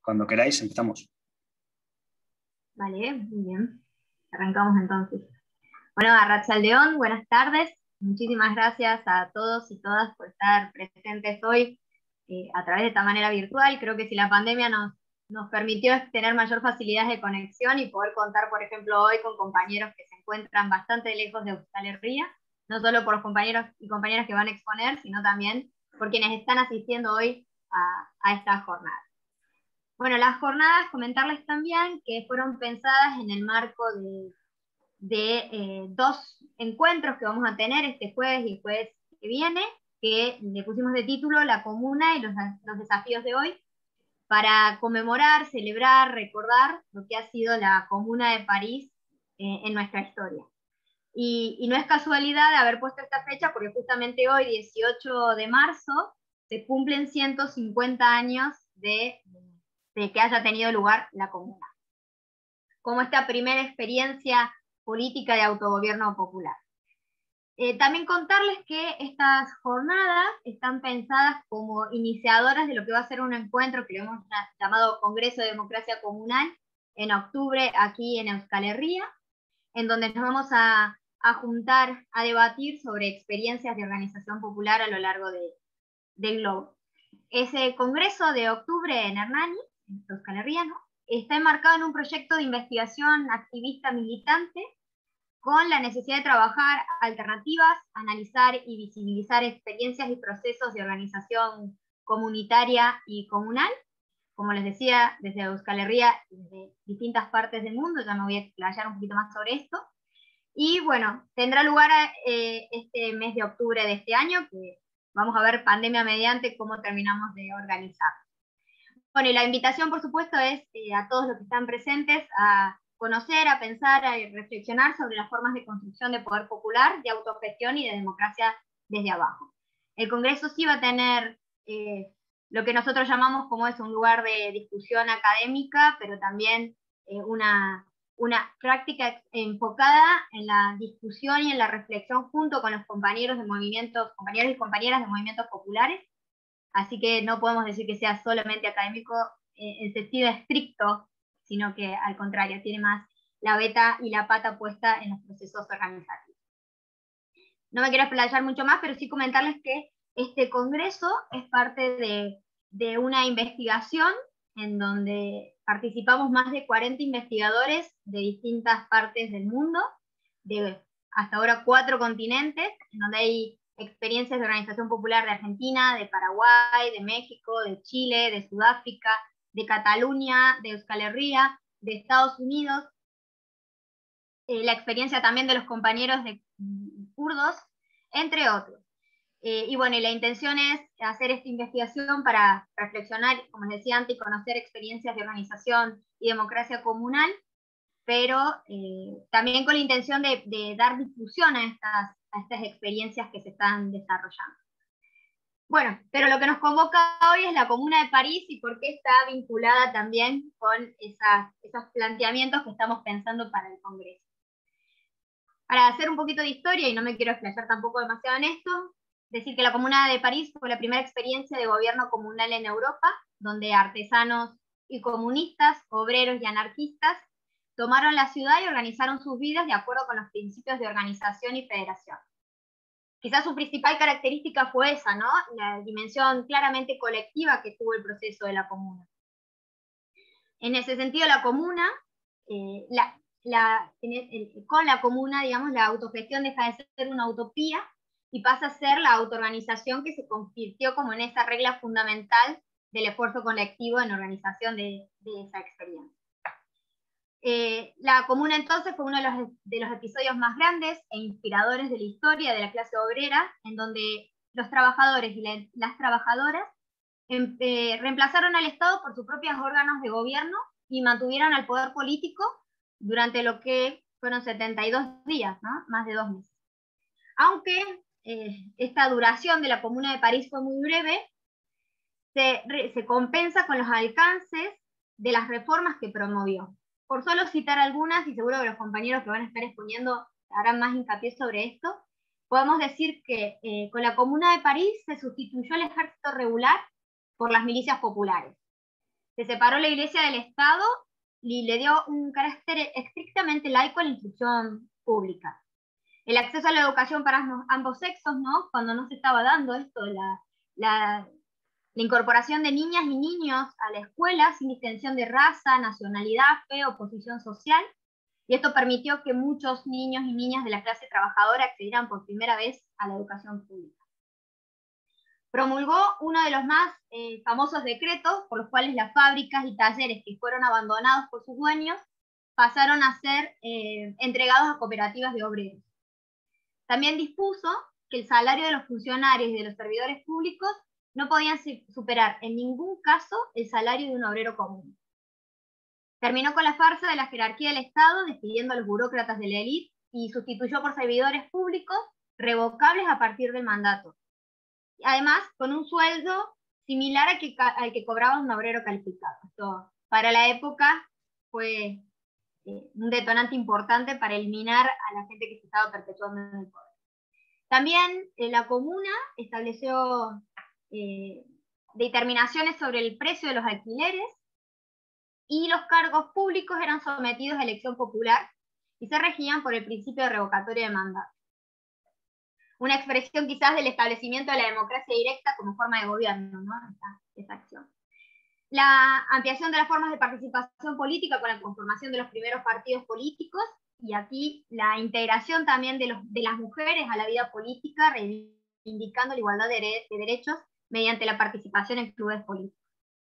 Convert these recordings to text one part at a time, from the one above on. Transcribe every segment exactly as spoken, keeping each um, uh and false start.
Cuando queráis, empezamos. Vale, muy bien. Arrancamos entonces. Bueno, Arratsaldeon, buenas tardes. Muchísimas gracias a todos y todas por estar presentes hoy eh, a través de esta manera virtual. Creo que si la pandemia nos, nos permitió tener mayor facilidad de conexión y poder contar, por ejemplo, hoy con compañeros que se encuentran bastante lejos de Euskal Herria, no solo por los compañeros y compañeras que van a exponer, sino también por quienes están asistiendo hoy a, a esta jornada. Bueno, las jornadas, comentarles también que fueron pensadas en el marco de, de eh, dos encuentros que vamos a tener este jueves y el jueves que viene, que le pusimos de título La Comuna y los, los desafíos de hoy, para conmemorar, celebrar, recordar lo que ha sido la Comuna de París eh, en nuestra historia. Y, y no es casualidad de haber puesto esta fecha, porque justamente hoy, dieciocho de marzo, se cumplen ciento cincuenta años de... de que haya tenido lugar la Comuna, como esta primera experiencia política de autogobierno popular. Eh, también contarles que estas jornadas están pensadas como iniciadoras de lo que va a ser un encuentro que lo hemos llamado Congreso de Democracia Comunal en octubre aquí en Euskal Herria, en donde nos vamos a, a juntar a debatir sobre experiencias de organización popular a lo largo de, del globo. Ese congreso de octubre en Hernani, en Euskal Herria, ¿no?, está enmarcado en un proyecto de investigación activista militante con la necesidad de trabajar alternativas, analizar y visibilizar experiencias y procesos de organización comunitaria y comunal, como les decía, desde Euskal Herria y desde distintas partes del mundo. Ya me voy a explayar un poquito más sobre esto. Y bueno, tendrá lugar eh, este mes de octubre de este año, que vamos a ver, pandemia mediante, cómo terminamos de organizar. Bueno, y la invitación, por supuesto, es eh, a todos los que están presentes a conocer, a pensar, a reflexionar sobre las formas de construcción de poder popular, de autogestión y de democracia desde abajo. El Congreso sí va a tener eh, lo que nosotros llamamos como es un lugar de discusión académica, pero también eh, una, una práctica enfocada en la discusión y en la reflexión junto con los compañeros de movimientos, compañeros y compañeras de movimientos populares. Así que no podemos decir que sea solamente académico eh, en sentido estricto, sino que al contrario, tiene más la beta y la pata puesta en los procesos organizativos. No me quiero explayar mucho más, pero sí comentarles que este congreso es parte de, de una investigación en donde participamos más de cuarenta investigadores de distintas partes del mundo, de hasta ahora cuatro continentes, en donde hay experiencias de organización popular de Argentina, de Paraguay, de México, de Chile, de Sudáfrica, de Cataluña, de Euskal Herria, de Estados Unidos, eh, la experiencia también de los compañeros de kurdos, entre otros. Eh, y bueno, y la intención es hacer esta investigación para reflexionar, como les decía antes, y conocer experiencias de organización y democracia comunal, pero eh, también con la intención de, de dar difusión a estas, a estas experiencias que se están desarrollando. Bueno, pero lo que nos convoca hoy es la Comuna de París y por qué está vinculada también con esas, esos planteamientos que estamos pensando para el Congreso. Para hacer un poquito de historia, y no me quiero explayar tampoco demasiado en esto, decir que la Comuna de París fue la primera experiencia de gobierno comunal en Europa, donde artesanos y comunistas, obreros y anarquistas tomaron la ciudad y organizaron sus vidas de acuerdo con los principios de organización y federación. Quizás su principal característica fue esa, ¿no?, la dimensión claramente colectiva que tuvo el proceso de la comuna. En ese sentido, la comuna, eh, la, la, en el, el, con la comuna, digamos, la autogestión deja de ser una utopía y pasa a ser la autoorganización que se convirtió como en esa regla fundamental del esfuerzo colectivo en organización de, de esa experiencia. Eh, la comuna entonces fue uno de los, de los episodios más grandes e inspiradores de la historia de la clase obrera, en donde los trabajadores y la, las trabajadoras eh, reemplazaron al Estado por sus propios órganos de gobierno y mantuvieron al poder político durante lo que fueron setenta y dos días, ¿no?, más de dos meses. Aunque eh, esta duración de la Comuna de París fue muy breve, se, se compensa con los alcances de las reformas que promovió. Por solo citar algunas, y seguro que los compañeros que van a estar exponiendo harán más hincapié sobre esto, podemos decir que eh, con la Comuna de París se sustituyó el ejército regular por las milicias populares. Se separó la Iglesia del Estado y le dio un carácter estrictamente laico a la instrucción pública. El acceso a la educación para ambos sexos, ¿no? Cuando no se estaba dando esto, la, la, la incorporación de niñas y niños a la escuela sin distinción de raza, nacionalidad, fe o posición social, y esto permitió que muchos niños y niñas de la clase trabajadora accedieran por primera vez a la educación pública. Promulgó uno de los más eh, famosos decretos por los cuales las fábricas y talleres que fueron abandonados por sus dueños pasaron a ser eh, entregados a cooperativas de obreros. También dispuso que el salario de los funcionarios y de los servidores públicos no podían superar en ningún caso el salario de un obrero común. Terminó con la farsa de la jerarquía del Estado, despidiendo a los burócratas de la élite y sustituyó por servidores públicos revocables a partir del mandato. Además, con un sueldo similar al que, al que cobraba un obrero calificado. Esto, para la época, fue eh, un detonante importante para eliminar a la gente que se estaba perpetuando en el poder. También eh, la comuna estableció eh, determinaciones sobre el precio de los alquileres, y los cargos públicos eran sometidos a elección popular y se regían por el principio de revocatorio de mandato. Una expresión quizás del establecimiento de la democracia directa como forma de gobierno, ¿no? Esta, esta acción. La ampliación de las formas de participación política con la conformación de los primeros partidos políticos, y aquí la integración también de, los, de las mujeres a la vida política, reivindicando la igualdad de, de derechos mediante la participación en clubes políticos.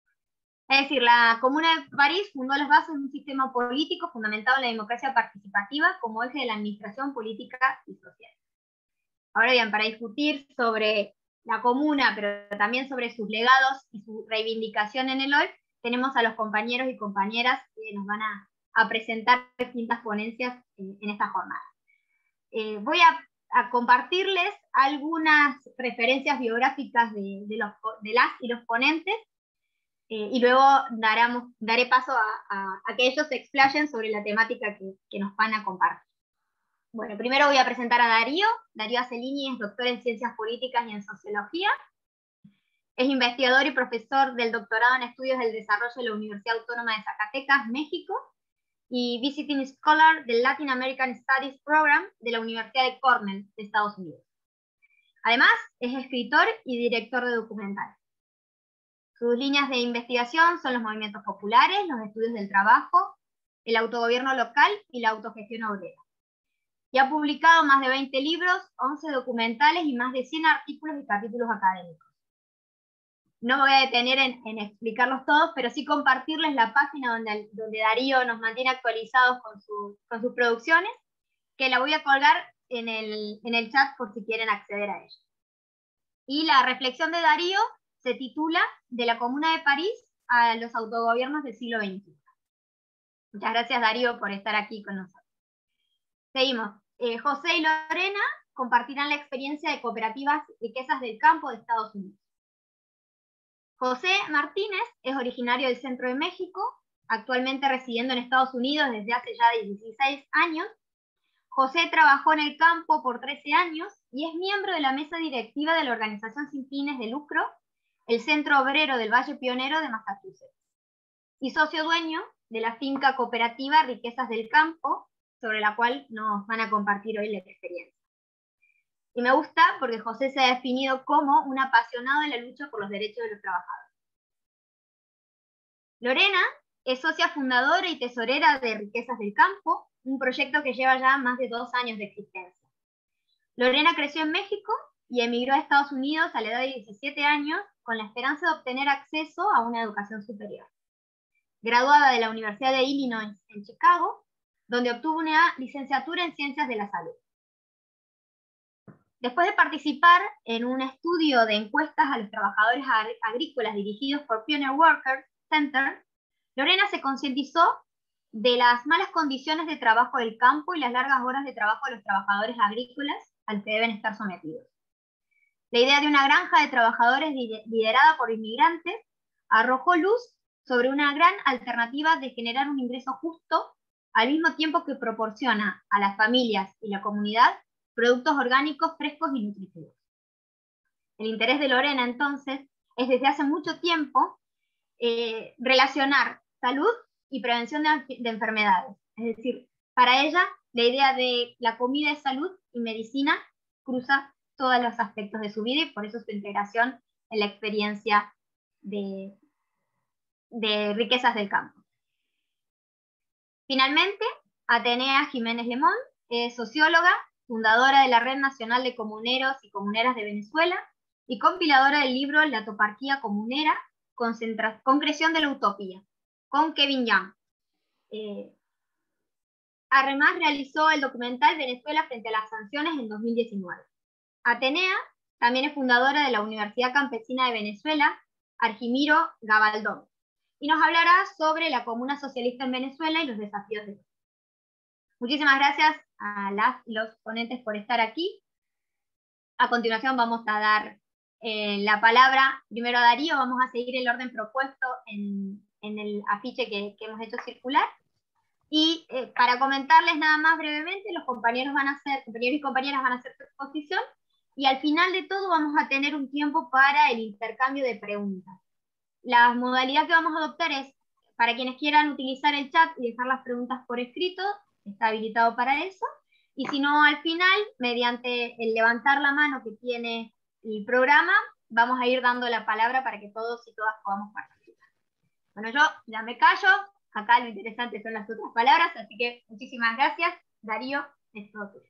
Es decir, la Comuna de París fundó las bases de un sistema político fundamentado en la democracia participativa como eje de la administración política y social. Ahora bien, para discutir sobre la Comuna, pero también sobre sus legados y su reivindicación en el hoy, tenemos a los compañeros y compañeras que nos van a, a presentar distintas ponencias en, en esta jornada. Eh, voy a, a compartirles algunas referencias biográficas de, de, los, de las y los ponentes, Eh, y luego daremos, daré paso a, a, a que ellos se explayen sobre la temática que, que nos van a compartir. Bueno, primero voy a presentar a Darío. Darío Acelini es doctor en Ciencias Políticas y en Sociología. Es investigador y profesor del doctorado en Estudios del Desarrollo de la Universidad Autónoma de Zacatecas, México, y Visiting Scholar del Latin American Studies Program de la Universidad de Cornell, de Estados Unidos. Además, es escritor y director de documentales. Sus líneas de investigación son los movimientos populares, los estudios del trabajo, el autogobierno local y la autogestión obrera. Y ha publicado más de veinte libros, once documentales y más de cien artículos y capítulos académicos. No me voy a detener en, en explicarlos todos, pero sí compartirles la página donde, donde Darío nos mantiene actualizados con, su, con sus producciones, que la voy a colgar en el, en el chat por si quieren acceder a ella. Y la reflexión de Darío se titula De la Comuna de París a los autogobiernos del siglo veintiuno. Muchas gracias, Darío, por estar aquí con nosotros. Seguimos. Eh, José y Lorena compartirán la experiencia de cooperativas riquezas del campo de Estados Unidos. José Martínez es originario del centro de México, actualmente residiendo en Estados Unidos desde hace ya dieciséis años. José trabajó en el campo por trece años y es miembro de la mesa directiva de la organización sin fines de lucro, el Centro Obrero del Valle Pionero de Massachusetts, y socio dueño de la finca cooperativa Riquezas del Campo, sobre la cual nos van a compartir hoy la experiencia. Y me gusta porque José se ha definido como un apasionado de la lucha por los derechos de los trabajadores. Lorena es socia fundadora y tesorera de Riquezas del Campo, un proyecto que lleva ya más de dos años de existencia. Lorena creció en México y emigró a Estados Unidos a la edad de diecisiete años con la esperanza de obtener acceso a una educación superior. Graduada de la Universidad de Illinois en Chicago, donde obtuvo una licenciatura en Ciencias de la Salud. Después de participar en un estudio de encuestas a los trabajadores agrícolas dirigidos por Pioneer Workers Center, Lorena se concientizó de las malas condiciones de trabajo del campo y las largas horas de trabajo de los trabajadores agrícolas al que deben estar sometidos. La idea de una granja de trabajadores liderada por inmigrantes arrojó luz sobre una gran alternativa de generar un ingreso justo al mismo tiempo que proporciona a las familias y la comunidad productos orgánicos frescos y nutritivos. El interés de Lorena, entonces, es desde hace mucho tiempo eh, relacionar salud y prevención de, de enfermedades. Es decir, para ella, la idea de la comida es salud y medicina cruza todos los aspectos de su vida y por eso su integración en la experiencia de, de riquezas del campo. Finalmente, Atenea Jiménez Lemón es socióloga, fundadora de la Red Nacional de Comuneros y Comuneras de Venezuela y compiladora del libro La Toparquía Comunera, Concreción de la Utopía, con Kevin Young. Eh, además, realizó el documental Venezuela frente a las sanciones en dos mil diecinueve. Atenea también es fundadora de la Universidad Campesina de Venezuela, Argimiro Gabaldón, y nos hablará sobre la comuna socialista en Venezuela y los desafíos de hoy. Muchísimas gracias a las y los ponentes por estar aquí. A continuación vamos a dar eh, la palabra primero a Darío, vamos a seguir el orden propuesto en, en el afiche que, que hemos hecho circular. Y eh, para comentarles nada más brevemente, los compañeros, van a hacer, compañeros y compañeras van a hacer su exposición, y al final de todo vamos a tener un tiempo para el intercambio de preguntas. La modalidad que vamos a adoptar es, para quienes quieran utilizar el chat y dejar las preguntas por escrito, está habilitado para eso, y si no, al final, mediante el levantar la mano que tiene el programa, vamos a ir dando la palabra para que todos y todas podamos participar. Bueno, yo ya me callo, acá lo interesante son las otras palabras, así que muchísimas gracias. Darío, es todo tuyo.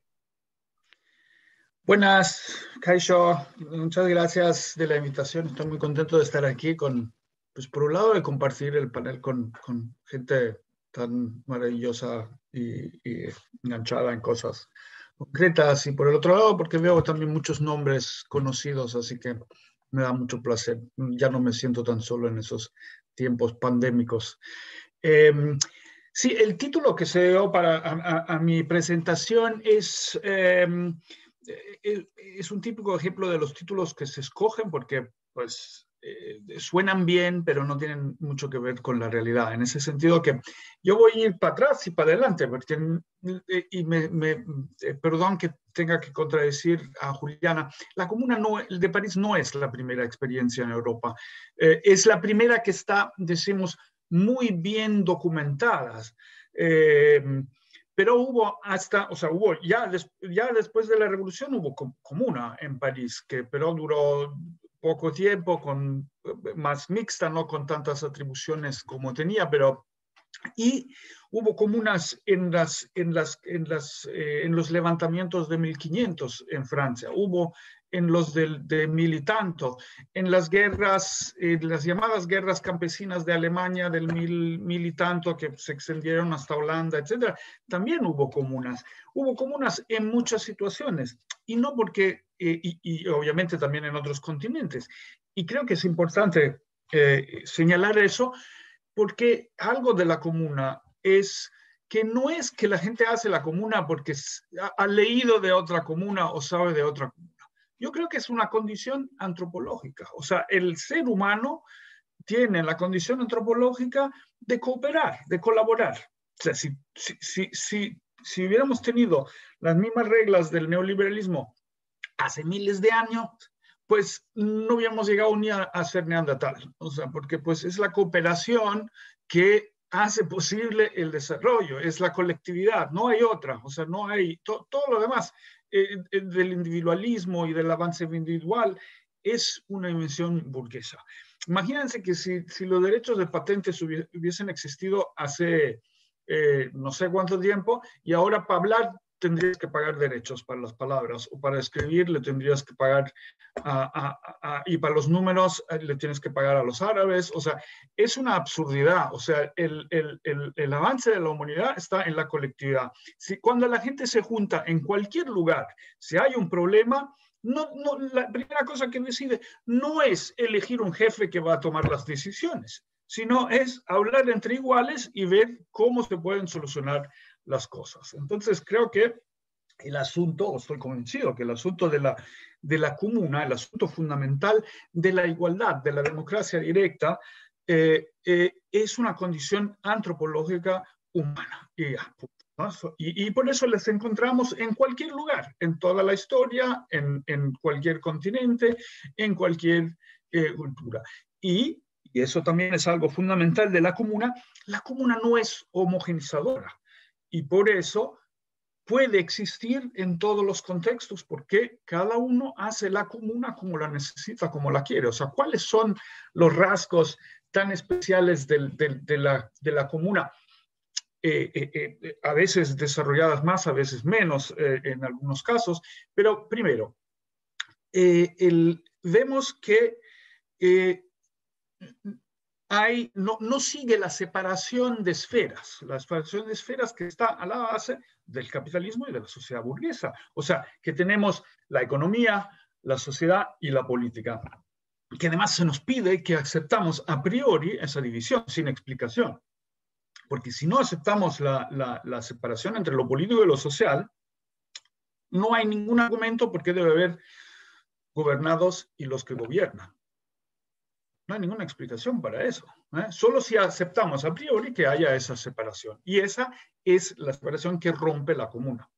Buenas, Kaisho, muchas gracias de la invitación. Estoy muy contento de estar aquí con, pues por un lado, de compartir el panel con, con gente tan maravillosa y, y enganchada en cosas concretas, y por el otro lado, porque veo también muchos nombres conocidos, así que me da mucho placer. Ya no me siento tan solo en esos tiempos pandémicos. Eh, sí, el título que se dio para a, a, a mi presentación es... Eh, es un típico ejemplo de los títulos que se escogen porque pues, eh, suenan bien, pero no tienen mucho que ver con la realidad. En ese sentido que yo voy a ir para atrás y para adelante, porque, y me, me, perdón que tenga que contradecir a Juliana, la Comuna no, de París no es la primera experiencia en Europa. Eh, es la primera que está, decimos, muy bien documentada. Eh, Pero hubo hasta, o sea, hubo ya, des, ya después de la revolución hubo comuna en París, que pero duró poco tiempo, con, más mixta, no con tantas atribuciones como tenía, pero y hubo comunas en, las, en, las, en, las, eh, en los levantamientos de mil quinientos en Francia, hubo en los del, de mil y tanto, en las guerras, eh, las llamadas guerras campesinas de Alemania del mil, mil y tanto, que se extendieron hasta Holanda, etcétera, también hubo comunas. Hubo comunas en muchas situaciones, y no porque, eh, y, y obviamente también en otros continentes. Y creo que es importante eh, señalar eso, porque algo de la comuna es que no es que la gente hace la comuna porque ha leído de otra comuna o sabe de otra comuna. Yo creo que es una condición antropológica. O sea, el ser humano tiene la condición antropológica de cooperar, de colaborar. O sea, si, si, si, si, si hubiéramos tenido las mismas reglas del neoliberalismo hace miles de años, pues no hubiéramos llegado ni a, a ser neandertal. O sea, porque pues es la cooperación que hace posible el desarrollo, es la colectividad, no hay otra. O sea, no hay, to, todo lo demás eh, del individualismo y del avance individual es una dimensión burguesa. Imagínense que si, si los derechos de patentes hubiesen existido hace eh, no sé cuánto tiempo, y ahora para hablar tendrías que pagar derechos para las palabras, o para escribir le tendrías que pagar, a, a, a, y para los números le tienes que pagar a los árabes. O sea, es una absurdidad. O sea, el, el, el, el avance de la humanidad está en la colectividad. Si, cuando la gente se junta en cualquier lugar, si hay un problema, no, no, la primera cosa que decide no es elegir un jefe que va a tomar las decisiones, sino es hablar entre iguales y ver cómo se pueden solucionar las cosas. Entonces creo que el asunto, estoy convencido que el asunto de la, de la comuna, el asunto fundamental de la igualdad, de la democracia directa, eh, eh, es una condición antropológica humana. Y, ¿no? y, y por eso les encontramos en cualquier lugar, en toda la historia, en, en cualquier continente, en cualquier eh, cultura. Y y eso también es algo fundamental de la comuna, la comuna no es homogenizadora y por eso puede existir en todos los contextos porque cada uno hace la comuna como la necesita, como la quiere. O sea, ¿cuáles son los rasgos tan especiales de, de, de, la, de la comuna? Eh, eh, eh, a veces desarrolladas más, a veces menos eh, en algunos casos, pero primero, eh, el, vemos que eh, hay, no, no sigue la separación de esferas, la separación de esferas que está a la base del capitalismo y de la sociedad burguesa. O sea, que tenemos la economía, la sociedad y la política, que además se nos pide que aceptamos a priori esa división sin explicación. Porque si no aceptamos la, la, la separación entre lo político y lo social, no hay ningún argumento por qué debe haber gobernados y los que gobiernan. No hay ninguna explicación para eso. ¿eh? Solo si aceptamos a priori que haya esa separación. Y esa es la separación que rompe la comuna.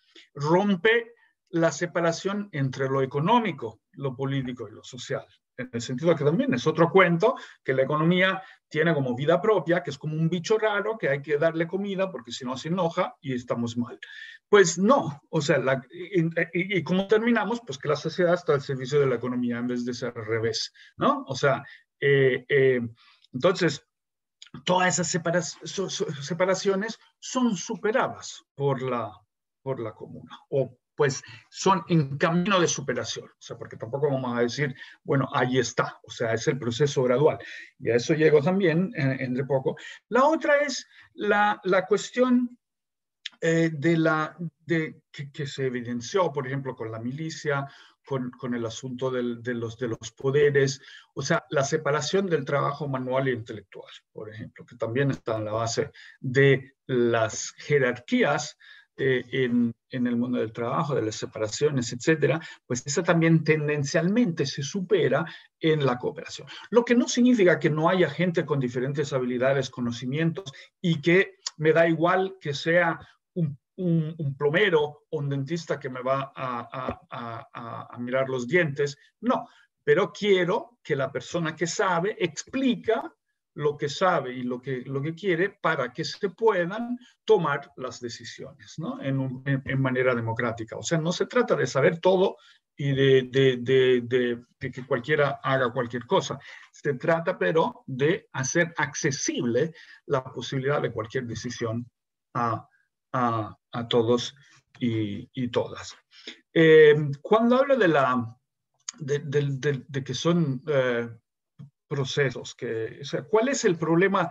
Rompe la separación entre lo económico, lo político y lo social. En el sentido que también es otro cuento, que la economía tiene como vida propia, que es como un bicho raro, que hay que darle comida porque si no se enoja y estamos mal. Pues no, o sea, la, y, y, y ¿cómo terminamos? Pues que la sociedad está al servicio de la economía en vez de ser al revés, ¿no? O sea, eh, eh, entonces, todas esas separa separaciones son superadas por la, por la comuna, o pues son en camino de superación, o sea, porque tampoco vamos a decir, bueno, ahí está, o sea, es el proceso gradual, y a eso llego también eh, entre poco. La otra es la, la cuestión eh, de la, de, que, que se evidenció, por ejemplo, con la milicia, con, con el asunto del, de, los, de los poderes, o sea, la separación del trabajo manual e intelectual, por ejemplo, que también está en la base de las jerarquías eh, en, en el mundo del trabajo, de las separaciones, etcétera, pues esa también tendencialmente se supera en la cooperación. Lo que no significa que no haya gente con diferentes habilidades, conocimientos, y que me da igual que sea un Un, un plomero o un dentista que me va a, a, a, a mirar los dientes. No, pero quiero que la persona que sabe explica lo que sabe y lo que, lo que quiere para que se puedan tomar las decisiones, ¿no? En, un, en, en manera democrática. O sea, no se trata de saber todo y de, de, de, de, de que cualquiera haga cualquier cosa. Se trata, pero, de hacer accesible la posibilidad de cualquier decisión a A, a todos y, y todas. Eh, cuando hablo de, la, de, de, de, de que son eh, procesos, que, o sea, ¿cuál es el problema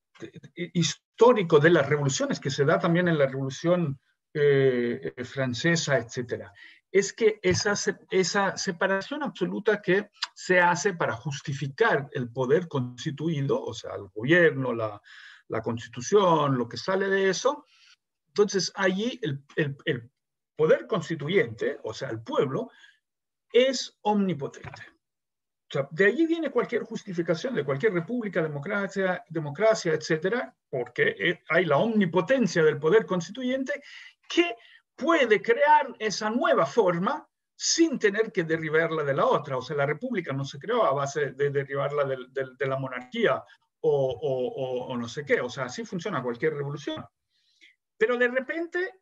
histórico de las revoluciones que se da también en la Revolución eh, Francesa, etcétera? Es que esa, esa separación absoluta que se hace para justificar el poder constituido, o sea, el gobierno, la, la constitución, lo que sale de eso. Entonces, allí el, el, el poder constituyente, o sea, el pueblo, es omnipotente. O sea, de allí viene cualquier justificación de cualquier república, democracia, democracia, etcétera, porque hay la omnipotencia del poder constituyente que puede crear esa nueva forma sin tener que derribarla de la otra. O sea, la república no se creó a base de derribarla de, de, de la monarquía o, o, o, o no sé qué. O sea, así funciona cualquier revolución. Pero de repente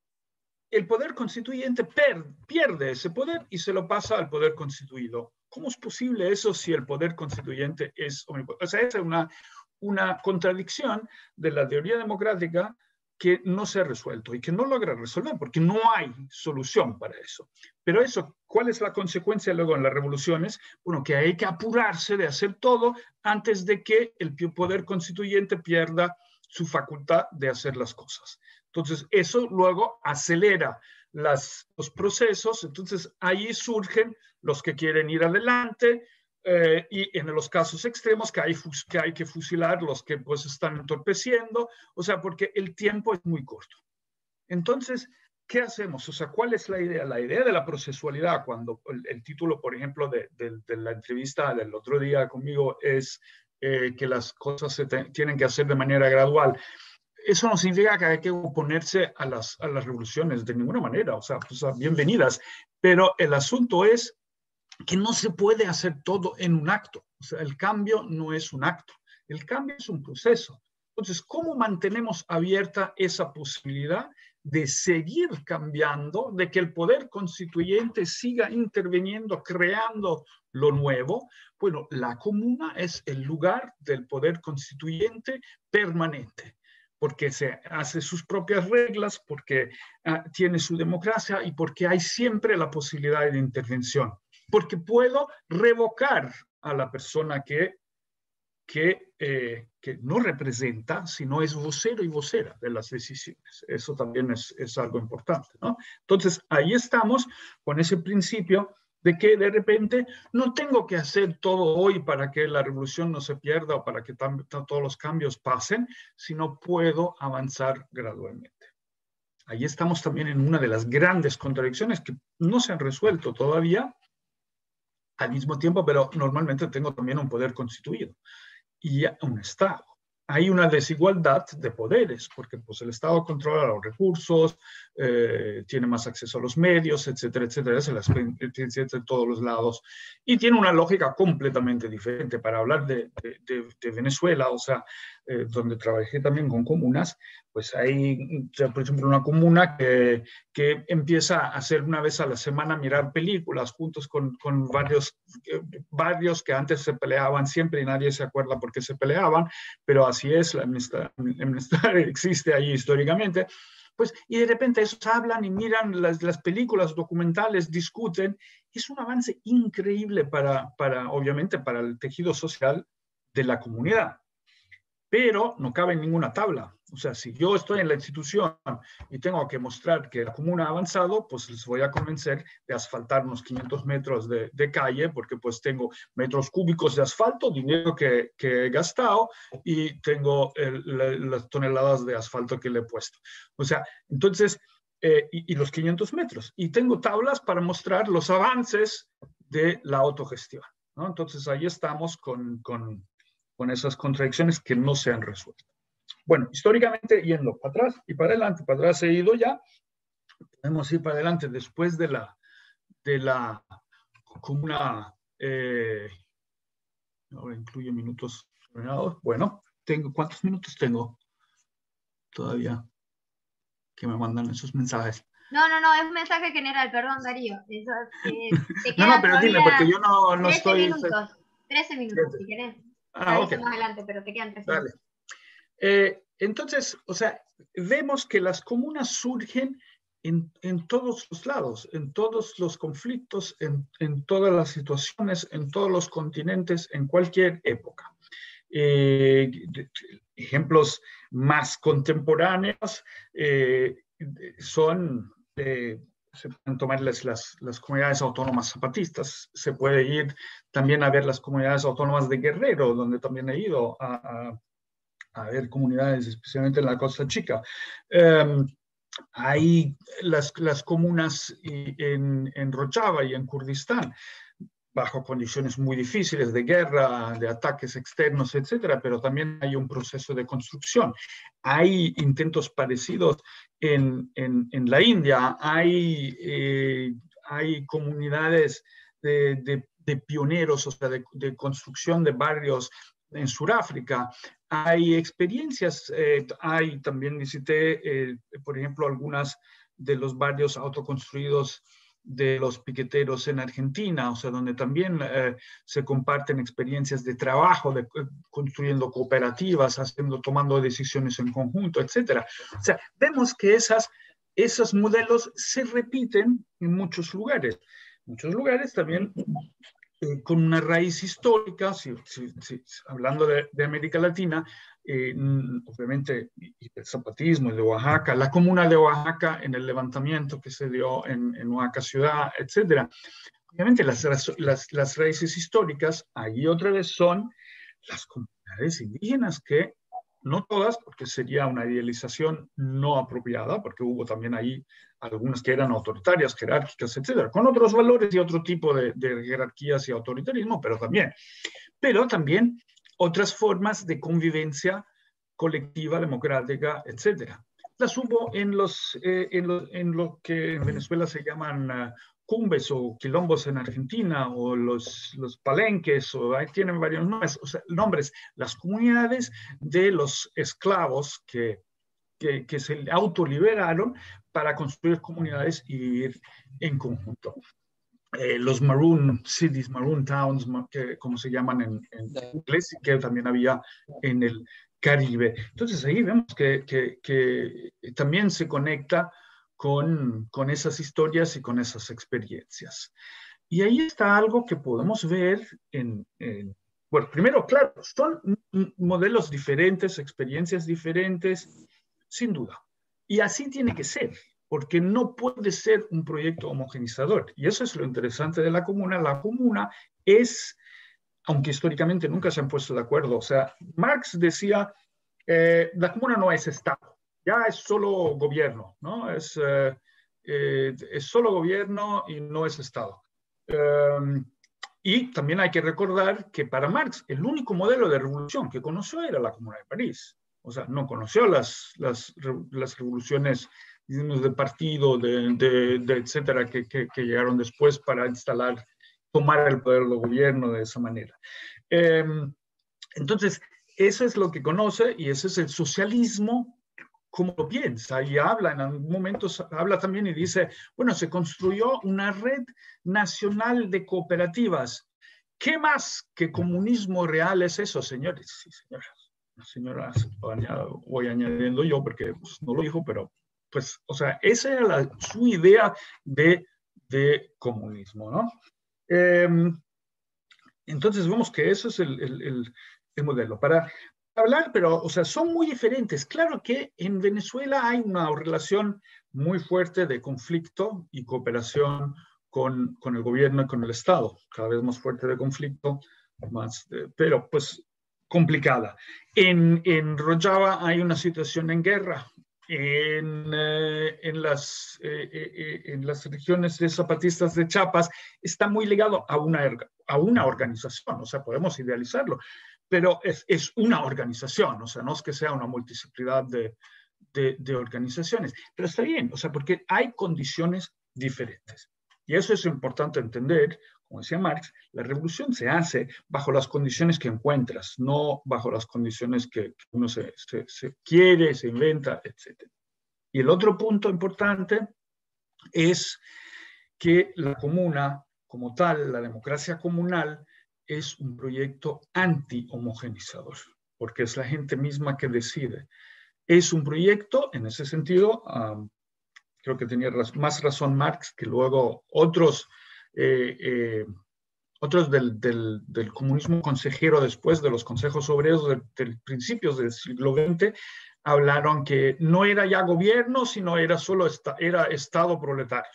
el poder constituyente per, pierde ese poder y se lo pasa al poder constituido. ¿Cómo es posible eso si el poder constituyente es omnipotente? O sea, esa es una, una contradicción de la teoría democrática que no se ha resuelto y que no logra resolver porque no hay solución para eso. Pero eso, ¿cuál es la consecuencia luego en las revoluciones? Bueno, que hay que apurarse de hacer todo antes de que el poder constituyente pierda su facultad de hacer las cosas. Entonces, eso luego acelera las, los procesos, entonces ahí surgen los que quieren ir adelante eh, y en los casos extremos que hay, que hay que fusilar los que pues están entorpeciendo, o sea, porque el tiempo es muy corto. Entonces, ¿qué hacemos? O sea, ¿cuál es la idea? La idea de la procesualidad, cuando el, el título, por ejemplo, de, de, de la entrevista del otro día conmigo es Eh, que las cosas se tienen que hacer de manera gradual. Eso no significa que hay que oponerse a las, a las revoluciones de ninguna manera, o sea, pues, bienvenidas, pero el asunto es que no se puede hacer todo en un acto. O sea, el cambio no es un acto, el cambio es un proceso. Entonces, ¿cómo mantenemos abierta esa posibilidad de seguir cambiando, de que el poder constituyente siga interviniendo, creando lo nuevo? Bueno, la comuna es el lugar del poder constituyente permanente, porque se hace sus propias reglas, porque uh, tiene su democracia y porque hay siempre la posibilidad de intervención. Porque puedo revocar a la persona que, que, eh, que no representa, sino es vocero y vocera de las decisiones. Eso también es, es algo importante, ¿no? Entonces, ahí estamos con ese principio de que de repente no tengo que hacer todo hoy para que la revolución no se pierda o para que todos los cambios pasen, sino puedo avanzar gradualmente. Ahí estamos también en una de las grandes contradicciones que no se han resuelto todavía al mismo tiempo, pero normalmente tengo también un poder constituido y un Estado. Hay una desigualdad de poderes, porque pues, el Estado controla los recursos, eh, tiene más acceso a los medios, etcétera, etcétera, se las tiene de todos los lados, y tiene una lógica completamente diferente. Para hablar de, de, de, de Venezuela, o sea, eh, donde trabajé también con comunas, pues hay, por ejemplo, una comuna que, que empieza a hacer una vez a la semana mirar películas juntos con, con varios, eh, varios que antes se peleaban siempre y nadie se acuerda por qué se peleaban, pero así es, la amistad, la amistad existe ahí históricamente. Pues, y de repente esos hablan y miran las, las películas documentales, discuten. Es un avance increíble para, para, obviamente, para el tejido social de la comunidad. Pero no cabe en ninguna tabla. O sea, si yo estoy en la institución y tengo que mostrar que la comuna ha avanzado, pues les voy a convencer de asfaltar unos quinientos metros de, de calle, porque pues tengo metros cúbicos de asfalto, dinero que, que he gastado, y tengo el, la, las toneladas de asfalto que le he puesto. O sea, entonces, eh, y, y los quinientos metros. Y tengo tablas para mostrar los avances de la autogestión, ¿no? Entonces, ahí estamos con... con con esas contradicciones que no se han resuelto. Bueno, históricamente, yendo para atrás y para adelante, para atrás he ido ya, podemos ir para adelante después de la, de la comuna, eh, ahora incluye minutos, bueno, tengo, ¿cuántos minutos tengo todavía que me mandan esos mensajes? No, no, no, es un mensaje general, perdón, Darío. Eso, eh, te no, no, pero dime, porque yo no, no trece estoy... minutos, trece minutos, si querés. Ah, ok. Más adelante, pero te quedan trece Dale. minutos. Eh, entonces, o sea, vemos que las comunas surgen en, en todos los lados, en todos los conflictos, en, en todas las situaciones, en todos los continentes, en cualquier época. Eh, ejemplos más contemporáneos eh, son, eh, se pueden tomar las, las, las comunidades autónomas zapatistas, se puede ir también a ver las comunidades autónomas de Guerrero, donde también he ido a, a a ver comunidades, especialmente en la Costa Chica. Um, hay las, las comunas en, en Rojava y en Kurdistán, bajo condiciones muy difíciles de guerra, de ataques externos, etcétera, pero también hay un proceso de construcción. Hay intentos parecidos en, en, en la India, hay, eh, hay comunidades de, de, de pioneros, o sea, de, de construcción de barrios en Sudáfrica. Hay experiencias, eh, hay también visité, eh, por ejemplo, algunas de los barrios autoconstruidos de los piqueteros en Argentina, o sea, donde también eh, se comparten experiencias de trabajo, de, eh, construyendo cooperativas, haciendo, tomando decisiones en conjunto, etcétera. O sea, vemos que esas, esos modelos se repiten en muchos lugares. Muchos lugares también Eh, con una raíz histórica, si, si, si, hablando de, de América Latina, eh, obviamente, y, y el zapatismo, y de Oaxaca, la comuna de Oaxaca en el levantamiento que se dio en, en Oaxaca ciudad, etcétera. Obviamente las, las, las raíces históricas, ahí otra vez son las comunidades indígenas que, no todas, porque sería una idealización no apropiada, porque hubo también ahí algunas que eran autoritarias, jerárquicas, etcétera, con otros valores y otro tipo de, de jerarquías y autoritarismo, pero también. Pero también otras formas de convivencia colectiva, democrática, etcétera. Las hubo en, los, eh, en, lo, en lo que en Venezuela se llaman uh, cumbes o quilombos en Argentina, o los, los palenques, o ahí tienen varios nombres, o sea, nombres, las comunidades de los esclavos que, que, que se autoliberaron para construir comunidades y vivir en conjunto. Eh, los Maroon Cities, Maroon Towns, que, como se llaman en, en inglés, que también había en el Caribe. Entonces ahí vemos que, que, que también se conecta con, con esas historias y con esas experiencias. Y ahí está algo que podemos ver en, en bueno, primero, claro, son modelos diferentes, experiencias diferentes, sin duda. Y así tiene que ser, porque no puede ser un proyecto homogenizador. Y eso es lo interesante de la comuna. La comuna es, aunque históricamente nunca se han puesto de acuerdo, o sea, Marx decía, eh, la comuna no es Estado, ya es solo gobierno, ¿no? Es, eh, eh, es solo gobierno y no es Estado. Um, y también hay que recordar que para Marx el único modelo de revolución que conoció era la Comuna de París. O sea, no conoció las, las, las revoluciones, digamos, de partido, de, de, de etcétera, que, que, que llegaron después para instalar, tomar el poder del gobierno de esa manera. Eh, entonces, eso es lo que conoce y ese es el socialismo como lo piensa y habla en algún momento, habla también y dice, bueno, se construyó una red nacional de cooperativas. ¿Qué más que comunismo real es eso, señores? Sí, señoras. Señoras, voy añadiendo yo porque pues, no lo dijo, pero pues, o sea, esa era la, su idea de, de comunismo, ¿no? Eh, entonces vemos que eso es el, el, el, el modelo. Para hablar, pero, o sea, son muy diferentes. Claro que en Venezuela hay una relación muy fuerte de conflicto y cooperación con, con el gobierno y con el Estado, cada vez más fuerte de conflicto, más, de, pero pues complicada. En, en Rojava hay una situación en guerra. En, eh, en, las, eh, eh, en las regiones de zapatistas de Chiapas está muy ligado a una, a una organización, o sea, podemos idealizarlo, pero es, es una organización, o sea, no es que sea una multiplicidad de, de, de organizaciones, pero está bien, o sea, porque hay condiciones diferentes. Y eso es importante entender, como decía Marx, la revolución se hace bajo las condiciones que encuentras, no bajo las condiciones que uno se, se, se quiere, se inventa, etcétera. Y el otro punto importante es que la comuna, como tal, la democracia comunal, es un proyecto anti-homogenizador, porque es la gente misma que decide. Es un proyecto, en ese sentido, um, creo que tenía raz más razón Marx que luego otros, eh, eh, otros del, del, del comunismo consejero después de los consejos obreros de, de principios del siglo veinte, hablaron que no era ya gobierno, sino era solo esta, era Estado proletario.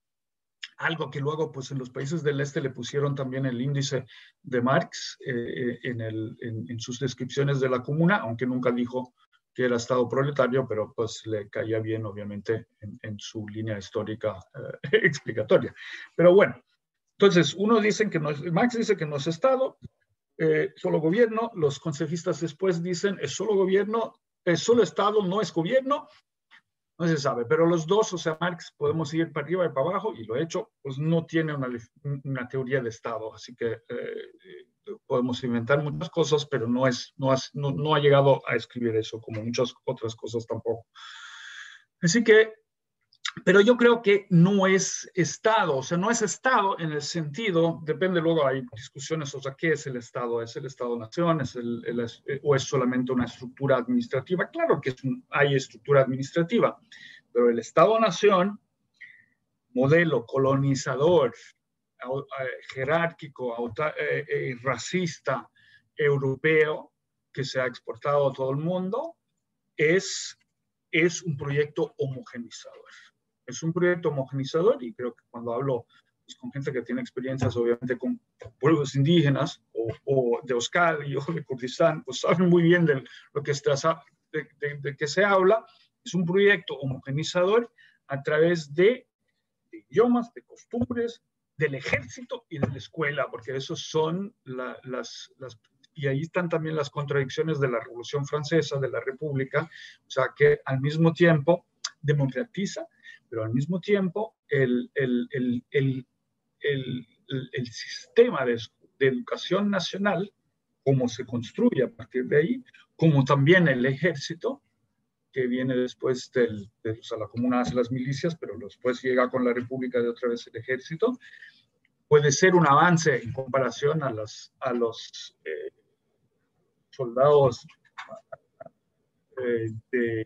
Algo que luego pues en los países del este le pusieron también el índice de Marx eh, en, el, en, en sus descripciones de la comuna, aunque nunca dijo que era Estado proletario, pero pues le caía bien obviamente en, en su línea histórica eh, explicatoria. Pero bueno, entonces unos dicen que no es, Marx dice que no es Estado, eh, solo gobierno, los consejistas después dicen es solo gobierno, es solo Estado, no es gobierno. No se sabe, pero los dos, o sea, Marx, podemos ir para arriba y para abajo, y lo he hecho, pues no tiene una, una teoría de Estado, así que eh, podemos inventar muchas cosas, pero no, es, no, has, no, no ha llegado a escribir eso, como muchas otras cosas tampoco. Así que, pero yo creo que no es Estado, o sea, no es Estado en el sentido, depende luego, hay discusiones, o sea, ¿qué es el Estado? ¿Es el Estado-Nación? ¿Es el, el, ¿O es solamente una estructura administrativa? Claro que es un, hay estructura administrativa, pero el Estado-Nación, modelo colonizador, jerárquico, auto, eh, eh, racista, europeo, que se ha exportado a todo el mundo, es, es un proyecto homogenizador. Es un proyecto homogenizador y creo que cuando hablo pues, con gente que tiene experiencias obviamente con pueblos indígenas o, o de Euskadi o de Kurdistán, pues saben muy bien de lo que, está, de, de, de que se habla. Es un proyecto homogenizador a través de, de idiomas, de costumbres, del ejército y de la escuela, porque esos son la, las, las y ahí están también las contradicciones de la Revolución Francesa, de la República, o sea que al mismo tiempo democratiza, pero al mismo tiempo el, el, el, el, el, el, el sistema de, de educación nacional, cómo se construye a partir de ahí, como también el ejército, que viene después del, de, o sea, la comuna hace las milicias, pero después llega con la república de otra vez el ejército, puede ser un avance en comparación a, las, a los eh, soldados eh, de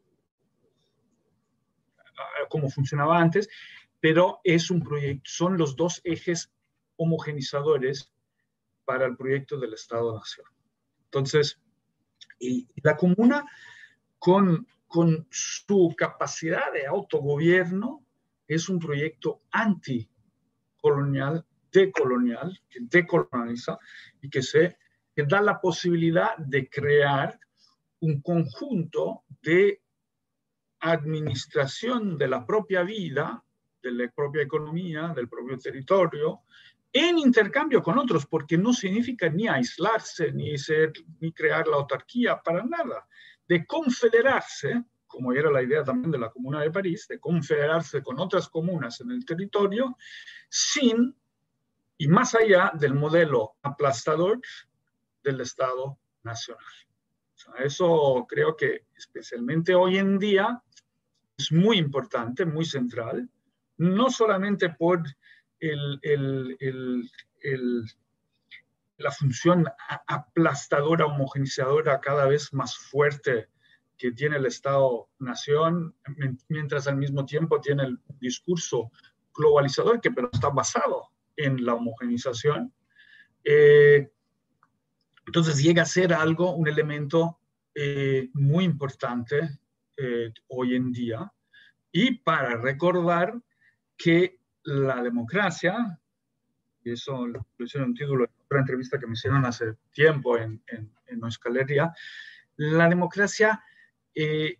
cómo funcionaba antes, pero es un proyecto, son los dos ejes homogenizadores para el proyecto del Estado-Nación. Entonces, y la comuna, con, con su capacidad de autogobierno, es un proyecto anticolonial, decolonial, que decoloniza y que, se, que da la posibilidad de crear un conjunto de administración de la propia vida, de la propia economía, del propio territorio, en intercambio con otros, porque no significa ni aislarse, ni, ser, ni crear la autarquía, para nada. De confederarse, como era la idea también de la Comuna de París, de confederarse con otras comunas en el territorio, sin y más allá del modelo aplastador del Estado nacional. O sea, eso creo que especialmente hoy en día es muy importante, muy central, no solamente por el, el, el, el, la función aplastadora, homogenizadora cada vez más fuerte que tiene el Estado-Nación, mientras al mismo tiempo tiene el discurso globalizador que pero está basado en la homogenización. Eh, entonces llega a ser algo, un elemento eh, muy importante eh, hoy en día. Y para recordar que la democracia, y eso lo hice en un título de otra entrevista que me hicieron hace tiempo en, en, en Euskal Herria, la democracia eh,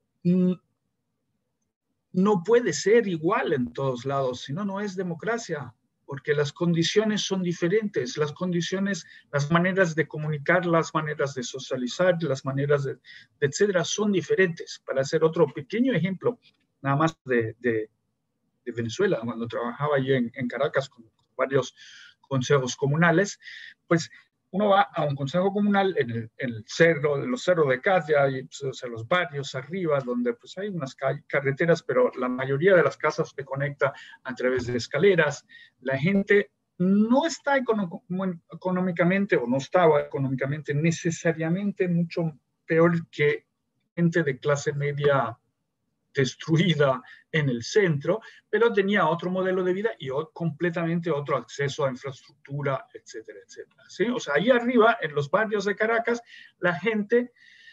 no puede ser igual en todos lados, si no, no es democracia, porque las condiciones son diferentes, las condiciones, las maneras de comunicar, las maneras de socializar, las maneras de, de etcétera, son diferentes. Para hacer otro pequeño ejemplo, nada más de, de, de Venezuela, cuando trabajaba yo en, en Caracas con varios consejos comunales, pues uno va a un consejo comunal en el, en el cerro, en los cerros de Catia, y pues, o sea, los barrios arriba, donde pues hay unas carreteras, pero la mayoría de las casas se conecta a través de escaleras. La gente no está económicamente, o no estaba económicamente necesariamente mucho peor que gente de clase media destruida en el centro, pero tenía otro modelo de vida y completamente otro acceso a infraestructura, etcétera, etcétera. ¿Sí? O sea, ahí arriba, en los barrios de Caracas, la gente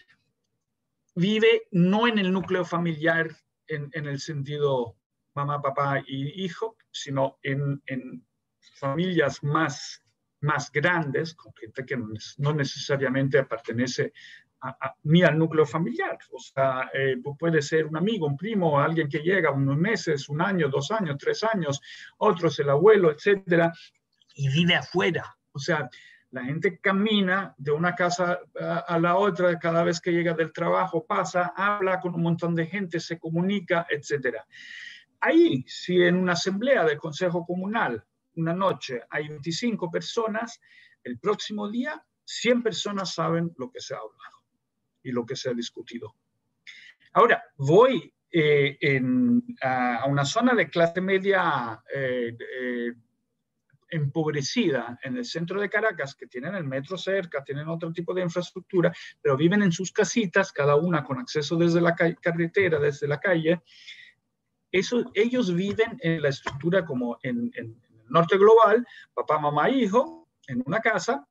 vive no en el núcleo familiar en, en el sentido mamá, papá y hijo, sino en, en familias más, más grandes, con gente que no necesariamente pertenece A, a, ni al núcleo familiar. O sea, eh, puede ser un amigo, un primo, alguien que llega unos meses, un año, dos años, tres años, otros el abuelo, etcétera, y vive afuera. O sea, la gente camina de una casa a, a la otra cada vez que llega del trabajo, pasa, habla con un montón de gente, se comunica, etcétera. Ahí, si en una asamblea del Consejo Comunal, una noche, hay veinticinco personas, el próximo día, cien personas saben lo que se ha hablado y lo que se ha discutido. Ahora, voy eh, en, a, a una zona de clase media eh, eh, empobrecida en el centro de Caracas, que tienen el metro cerca, tienen otro tipo de infraestructura, pero viven en sus casitas, cada una con acceso desde la carretera, desde la calle. Eso, ellos viven en la estructura como en, en, en el norte global, papá, mamá, hijo, en una casa,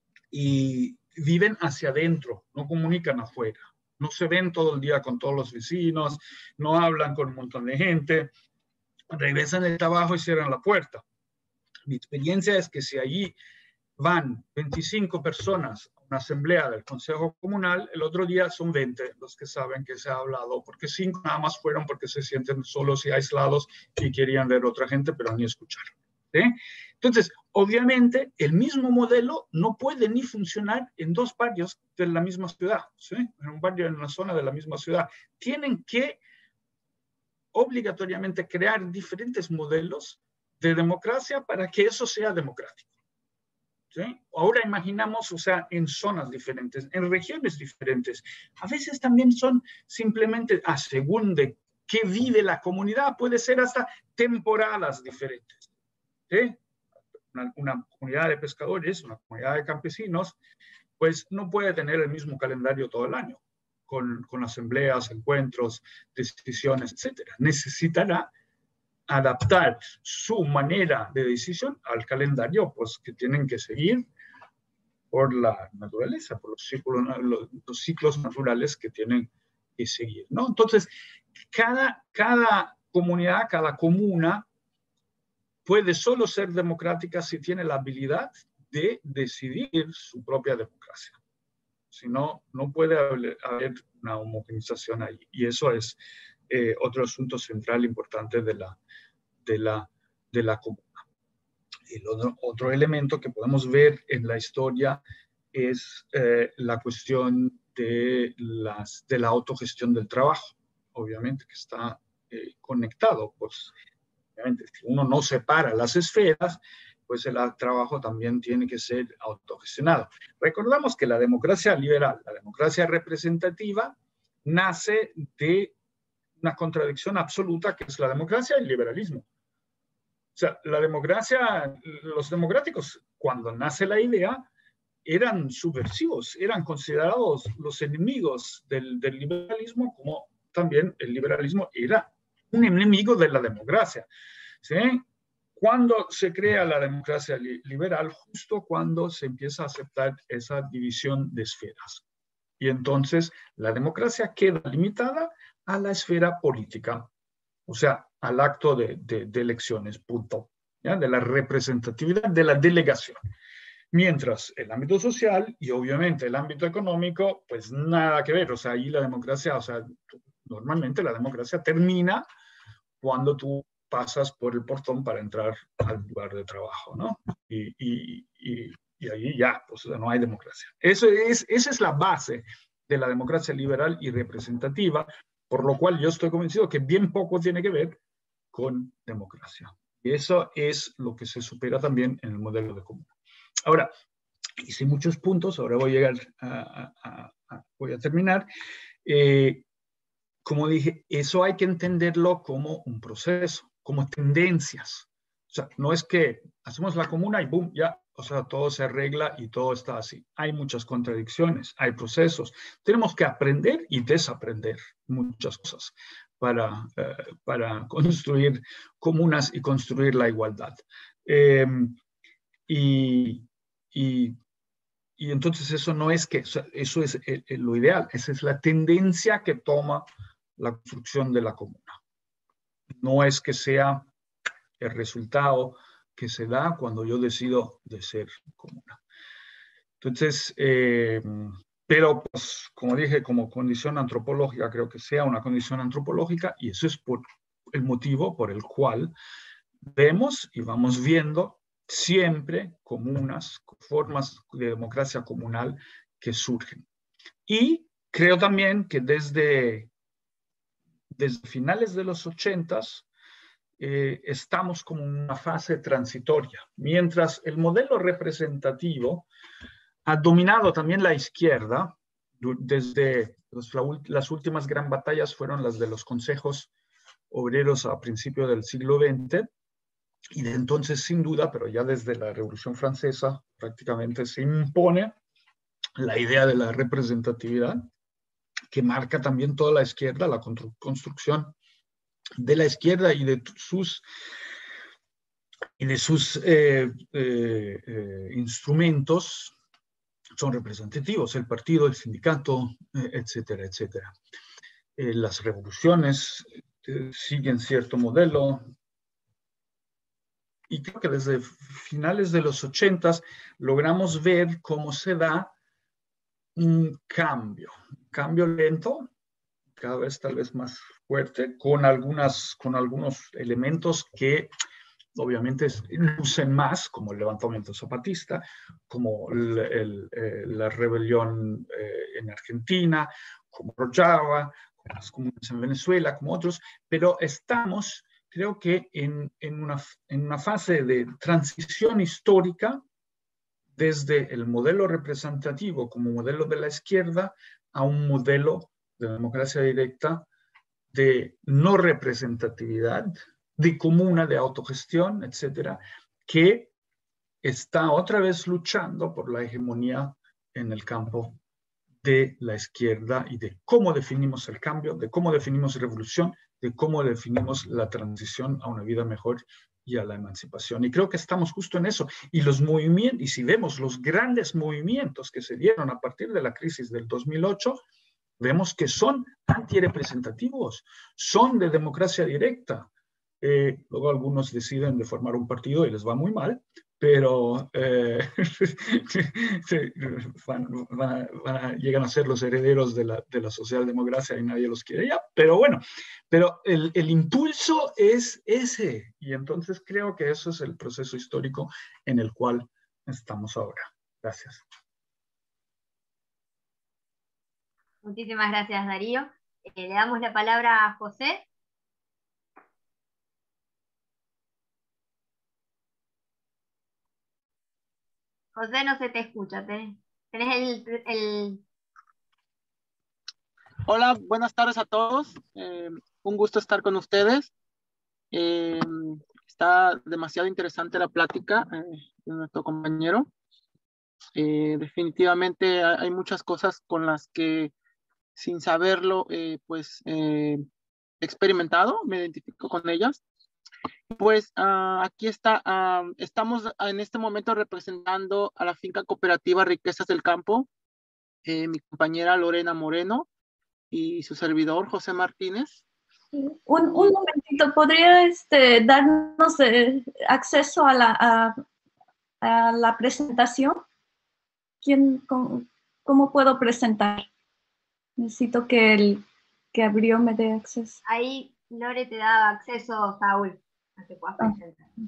y viven hacia adentro, no comunican afuera, no se ven todo el día con todos los vecinos, no hablan con un montón de gente, regresan del trabajo y cierran la puerta. Mi experiencia es que si allí van veinticinco personas a una asamblea del Consejo Comunal, el otro día son veinte los que saben que se ha hablado, porque cinco nada más fueron porque se sienten solos y aislados y querían ver a otra gente, pero ni escucharon. ¿Sí? Entonces, obviamente, el mismo modelo no puede ni funcionar en dos barrios de la misma ciudad, ¿sí? En un barrio, en una zona de la misma ciudad. Tienen que obligatoriamente crear diferentes modelos de democracia para que eso sea democrático. ¿Sí? Ahora imaginamos, o sea, en zonas diferentes, en regiones diferentes. A veces también son simplemente, a según de qué vive la comunidad, puede ser hasta temporadas diferentes. ¿Sí? Una, una comunidad de pescadores, una comunidad de campesinos, pues no puede tener el mismo calendario todo el año, con, con asambleas, encuentros, decisiones, etcétera. Necesitará adaptar su manera de decisión al calendario pues, que tienen que seguir por la naturaleza, por los ciclos, los, los ciclos naturales que tienen que seguir, ¿no? Entonces, cada, cada comunidad, cada comuna puede solo ser democrática si tiene la habilidad de decidir su propia democracia. Si no, no puede haber, haber una homogenización ahí. Y eso es eh, otro asunto central importante de la de la, de la comuna. El otro, otro elemento que podemos ver en la historia es eh, la cuestión de, las, de la autogestión del trabajo, obviamente que está eh, conectado, pues obviamente si uno no separa las esferas, pues el trabajo también tiene que ser autogestionado. Recordamos que la democracia liberal, la democracia representativa, nace de una contradicción absoluta que es la democracia y el liberalismo. O sea, la democracia, los democráticos, cuando nace la idea, eran subversivos, eran considerados los enemigos del, del liberalismo, como también el liberalismo era un enemigo de la democracia. ¿Sí? Cuando se crea la democracia liberal, justo cuando se empieza a aceptar esa división de esferas. Y entonces la democracia queda limitada a la esfera política. O sea, al acto de, de, de elecciones, punto, ¿ya? De la representatividad, de la delegación. Mientras el ámbito social y obviamente el ámbito económico, pues nada que ver. O sea, ahí la democracia, o sea, normalmente la democracia termina cuando tú pasas por el portón para entrar al lugar de trabajo, ¿no? Y, y, y, y ahí ya, pues no hay democracia. Eso es, esa es la base de la democracia liberal y representativa, por lo cual yo estoy convencido que bien poco tiene que ver con democracia. Y eso es lo que se supera también en el modelo de comuna. Ahora, hice muchos puntos, ahora voy a llegar a, a, a voy a terminar. Eh, como dije, eso hay que entenderlo como un proceso, como tendencias. O sea, no es que hacemos la comuna y boom, ya, o sea, todo se arregla y todo está así. Hay muchas contradicciones, hay procesos. Tenemos que aprender y desaprender muchas cosas para, eh, para construir comunas y construir la igualdad. Eh, y, y, y entonces eso no es que, o sea, eso es el, el, lo ideal, esa es la tendencia que toma la construcción de la comuna. No es que sea el resultado que se da cuando yo decido de ser comuna. Entonces, eh, pero pues, como dije, como condición antropológica, creo que sea una condición antropológica y eso es por el motivo por el cual vemos y vamos viendo siempre comunas, formas de democracia comunal que surgen. Y creo también que desde, desde finales de los ochentas eh, estamos como en una fase transitoria, mientras el modelo representativo ha dominado también la izquierda, desde los, las últimas gran batallas fueron las de los consejos obreros a principios del siglo veinte, y de entonces sin duda, pero ya desde la Revolución Francesa prácticamente se impone la idea de la representatividad, que marca también toda la izquierda, la construcción de la izquierda y de sus, y de sus eh, eh, eh, instrumentos son representativos, el partido, el sindicato, eh, etcétera, etcétera. Eh, las revoluciones eh, siguen cierto modelo, y creo que desde finales de los ochentas logramos ver cómo se da un cambio, un cambio lento, cada vez tal vez más fuerte, con, algunas, con algunos elementos que obviamente lucen más, como el levantamiento zapatista, como el, el, eh, la rebelión eh, en Argentina, como Rojava, las comunas en Venezuela como otros, pero estamos, creo que, en, en, una, en una fase de transición histórica desde el modelo representativo como modelo de la izquierda a un modelo de democracia directa de no representatividad, de comuna, de autogestión, etcétera, que está otra vez luchando por la hegemonía en el campo de la izquierda y de cómo definimos el cambio, de cómo definimos revolución, de cómo definimos la transición a una vida mejor y a la emancipación. Y creo que estamos justo en eso. Y los movimientos, y si vemos los grandes movimientos que se dieron a partir de la crisis del dos mil ocho, vemos que son antirepresentativos, son de democracia directa. Eh, luego algunos deciden de formar un partido y les va muy mal, pero eh, van, van a, van a, llegan a ser los herederos de la, de la socialdemocracia y nadie los quiere ya. Pero bueno, pero el, el impulso es ese, y entonces creo que eso es el proceso histórico en el cual estamos ahora. Gracias. Muchísimas gracias, Darío. Eh, le damos la palabra a José. José, no se te escucha. Tenés, tenés el, el... Hola, buenas tardes a todos. Eh, un gusto estar con ustedes. Eh, está demasiado interesante la plática eh, de nuestro compañero. Eh, definitivamente hay, hay muchas cosas con las que, sin saberlo, eh, pues eh, he experimentado, me identifico con ellas. Pues uh, aquí está, uh, estamos en este momento representando a la finca cooperativa Riquezas del Campo, eh, mi compañera Lorena Moreno y su servidor José Martínez. Un, un momentito, ¿podría este, darnos eh, acceso a la, a, a la presentación? ¿Quién, cómo, ¿Cómo puedo presentar? Necesito que el que abrió me dé acceso. Ahí Lore te da acceso, Saúl, a que puedas presentar. Ah.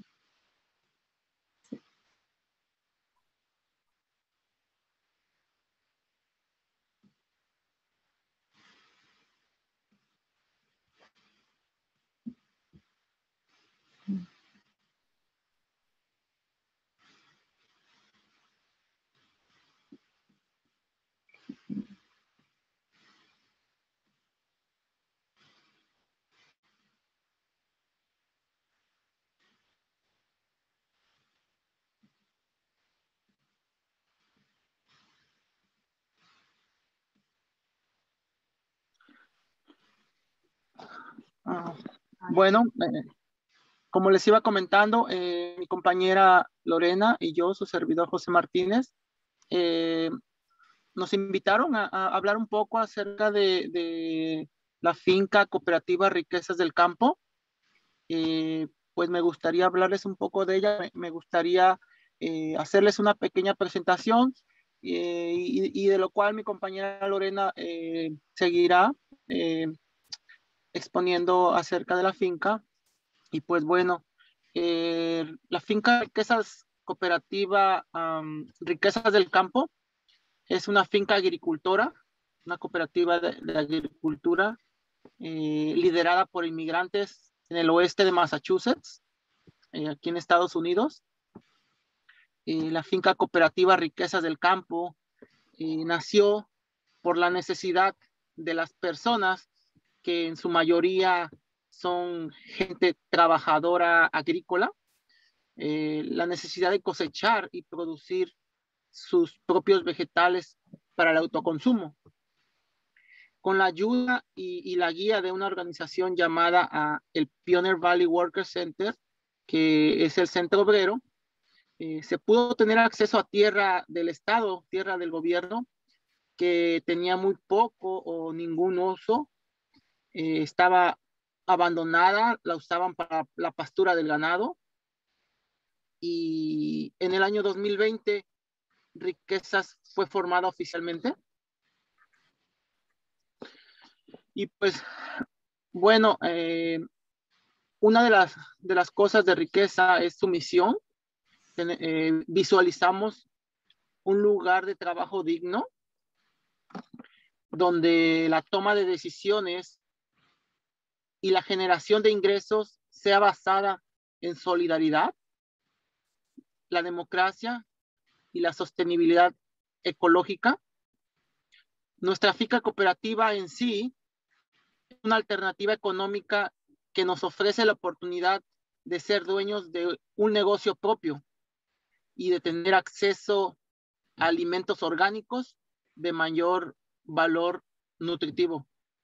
Ah, bueno, eh, como les iba comentando, eh, mi compañera Lorena y yo, su servidor José Martínez, eh, nos invitaron a, a hablar un poco acerca de, de la finca cooperativa Riquezas del Campo. Eh, pues me gustaría hablarles un poco de ella, me, me gustaría eh, hacerles una pequeña presentación eh, y, y de lo cual mi compañera Lorena eh, seguirá eh, exponiendo acerca de la finca. Y pues bueno, eh, la finca Riquezas Cooperativa um, Riquezas del Campo es una finca agricultora, una cooperativa de, de agricultura eh, liderada por inmigrantes en el oeste de Massachusetts, eh, aquí en Estados Unidos. Eh, la finca cooperativa Riquezas del Campo eh, nació por la necesidad de las personas que en su mayoría son gente trabajadora agrícola, eh, la necesidad de cosechar y producir sus propios vegetales para el autoconsumo. Con la ayuda y, y la guía de una organización llamada uh, el Pioneer Valley Worker Center, que es el centro obrero, eh, se pudo tener acceso a tierra del Estado, tierra del gobierno, que tenía muy poco o ningún uso, eh, estaba abandonada, la usaban para la pastura del ganado. Y en el año dos mil veinte, Riquezas fue formada oficialmente. Y pues, bueno, eh, una de las, de las cosas de Riqueza es su misión. Eh, visualizamos un lugar de trabajo digno. donde la toma de decisiones y la generación de ingresos sea basada en solidaridad, la democracia y la sostenibilidad ecológica. Nuestra finca cooperativa en sí es una alternativa económica que nos ofrece la oportunidad de ser dueños de un negocio propio y de tener acceso a alimentos orgánicos de mayor valor nutritivo.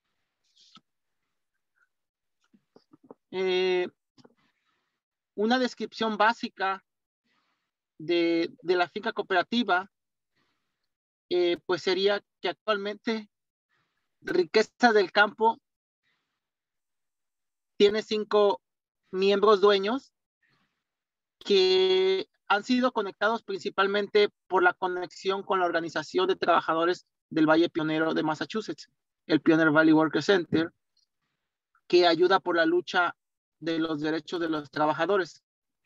Eh, una descripción básica de, de la finca cooperativa eh, pues sería que actualmente Riqueza del Campo tiene cinco miembros dueños que han sido conectados principalmente por la conexión con la Organización de Trabajadores del Valle Pionero de Massachusetts, el Pioneer Valley Worker Center, que ayuda por la lucha de los derechos de los trabajadores.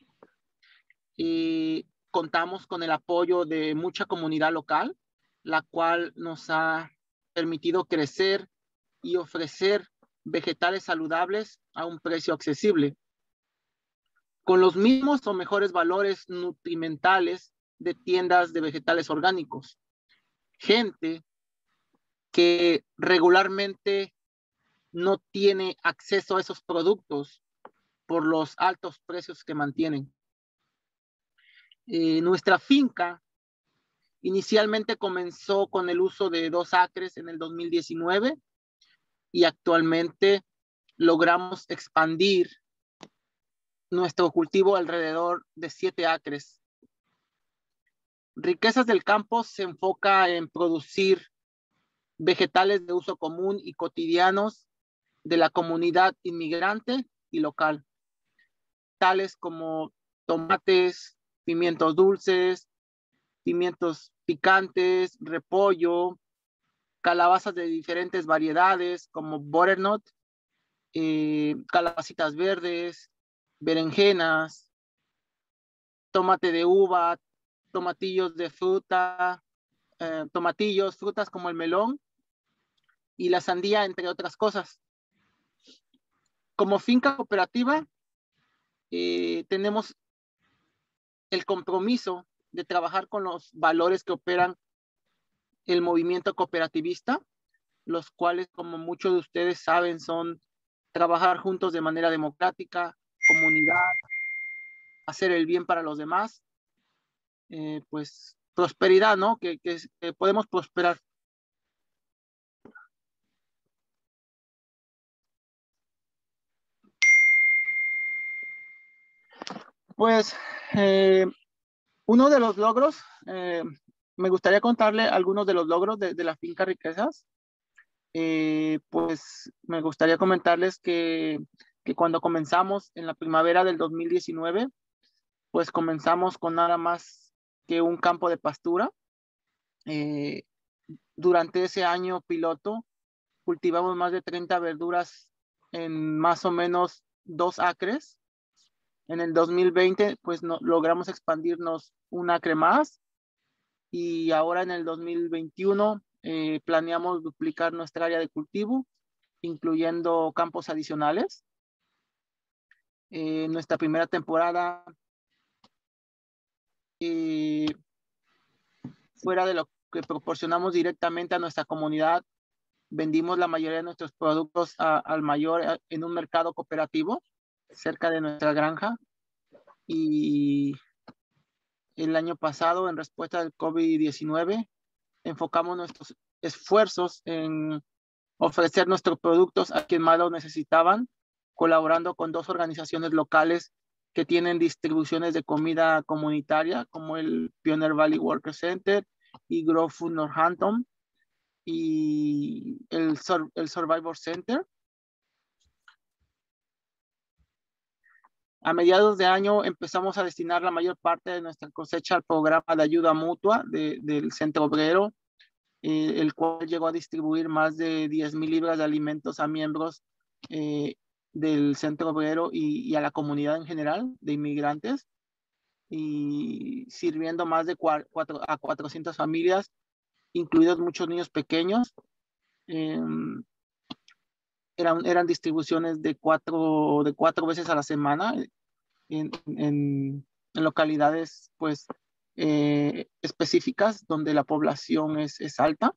Y contamos con el apoyo de mucha comunidad local, la cual nos ha permitido crecer y ofrecer vegetales saludables a un precio accesible, con los mismos o mejores valores nutrimentales de tiendas de vegetales orgánicos. Gente que regularmente no tiene acceso a esos productos por los altos precios que mantienen. Eh, nuestra finca inicialmente comenzó con el uso de dos acres en el dos mil diecinueve y actualmente logramos expandir nuestro cultivo alrededor de siete acres. Riquezas del Campo se enfoca en producir vegetales de uso común y cotidianos de la comunidad inmigrante y local, tales como tomates, pimientos dulces, pimientos picantes, repollo, calabazas de diferentes variedades como butternut, eh, calabacitas verdes, berenjenas, tomate de uva, tomatillos de fruta, eh, tomatillos, frutas como el melón y la sandía, entre otras cosas. Como finca cooperativa, eh, tenemos el compromiso de trabajar con los valores que operan el movimiento cooperativista, los cuales, como muchos de ustedes saben, son trabajar juntos de manera democrática, comunidad, hacer el bien para los demás, eh, pues prosperidad, ¿no? Que, que, que podemos prosperar. Pues eh, uno de los logros, eh, me gustaría contarle algunos de los logros de, de la finca Riquezas. Eh, pues me gustaría comentarles que, que cuando comenzamos en la primavera del dos mil diecinueve, pues comenzamos con nada más que un campo de pastura. Eh, durante ese año piloto cultivamos más de treinta verduras en más o menos dos acres. En el dos mil veinte pues no, logramos expandirnos un acre más y ahora en el dos mil veintiuno eh, planeamos duplicar nuestra área de cultivo, incluyendo campos adicionales. Eh, nuestra primera temporada, eh, fuera de lo que proporcionamos directamente a nuestra comunidad, vendimos la mayoría de nuestros productos a, al mayor a, en un mercado cooperativo cerca de nuestra granja. Y el año pasado, en respuesta al COVID diecinueve, enfocamos nuestros esfuerzos en ofrecer nuestros productos a quien más lo necesitaban, colaborando con dos organizaciones locales que tienen distribuciones de comida comunitaria, como el Pioneer Valley Worker Center y Grow Food Northampton y el, Sur el Survivor Center. A mediados de año empezamos a destinar la mayor parte de nuestra cosecha al programa de ayuda mutua de, del Centro Obrero, eh, el cual llegó a distribuir más de diez mil libras de alimentos a miembros eh, del Centro Obrero y, y a la comunidad en general de inmigrantes, y sirviendo más de cuatro, a cuatrocientas familias, incluidos muchos niños pequeños. eh, eran, eran distribuciones de cuatro, de cuatro veces a la semana en, en, en localidades pues eh, específicas donde la población es, es alta.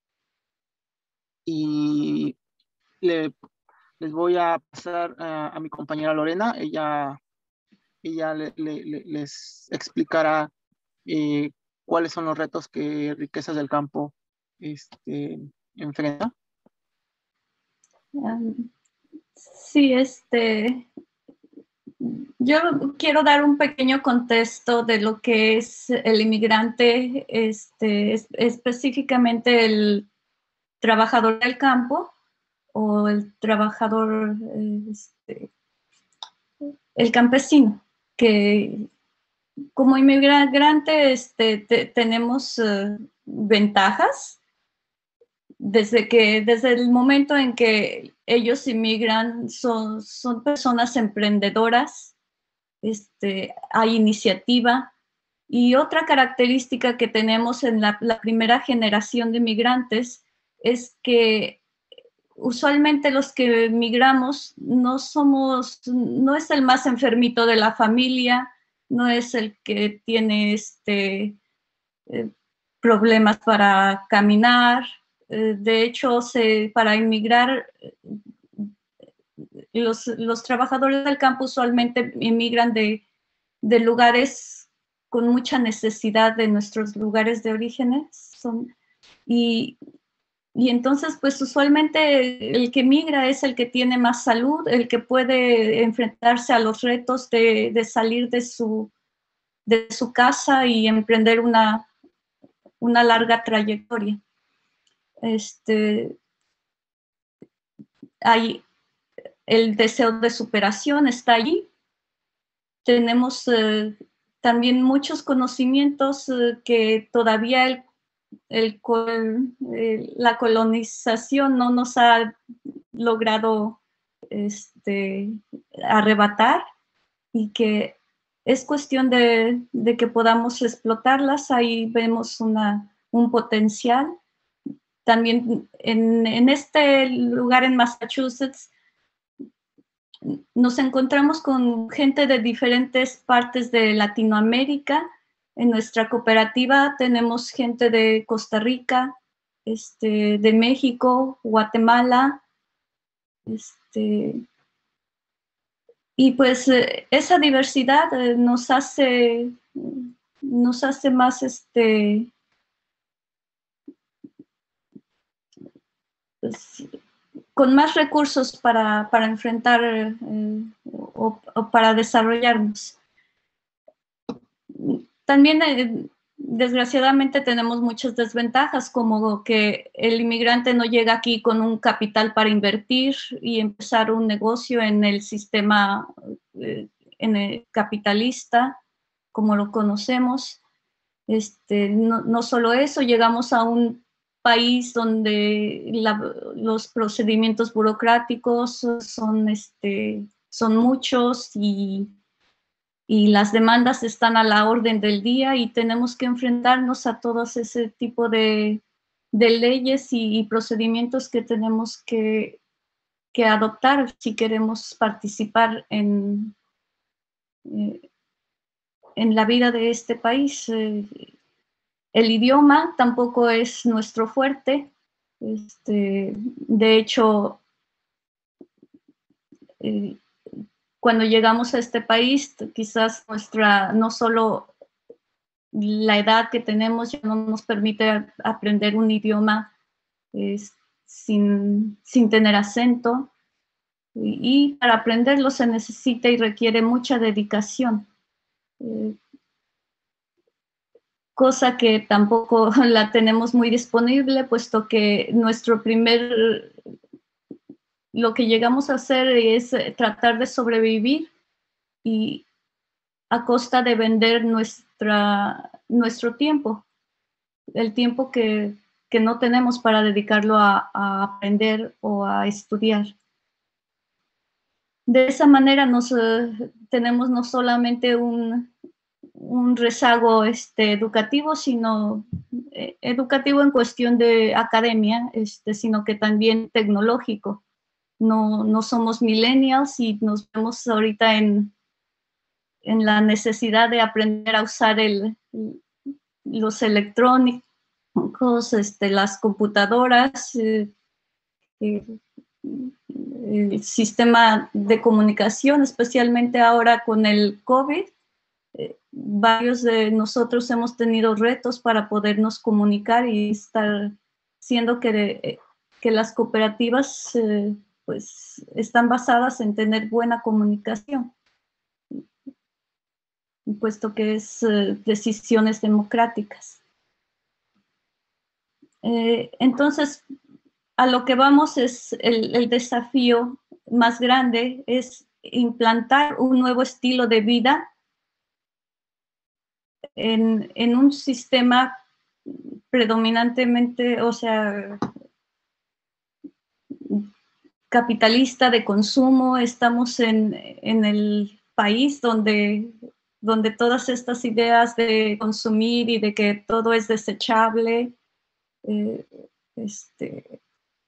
Y le, les voy a pasar a, a mi compañera Lorena. Ella, ella le, le, les explicará eh, cuáles son los retos que Riquezas del Campo este, enfrenta. Um, sí, este, yo quiero dar un pequeño contexto de lo que es el inmigrante, este, es, específicamente el trabajador del campo o el trabajador, este, el campesino, que como inmigrante este, te, tenemos uh, ventajas desde, que, desde el momento en que ellos inmigran, son, son personas emprendedoras, este, hay iniciativa. Y otra característica que tenemos en la, la primera generación de inmigrantes es que usualmente los que migramos no somos, no es el más enfermito de la familia, no es el que tiene este, eh, problemas para caminar. Eh, de hecho, se, para inmigrar, los, los trabajadores del campo usualmente inmigran de, de lugares con mucha necesidad de nuestros lugares de orígenes. Son, y, y entonces, pues usualmente el que migra es el que tiene más salud, el que puede enfrentarse a los retos de, de salir de su, de su casa y emprender una, una larga trayectoria. Este, hay el deseo de superación, está allí. Tenemos eh, también muchos conocimientos eh, que todavía el, el, el, la colonización no nos ha logrado este, arrebatar, y que es cuestión de, de que podamos explotarlas. Ahí vemos una, un potencial. También en, en este lugar en Massachusetts nos encontramos con gente de diferentes partes de Latinoamérica. En nuestra cooperativa tenemos gente de Costa Rica, este, de México, Guatemala, este, y pues eh, esa diversidad eh, nos hace, nos hace más, este, pues, con más recursos para, para enfrentar eh, o, o para desarrollarnos. También, eh, desgraciadamente, tenemos muchas desventajas, como que el inmigrante no llega aquí con un capital para invertir y empezar un negocio en el sistema eh, en el capitalista, como lo conocemos. Este, no, no solo eso, llegamos a un país donde la, los procedimientos burocráticos son, este, son muchos y, y las demandas están a la orden del día, y tenemos que enfrentarnos a todos ese tipo de, de leyes y, y procedimientos que tenemos que, que adoptar si queremos participar en, eh, en la vida de este país. Eh, El idioma tampoco es nuestro fuerte. Este, de hecho, eh, cuando llegamos a este país, quizás nuestra, no solo la edad que tenemos ya no nos permite aprender un idioma eh, sin, sin tener acento, y, y para aprenderlo se necesita y requiere mucha dedicación. Eh, cosa que tampoco la tenemos muy disponible, puesto que nuestro primer, lo que llegamos a hacer es tratar de sobrevivir, y a costa de vender nuestra, nuestro tiempo, el tiempo que, que no tenemos para dedicarlo a, a aprender o a estudiar. De esa manera nos, eh, tenemos no solamente un, un rezago este, educativo, sino eh, educativo en cuestión de academia, este, sino que también tecnológico. No, no somos millennials y nos vemos ahorita en, en la necesidad de aprender a usar el, los electrónicos, este, las computadoras, eh, eh, el sistema de comunicación, especialmente ahora con el COVID. Eh, varios de nosotros hemos tenido retos para podernos comunicar y estar, siendo que, eh, que las cooperativas eh, pues, están basadas en tener buena comunicación, puesto que es eh, decisiones democráticas. Eh, entonces, a lo que vamos es el, el desafío más grande, es implantar un nuevo estilo de vida en, en un sistema predominantemente, o sea, capitalista de consumo. Estamos en, en el país donde, donde todas estas ideas de consumir y de que todo es desechable, eh, este,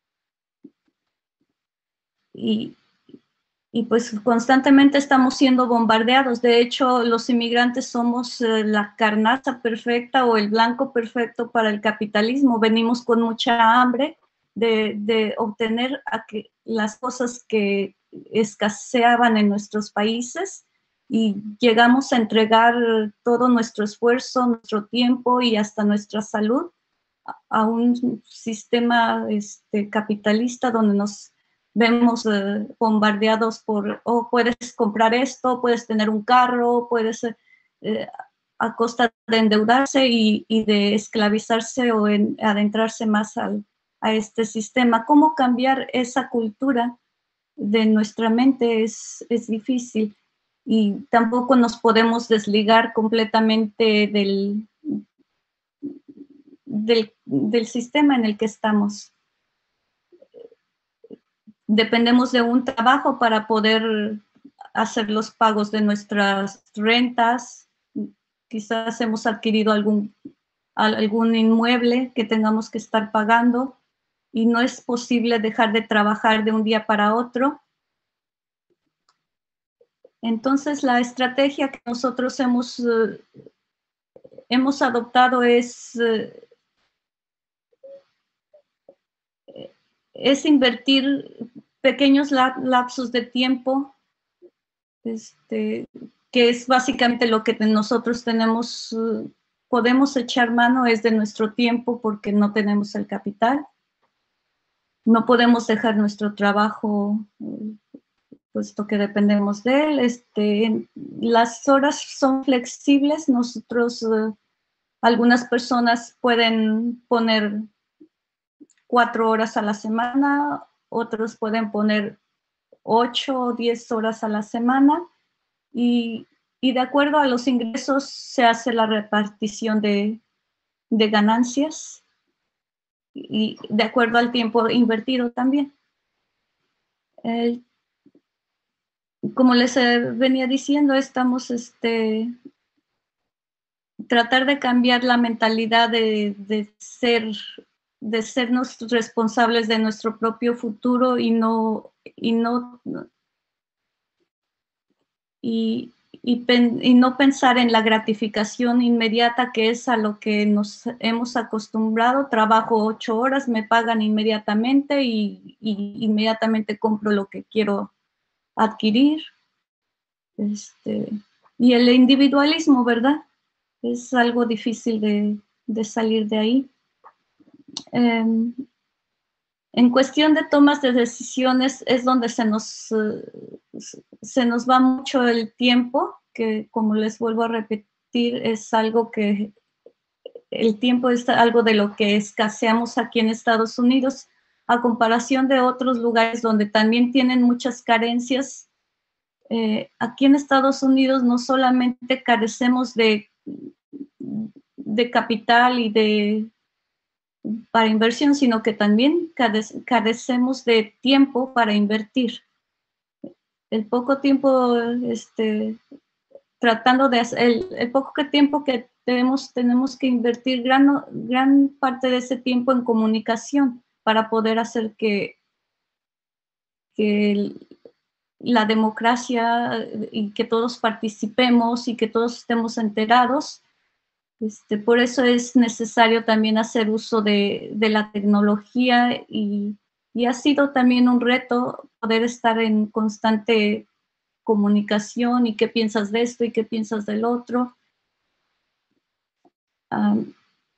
y, y pues constantemente estamos siendo bombardeados. De hecho, los inmigrantes somos eh, la carnaza perfecta o el blanco perfecto para el capitalismo. Venimos con mucha hambre de, de obtener a que las cosas que escaseaban en nuestros países, y llegamos a entregar todo nuestro esfuerzo, nuestro tiempo y hasta nuestra salud a, a un sistema este, capitalista donde nos vemos eh, bombardeados por, oh, puedes comprar esto, puedes tener un carro, puedes, eh, a costa de endeudarse y, y de esclavizarse o en, adentrarse más al, a este sistema. ¿Cómo cambiar esa cultura de nuestra mente? Es, es difícil, y tampoco nos podemos desligar completamente del, del, del sistema en el que estamos. Dependemos de un trabajo para poder hacer los pagos de nuestras rentas. Quizás hemos adquirido algún, algún inmueble que tengamos que estar pagando y no es posible dejar de trabajar de un día para otro. Entonces, la estrategia que nosotros hemos, uh, hemos adoptado es, uh, es invertir pequeños lapsos de tiempo, este, que es básicamente lo que nosotros tenemos, uh, podemos echar mano, es de nuestro tiempo, porque no tenemos el capital. No podemos dejar nuestro trabajo, uh, puesto que dependemos de él. Este, las horas son flexibles. Nosotros, uh, algunas personas pueden poner cuatro horas a la semana, otros pueden poner ocho o diez horas a la semana, y, y de acuerdo a los ingresos se hace la repartición de, de ganancias y de acuerdo al tiempo invertido también. El, como les venía diciendo, estamos este, tratar de cambiar la mentalidad de, de ser de sernos responsables de nuestro propio futuro y no y no y, y, pen, y no pensar en la gratificación inmediata, que es a lo que nos hemos acostumbrado. Trabajo ocho horas, me pagan inmediatamente y, y inmediatamente compro lo que quiero adquirir. Este, y el individualismo, ¿verdad? Es algo difícil de, de salir de ahí. Eh, en cuestión de tomas de decisiones es donde se nos, uh, se nos va mucho el tiempo, que como les vuelvo a repetir, es algo que el tiempo es algo de lo que escaseamos aquí en Estados Unidos, a comparación de otros lugares donde también tienen muchas carencias. Eh, aquí en Estados Unidos no solamente carecemos de, de capital y de para inversión, sino que también carecemos de tiempo para invertir. El poco tiempo este, tratando de hacer, el, el poco que tiempo que tenemos, tenemos que invertir gran, gran parte de ese tiempo en comunicación para poder hacer que, que el, la democracia y que todos participemos y que todos estemos enterados. Este, por eso es necesario también hacer uso de, de la tecnología y, y ha sido también un reto poder estar en constante comunicación y qué piensas de esto y qué piensas del otro. Um,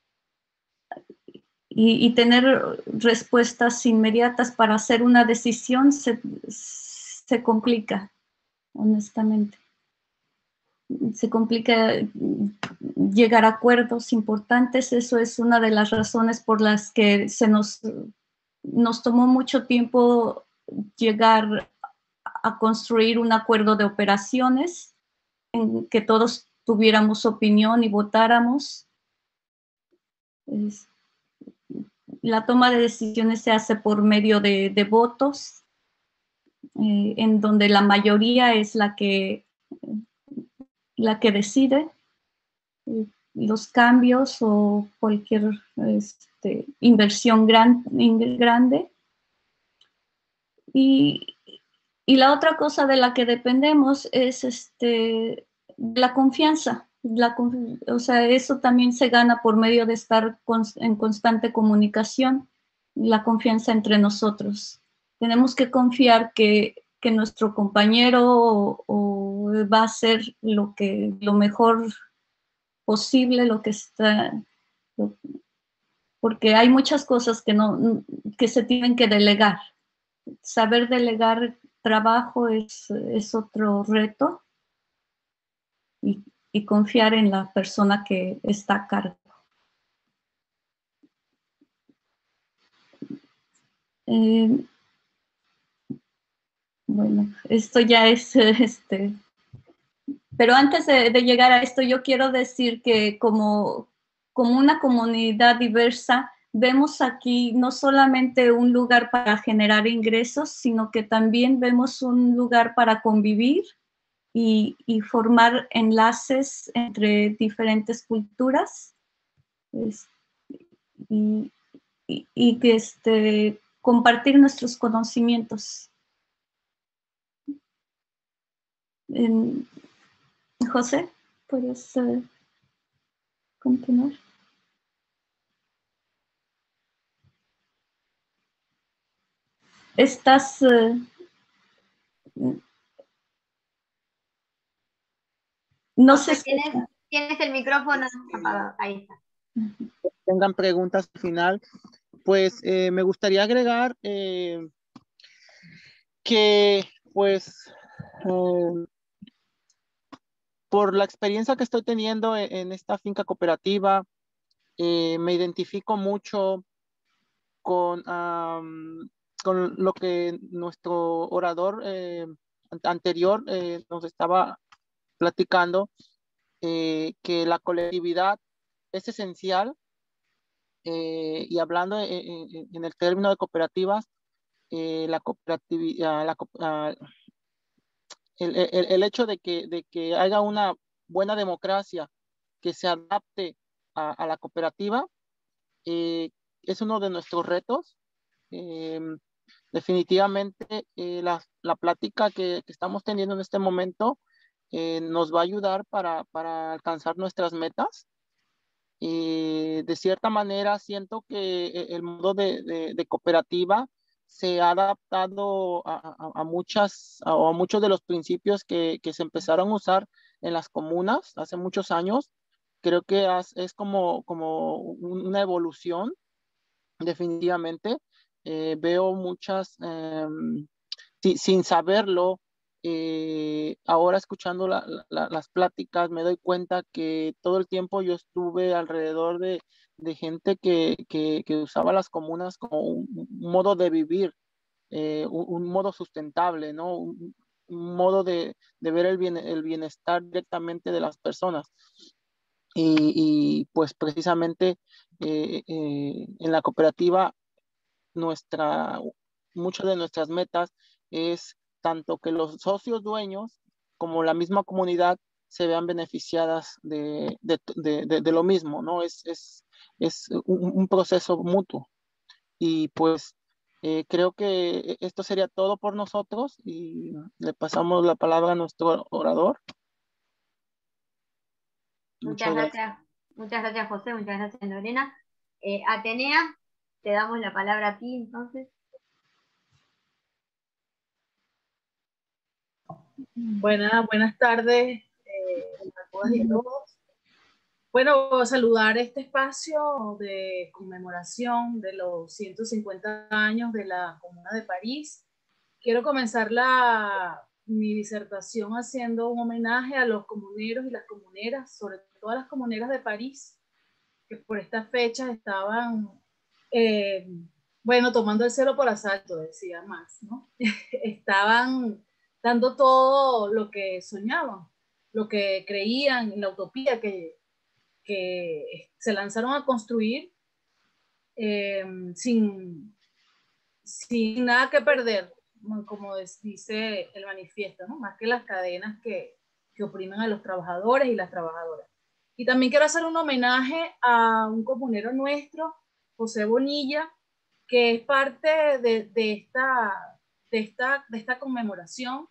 y, y tener respuestas inmediatas para hacer una decisión se, se complica, honestamente. Se complica llegar a acuerdos importantes. Eso es una de las razones por las que se nos, nos tomó mucho tiempo llegar a construir un acuerdo de operaciones en que todos tuviéramos opinión y votáramos. Es, la toma de decisiones se hace por medio de, de votos, eh, en donde la mayoría es la que, la que decide eh, los cambios o cualquier este, inversión gran, grande. Y, y la otra cosa de la que dependemos es este, la confianza. La, o sea, eso también se gana por medio de estar con, en constante comunicación, la confianza entre nosotros. Tenemos que confiar que, que nuestro compañero o, o va a hacer lo, que, lo mejor posible, lo que está... Lo, porque hay muchas cosas que, no, que se tienen que delegar. Saber delegar trabajo es, es otro reto. Y, y confiar en la persona que está a cargo. Eh, bueno, esto ya es, este, pero antes de, de llegar a esto, yo quiero decir que como, como una comunidad diversa, vemos aquí no solamente un lugar para generar ingresos, sino que también vemos un lugar para convivir y, y formar enlaces entre diferentes culturas. Es, y, y, y que este, compartir nuestros conocimientos. En, José, ¿puedes uh, continuar? Estás... Uh, no sé si... ¿Tienes, tienes el micrófono apagado? Ahí está. Tengan preguntas al final. Pues eh, me gustaría agregar eh, que pues eh, por la experiencia que estoy teniendo en, en esta finca cooperativa, eh, me identifico mucho con, um, con lo que nuestro orador eh, anterior eh, nos estaba platicando, eh, que la colectividad es esencial. Eh, y hablando en, en, en el término de cooperativas, eh, la cooperatividad, la, uh, el, el, el, hecho de que, de que haya una buena democracia que se adapte a, a la cooperativa, eh, es uno de nuestros retos. Eh, definitivamente eh, la, la plática que, que estamos teniendo en este momento eh, nos va a ayudar para, para alcanzar nuestras metas. Y de cierta manera siento que el modo de, de, de cooperativa se ha adaptado a, a, a muchas a, a muchos de los principios que, que se empezaron a usar en las comunas hace muchos años. Creo que es, es como, como una evolución, definitivamente. Eh, veo muchas, eh, si, sin saberlo, eh, ahora escuchando la, la, las pláticas me doy cuenta que todo el tiempo yo estuve alrededor de, de gente que, que, que usaba las comunas como un, un modo de vivir, eh, un, un modo sustentable, ¿no? Un, un modo de, de ver el, bien, el bienestar directamente de las personas. Y, y pues precisamente eh, eh, en la cooperativa nuestra, muchas de nuestras metas es tanto que los socios dueños como la misma comunidad se vean beneficiadas de, de, de, de, de lo mismo, ¿no? Es, es, es un, un proceso mutuo. Y pues eh, creo que esto sería todo por nosotros y le pasamos la palabra a nuestro orador. Muchas, muchas gracias. gracias. Muchas gracias, José. Muchas gracias, Lorena. Eh, Atenea, te damos la palabra a ti, entonces. Buenas, buenas tardes eh, a todas y a todos. Bueno, saludar este espacio de conmemoración de los ciento cincuenta años de la Comuna de París. Quiero comenzar la, mi disertación haciendo un homenaje a los comuneros y las comuneras, sobre todo a las comuneras de París, que por estas fechas estaban, eh, bueno, tomando el cielo por asalto, decía más, ¿no? Estaban dando todo lo que soñaban, lo que creían en la utopía que, que se lanzaron a construir eh, sin, sin nada que perder, como dice el manifiesto, ¿no? Más que las cadenas que, que oprimen a los trabajadores y las trabajadoras. Y también quiero hacer un homenaje a un comunero nuestro, José Bonilla, que es parte de, de, esta, de, esta, de esta conmemoración.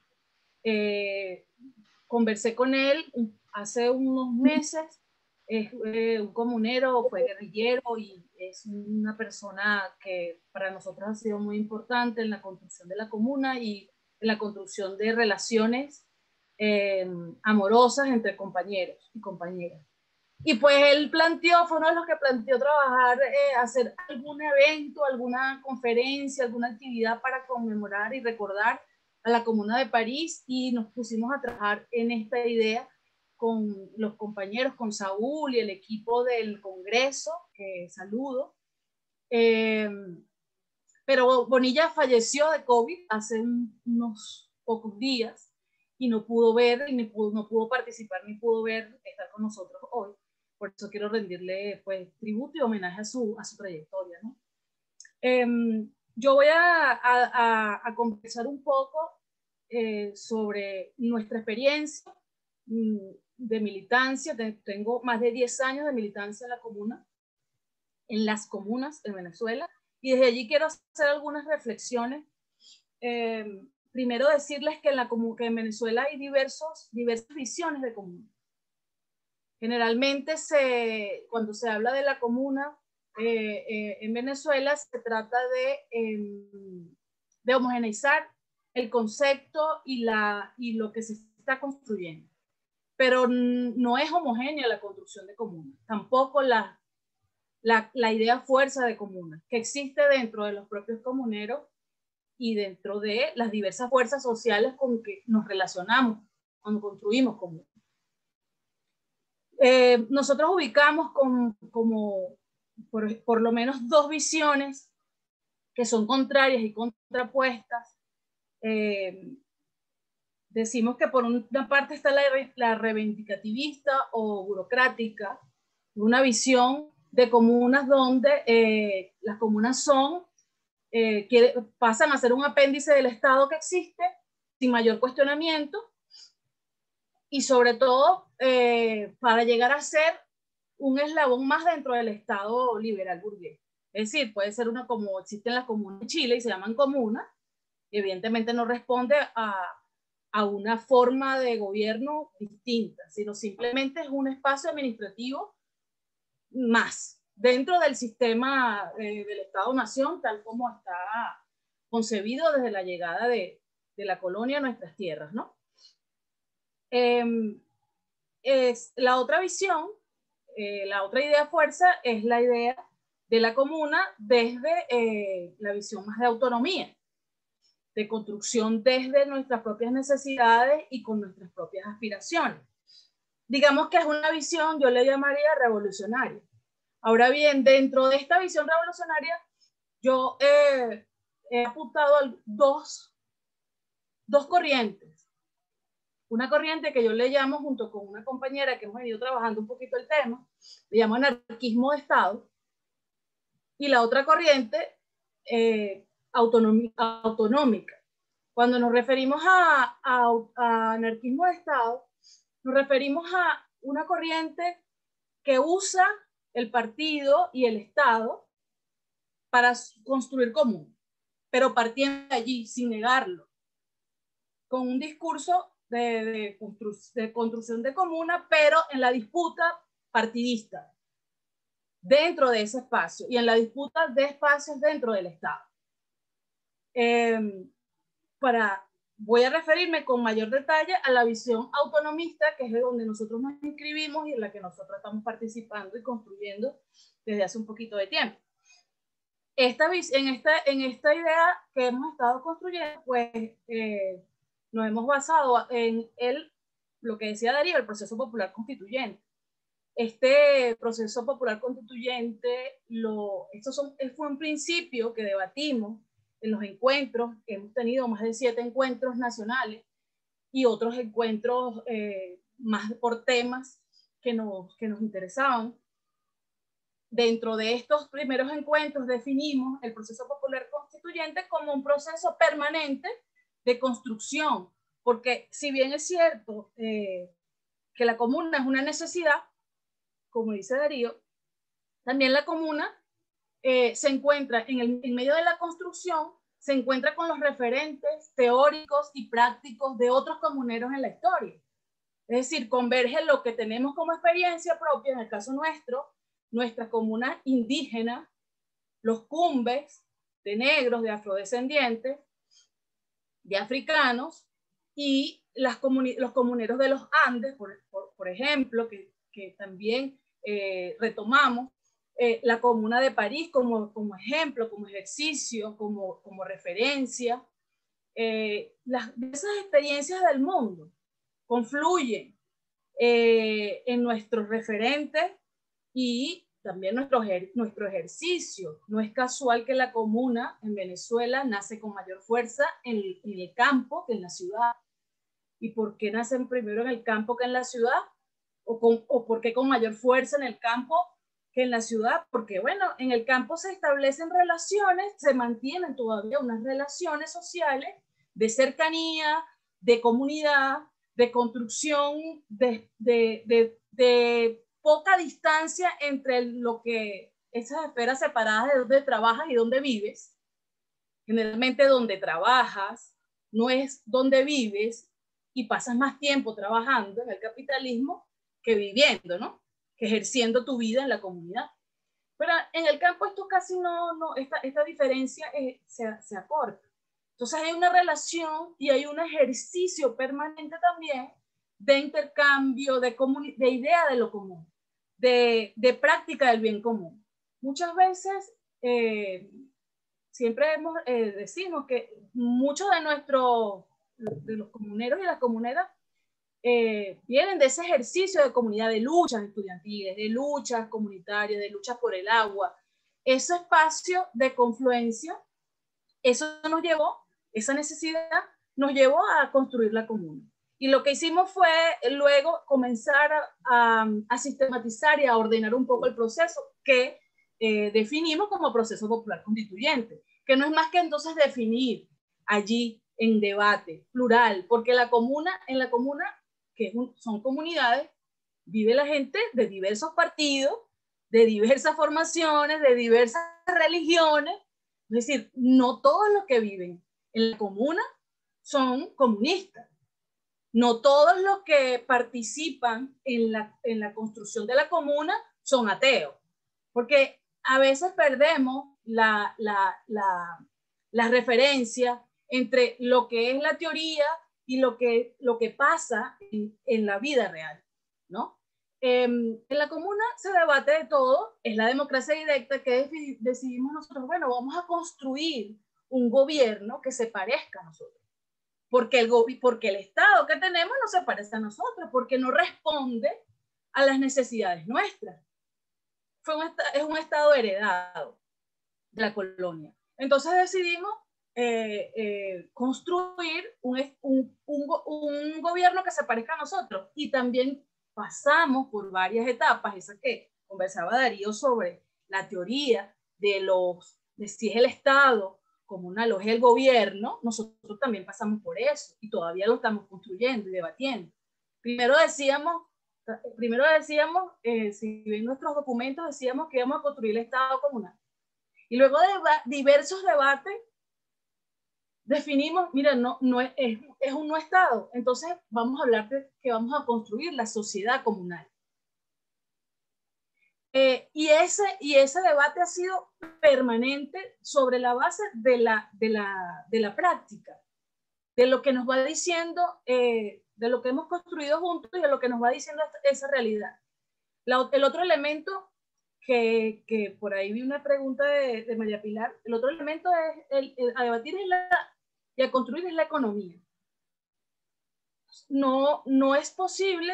Eh, conversé con él hace unos meses. Es eh, un comunero, fue guerrillero y es una persona que para nosotros ha sido muy importante en la construcción de la comuna y en la construcción de relaciones eh, amorosas entre compañeros y compañeras. Y pues él planteó, fue uno de los que planteó trabajar, eh, hacer algún evento, alguna conferencia, alguna actividad para conmemorar y recordar a la Comuna de París, y nos pusimos a trabajar en esta idea con los compañeros, con Saúl y el equipo del Congreso, que saludo. Eh, pero Bonilla falleció de COVID hace un, unos pocos días y no pudo ver, ni pudo, no pudo participar, ni pudo ver, estar con nosotros hoy. Por eso quiero rendirle pues tributo y homenaje a su, a su trayectoria, ¿no? Eh, yo voy a, a, a conversar un poco eh, sobre nuestra experiencia de militancia. Tengo más de diez años de militancia en la comuna, en las comunas en Venezuela, y desde allí quiero hacer algunas reflexiones. Eh, primero decirles que en, la, que en Venezuela hay diversos, diversas visiones de comuna. Generalmente se, cuando se habla de la comuna eh, eh, en Venezuela se trata de, eh, de homogeneizar el concepto y, la, y lo que se está construyendo. Pero no es homogénea la construcción de comunas, tampoco la, la, la idea fuerza de comunas, que existe dentro de los propios comuneros y dentro de las diversas fuerzas sociales con que nos relacionamos cuando construimos comunas. Eh, nosotros ubicamos con, como por, por lo menos dos visiones que son contrarias y contrapuestas. Eh, decimos que por una parte está la, la reivindicativista o burocrática, una visión de comunas donde eh, las comunas son, eh, quiere, pasan a ser un apéndice del Estado que existe sin mayor cuestionamiento, y sobre todo eh, para llegar a ser un eslabón más dentro del Estado liberal burgués. Es decir, puede ser una como existen las comunas en Chile y se llaman comunas, y evidentemente no responde a, a una forma de gobierno distinta, sino simplemente es un espacio administrativo más dentro del sistema eh, del Estado-Nación, tal como está concebido desde la llegada de, de la colonia a nuestras tierras, ¿no? Eh, es la otra visión, eh, la otra idea fuerza es la idea de la comuna desde eh, la visión más de autonomía, de construcción desde nuestras propias necesidades y con nuestras propias aspiraciones. Digamos que es una visión, yo le llamaría revolucionaria. Ahora bien, dentro de esta visión revolucionaria, yo eh, he apuntado a dos, dos corrientes. Una corriente que yo le llamo, junto con una compañera que hemos venido trabajando un poquito el tema, le llamo anarquismo de Estado, y la otra corriente, eh, autonómica. Cuando nos referimos a, a, a anarquismo de Estado, Nos referimos a una corriente que usa el partido y el Estado para construir común, pero partiendo de allí, sin negarlo, con un discurso de, de, constru de construcción de comuna, pero en la disputa partidista, dentro de ese espacio, y en la disputa de espacios dentro del Estado. Eh, para, voy a referirme con mayor detalle a la visión autonomista, que es de donde nosotros nos inscribimos y en la que nosotros estamos participando y construyendo desde hace un poquito de tiempo. Esta, en, esta, en esta idea que hemos estado construyendo, pues eh, nos hemos basado en el, lo que decía Darío, el proceso popular constituyente. Este proceso popular constituyente, lo, esto son, fue un principio que debatimos en los encuentros, que hemos tenido más de siete encuentros nacionales y otros encuentros eh, más por temas que nos, que nos interesaban. Dentro de estos primeros encuentros definimos el proceso popular constituyente como un proceso permanente de construcción, porque si bien es cierto eh, que la comuna es una necesidad, como dice Darío, también la comuna eh, se encuentra en, el, en medio de la construcción, se encuentra con los referentes teóricos y prácticos de otros comuneros en la historia. Es decir, converge lo que tenemos como experiencia propia, en el caso nuestro, nuestra comuna indígena, los cumbes de negros, de afrodescendientes, de africanos, y las comuni los comuneros de los Andes, por, por, por ejemplo, que, que también eh, retomamos, eh, la Comuna de París como, como ejemplo, como ejercicio, como, como referencia. Eh, las, esas experiencias del mundo confluyen eh, en nuestros referentes y también nuestro, nuestro ejercicio. No es casual que la comuna en Venezuela nace con mayor fuerza en, en el campo que en la ciudad. ¿Y por qué nacen primero en el campo que en la ciudad? ¿O, con, o por qué con mayor fuerza en el campo que en la ciudad? Porque, bueno, en el campo se establecen relaciones, se mantienen todavía unas relaciones sociales de cercanía, de comunidad, de construcción, de, de, de, de poca distancia entre lo que esas esferas separadas de donde trabajas y donde vives. Generalmente donde trabajas no es donde vives, y pasas más tiempo trabajando en el capitalismo que viviendo, ¿no? Que ejerciendo tu vida en la comunidad. Pero en el campo esto casi no, no esta, esta diferencia eh, se, se acorta. Entonces hay una relación y hay un ejercicio permanente también de intercambio, de, de idea de lo común, de, de práctica del bien común. Muchas veces eh, siempre hemos, eh, decimos que muchos de nuestros, de los comuneros y las comuneras eh, vienen de ese ejercicio de comunidad, de luchas estudiantiles, de luchas comunitarias, de luchas por el agua. Ese espacio de confluencia, eso nos llevó, esa necesidad nos llevó a construir la comuna. Y lo que hicimos fue luego comenzar a, a, a sistematizar y a ordenar un poco el proceso que eh, definimos como proceso popular constituyente, que no es más que entonces definir allí en debate plural, porque la comuna, en la comuna, que son comunidades, vive la gente de diversos partidos, de diversas formaciones, de diversas religiones. Es decir, no todos los que viven en la comuna son comunistas. No todos los que participan en la, en la construcción de la comuna son ateos. Porque a veces perdemos la, la, la, la referencia entre lo que es la teoría y lo que, lo que pasa en, en la vida real, ¿no? Eh, en la comuna se debate de todo, es la democracia directa que decidimos nosotros, bueno, vamos a construir un gobierno que se parezca a nosotros, porque el, porque el Estado que tenemos no se parece a nosotros, porque no responde a las necesidades nuestras. Fue un, es un Estado heredado de la colonia. Entonces decidimos Eh, eh, construir un, un, un, un gobierno que se parezca a nosotros, y también pasamos por varias etapas, esa que conversaba Darío sobre la teoría de los de si es el Estado como una logia del gobierno. Nosotros también pasamos por eso y todavía lo estamos construyendo y debatiendo. Primero decíamos, primero decíamos, eh, si ven nuestros documentos, decíamos que íbamos a construir el Estado comunal. Y luego de diversos debates, definimos, mira, no, no es, es, es un no Estado. Entonces vamos a hablar de que vamos a construir la sociedad comunal. Eh, y, ese, y ese debate ha sido permanente sobre la base de la, de la, de la práctica, de lo que nos va diciendo, eh, de lo que hemos construido juntos y de lo que nos va diciendo esa realidad. La, el otro elemento que, que por ahí vi una pregunta de, de María Pilar, el otro elemento es el, el, a debatir es la, y a construir es la economía. No, no es posible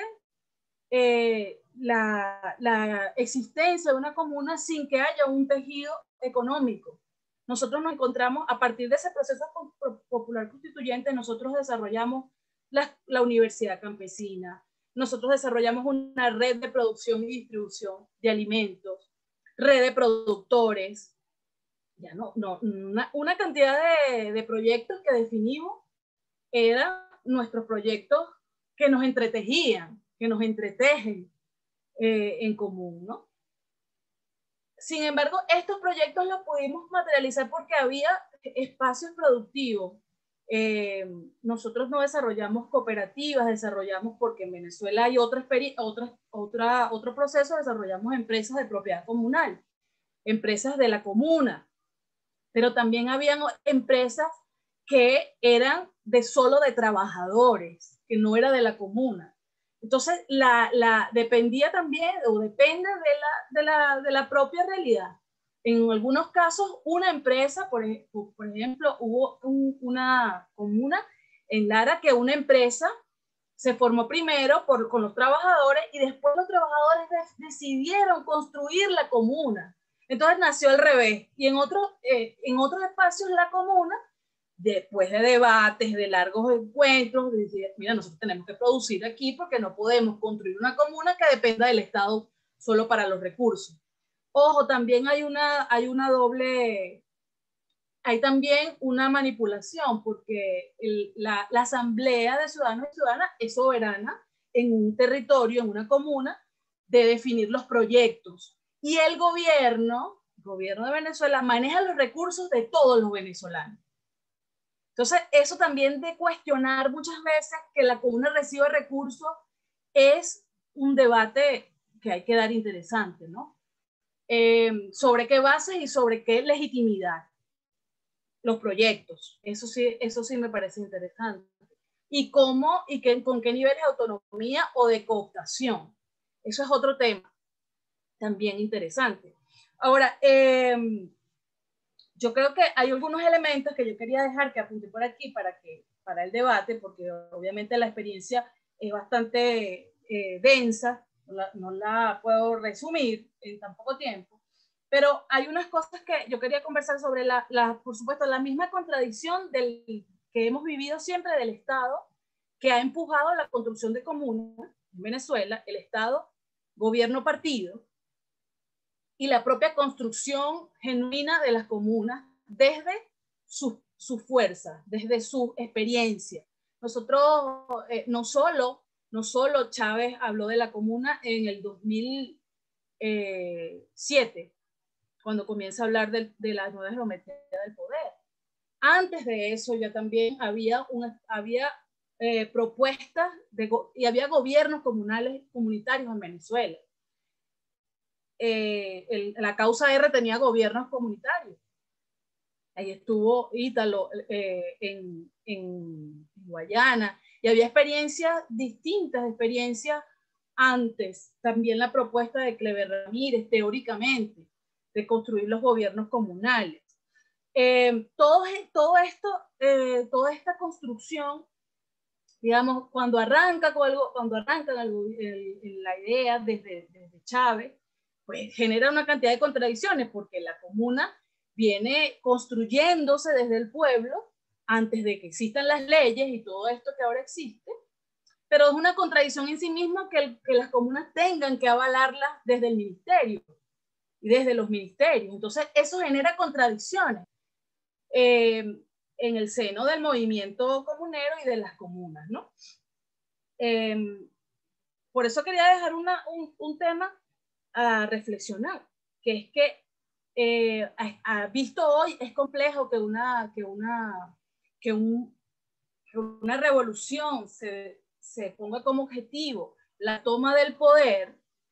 eh, la, la existencia de una comuna sin que haya un tejido económico. Nosotros nos encontramos, a partir de ese proceso popular constituyente, nosotros desarrollamos la, la universidad campesina, nosotros desarrollamos una red de producción y distribución de alimentos, red de productores, ya no, no, una, una cantidad de, de proyectos que definimos eran nuestros proyectos que nos entretejían, que nos entretejen eh, en común, ¿no? Sin embargo, estos proyectos los pudimos materializar porque había espacios productivos. Eh, nosotros no desarrollamos cooperativas, desarrollamos porque en Venezuela hay otra, otra, otra, otro proceso, desarrollamos empresas de propiedad comunal, empresas de la comuna, pero también habían empresas que eran de solo de trabajadores, que no era de la comuna. Entonces, la, la, dependía también, o depende de la, de, la, de la propia realidad. En algunos casos, una empresa, por, por ejemplo, hubo un, una comuna en Lara que una empresa se formó primero por, con los trabajadores y después los trabajadores de, decidieron construir la comuna. Entonces nació al revés. Y en, otro, eh, en otros espacios la comuna, después de debates, de largos encuentros, decir, mira, nosotros tenemos que producir aquí porque no podemos construir una comuna que dependa del Estado solo para los recursos. Ojo, también hay una, hay una doble, hay también una manipulación porque el, la, la Asamblea de Ciudadanos y Ciudadanas es soberana en un territorio, en una comuna, de definir los proyectos. Y el gobierno, el gobierno de Venezuela, maneja los recursos de todos los venezolanos. Entonces, eso también de cuestionar muchas veces que la comuna recibe recursos es un debate que hay que dar interesante, ¿no? Eh, sobre qué bases y sobre qué legitimidad. Los proyectos, eso sí, eso sí me parece interesante. Y cómo, y qué, con qué niveles de autonomía o de cooptación. Eso es otro tema también interesante. Ahora, eh, yo creo que hay algunos elementos que yo quería dejar que apunté por aquí para, que, para el debate, porque obviamente la experiencia es bastante eh, densa, no la, no la puedo resumir en tan poco tiempo, pero hay unas cosas que yo quería conversar sobre, la, la, por supuesto, la misma contradicción del, que hemos vivido siempre del Estado, que ha empujado la construcción de comunas en Venezuela, el Estado, gobierno-partido, y la propia construcción genuina de las comunas desde su, su fuerza, desde su experiencia. Nosotros, eh, no, solo, no solo Chávez habló de la comuna en el dos mil siete, cuando comienza a hablar de, de la nueva geometría del poder. Antes de eso ya también había, una, había eh, propuestas de, y había gobiernos comunales, comunitarios en Venezuela. Eh, el, la causa R tenía gobiernos comunitarios. Ahí estuvo Ítalo eh, en, en Guayana, y había experiencias distintas, experiencias antes. También la propuesta de Cleber Ramírez, teóricamente, de construir los gobiernos comunales. Eh, todo, todo esto, eh, toda esta construcción, digamos, cuando arranca, cuando arranca el, el, el, la idea desde, desde Chávez, pues genera una cantidad de contradicciones, porque la comuna viene construyéndose desde el pueblo antes de que existan las leyes y todo esto que ahora existe, pero es una contradicción en sí misma que, el, que las comunas tengan que avalarlas desde el ministerio y desde los ministerios. Entonces eso genera contradicciones eh, en el seno del movimiento comunero y de las comunas, ¿no? Eh, por eso quería dejar una, un, un tema a reflexionar, que es que eh, a, a visto hoy es complejo que una, que una, que un, que una revolución se, se ponga como objetivo la toma del poder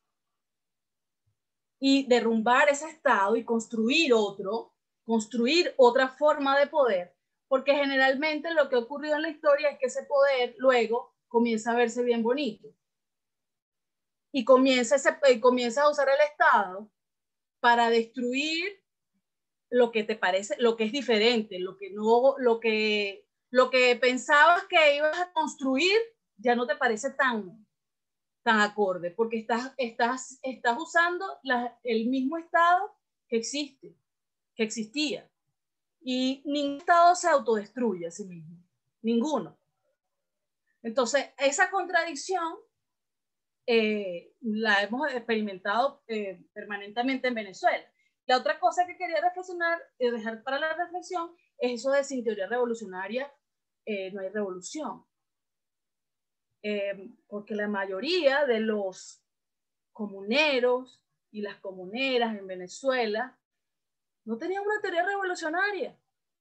y derrumbar ese estado y construir otro, construir otra forma de poder, porque generalmente lo que ha ocurrido en la historia es que ese poder luego comienza a verse bien bonito y comienza, ese, y comienza a usar el Estado para destruir lo que te parece, lo que es diferente, lo que no, lo que, lo que pensabas que ibas a construir ya no te parece tan, tan acorde, porque estás, estás, estás usando la, el mismo Estado que existe, que existía. Y ningún Estado se autodestruye a sí mismo, ninguno. Entonces, esa contradicción eh, la hemos experimentado eh, permanentemente en Venezuela. La otra cosa que quería reflexionar, eh, dejar para la reflexión, es eso de sin teoría revolucionaria eh, no hay revolución. Eh, porque la mayoría de los comuneros y las comuneras en Venezuela no tenían una teoría revolucionaria.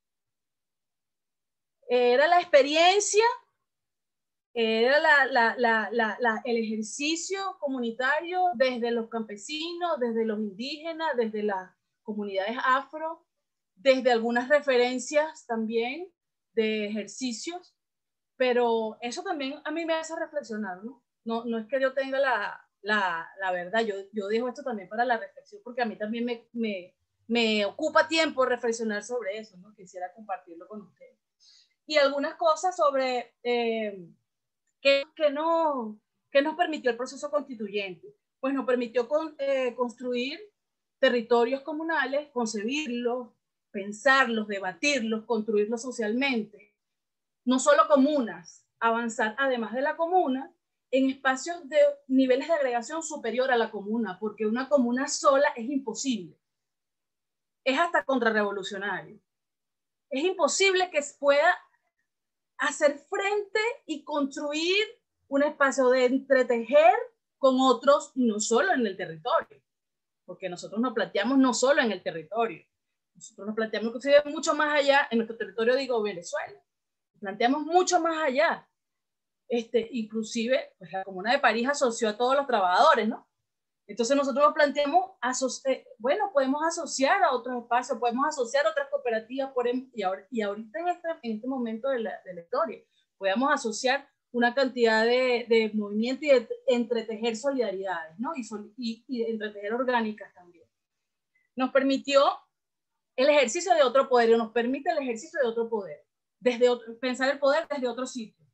Era la experiencia, era la, la, la, la, la, el ejercicio comunitario desde los campesinos, desde los indígenas, desde las comunidades afro, desde algunas referencias también de ejercicios, pero eso también a mí me hace reflexionar, ¿no? No, no es que yo tenga la, la, la verdad, yo, yo dejo esto también para la reflexión, porque a mí también me, me, me ocupa tiempo reflexionar sobre eso, ¿no? Quisiera compartirlo con ustedes. Y algunas cosas sobre eh, qué, qué, no, qué nos permitió el proceso constituyente. Pues nos permitió con, eh, construir territorios comunales, concebirlos, pensarlos, debatirlos, construirlos socialmente. No solo comunas, avanzar además de la comuna en espacios de niveles de agregación superior a la comuna, porque una comuna sola es imposible. Es hasta contrarrevolucionario. Es imposible que pueda hacer frente y construir un espacio de entretejer con otros, no solo en el territorio, porque nosotros nos planteamos no solo en el territorio, nosotros nos planteamos inclusive mucho más allá, en nuestro territorio digo Venezuela, planteamos mucho más allá. Este, inclusive, pues la Comuna de París asoció a todos los trabajadores, ¿no? Entonces nosotros nos planteamos, eh, bueno, podemos asociar a otros espacios, podemos asociar a otras cooperativas, por, y, ahora, y ahorita en este, en este momento de la, de la historia, podemos asociar una cantidad de, de movimientos y de entretejer solidaridades, ¿no? Y, y, y entretejer orgánicas también. Nos permitió el ejercicio de otro poder, y nos permite el ejercicio de otro poder, desde otro, pensar el poder desde otro sitio.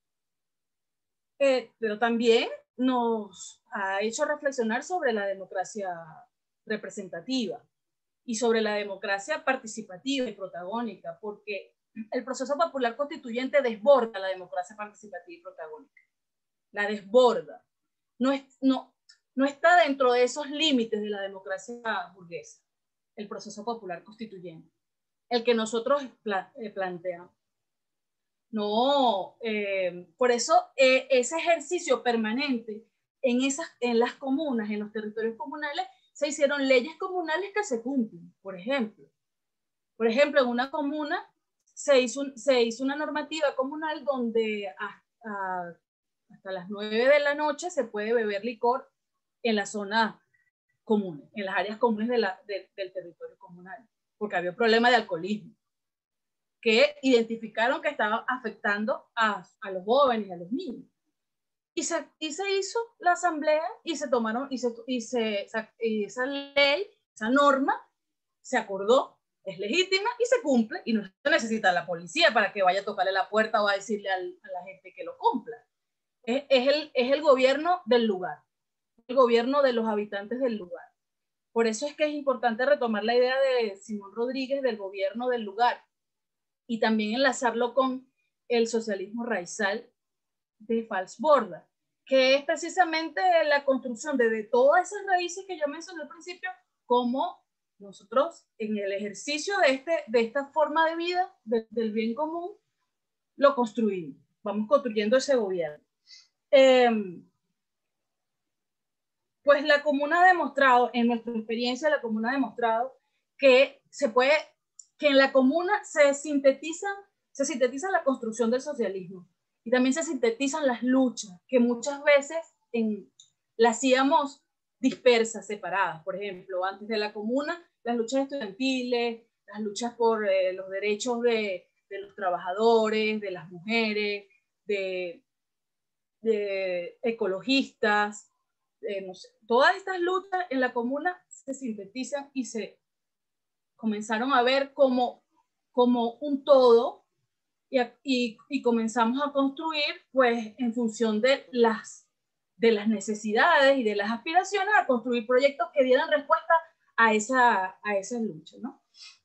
Eh, pero también nos ha hecho reflexionar sobre la democracia representativa y sobre la democracia participativa y protagónica, porque el proceso popular constituyente desborda la democracia participativa y protagónica. La desborda. No, es, no, no está dentro de esos límites de la democracia burguesa, el proceso popular constituyente, el que nosotros pla, eh, planteamos. No, eh, por eso eh, ese ejercicio permanente en, esas, en las comunas, en los territorios comunales, se hicieron leyes comunales que se cumplen, por ejemplo. Por ejemplo, en una comuna se hizo, se hizo una normativa comunal donde hasta, hasta las nueve de la noche se puede beber licor en la zona común, en las áreas comunes de la, de, del territorio comunal, porque había un problema de alcoholismo que identificaron que estaba afectando a, a los jóvenes y a los niños. Y se, y se hizo la asamblea y se tomaron, y, se, y, se, y esa ley, esa norma, se acordó, es legítima y se cumple, y no se necesita la policía para que vaya a tocarle la puerta o a decirle al, a la gente que lo cumpla. Es, es, el, es el gobierno del lugar, el gobierno de los habitantes del lugar. Por eso es que es importante retomar la idea de Simón Rodríguez del gobierno del lugar, y también enlazarlo con el socialismo raizal de Falsborda, que es precisamente la construcción de, de todas esas raíces que yo mencioné al principio, como nosotros en el ejercicio de, este, de esta forma de vida, de, del bien común, lo construimos, vamos construyendo ese gobierno. Eh, pues la comuna ha demostrado, en nuestra experiencia la comuna ha demostrado que se puede, que en la comuna se sintetiza, se sintetiza la construcción del socialismo y también se sintetizan las luchas que muchas veces en, las hacíamos dispersas, separadas. Por ejemplo, antes de la comuna, las luchas estudiantiles, las luchas por eh, los derechos de, de los trabajadores, de las mujeres, de, de ecologistas, eh, no sé, todas estas luchas en la comuna se sintetizan y se comenzaron a ver como, como un todo y, y, y comenzamos a construir pues en función de las, de las necesidades y de las aspiraciones a construir proyectos que dieran respuesta a esa, a esa lucha, ¿no?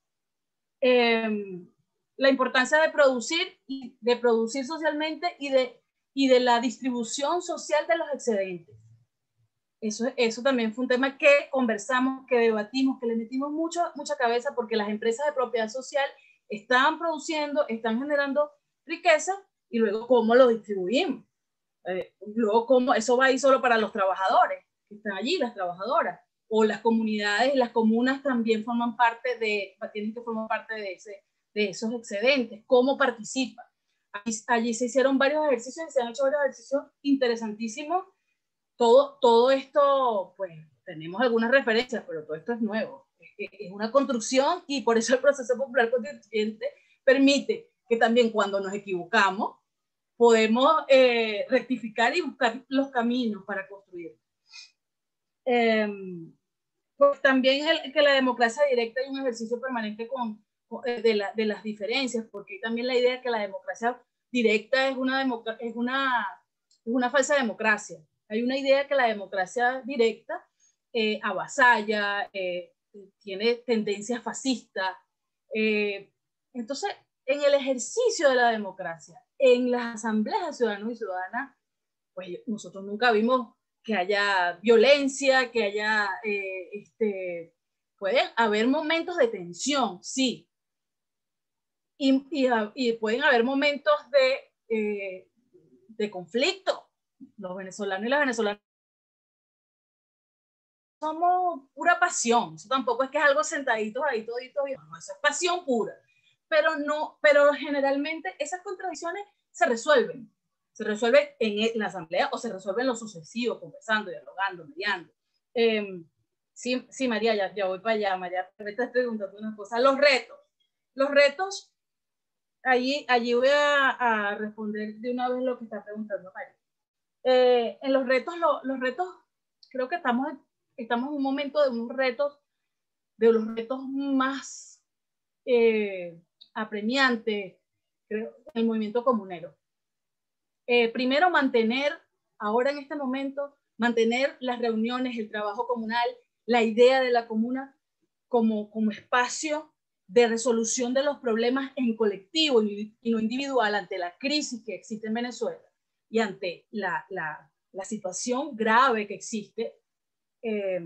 Eh, la importancia de producir, y de producir socialmente y de, y de la distribución social de los excedentes. Eso, eso también fue un tema que conversamos, que debatimos, que le metimos mucho, mucha cabeza, porque las empresas de propiedad social están produciendo, están generando riqueza, y luego cómo lo distribuimos. Eh, luego cómo eso va a ir solo para los trabajadores que están allí, las trabajadoras, o las comunidades, las comunas también forman parte de, tienen que formar parte de, ese, de esos excedentes, cómo participan. Allí, allí se hicieron varios ejercicios y se han hecho varios ejercicios interesantísimos. Todo, todo esto, pues, tenemos algunas referencias, pero todo esto es nuevo. Es, es una construcción y por eso el proceso popular constituyente permite que también cuando nos equivocamos podemos eh, rectificar y buscar los caminos para construir. Eh, pues también el, que la democracia directa es un ejercicio permanente con, con, de, la, de las diferencias, porque también la idea de que la democracia directa es una, es una, es una falsa democracia. Hay una idea que la democracia directa eh, avasalla, eh, tiene tendencias fascistas. Eh, entonces, en el ejercicio de la democracia, en las asambleas de ciudadanos y ciudadanas, pues nosotros nunca vimos que haya violencia, que haya, eh, este, pueden haber momentos de tensión, sí, y, y, y pueden haber momentos de, eh, de conflicto. Los venezolanos y las venezolanas somos pura pasión, eso tampoco es que es algo sentaditos ahí toditos, no, eso es pasión pura, pero, no, pero generalmente esas contradicciones se resuelven, se resuelven en la asamblea o se resuelven en lo sucesivo, conversando, dialogando, mediando. Eh, sí, sí, María, ya, ya voy para allá, María, te estás preguntando una cosa, los retos, los retos, allí, allí voy a, a responder de una vez lo que está preguntando María. Eh, en los retos, lo, los retos, creo que estamos, estamos en un momento de un reto, de los retos más eh, apremiantes, creo, el movimiento comunero. Eh, primero, mantener, ahora en este momento, mantener las reuniones, el trabajo comunal, la idea de la comuna como, como espacio de resolución de los problemas en colectivo y no individual ante la crisis que existe en Venezuela y ante la, la, la situación grave que existe, eh,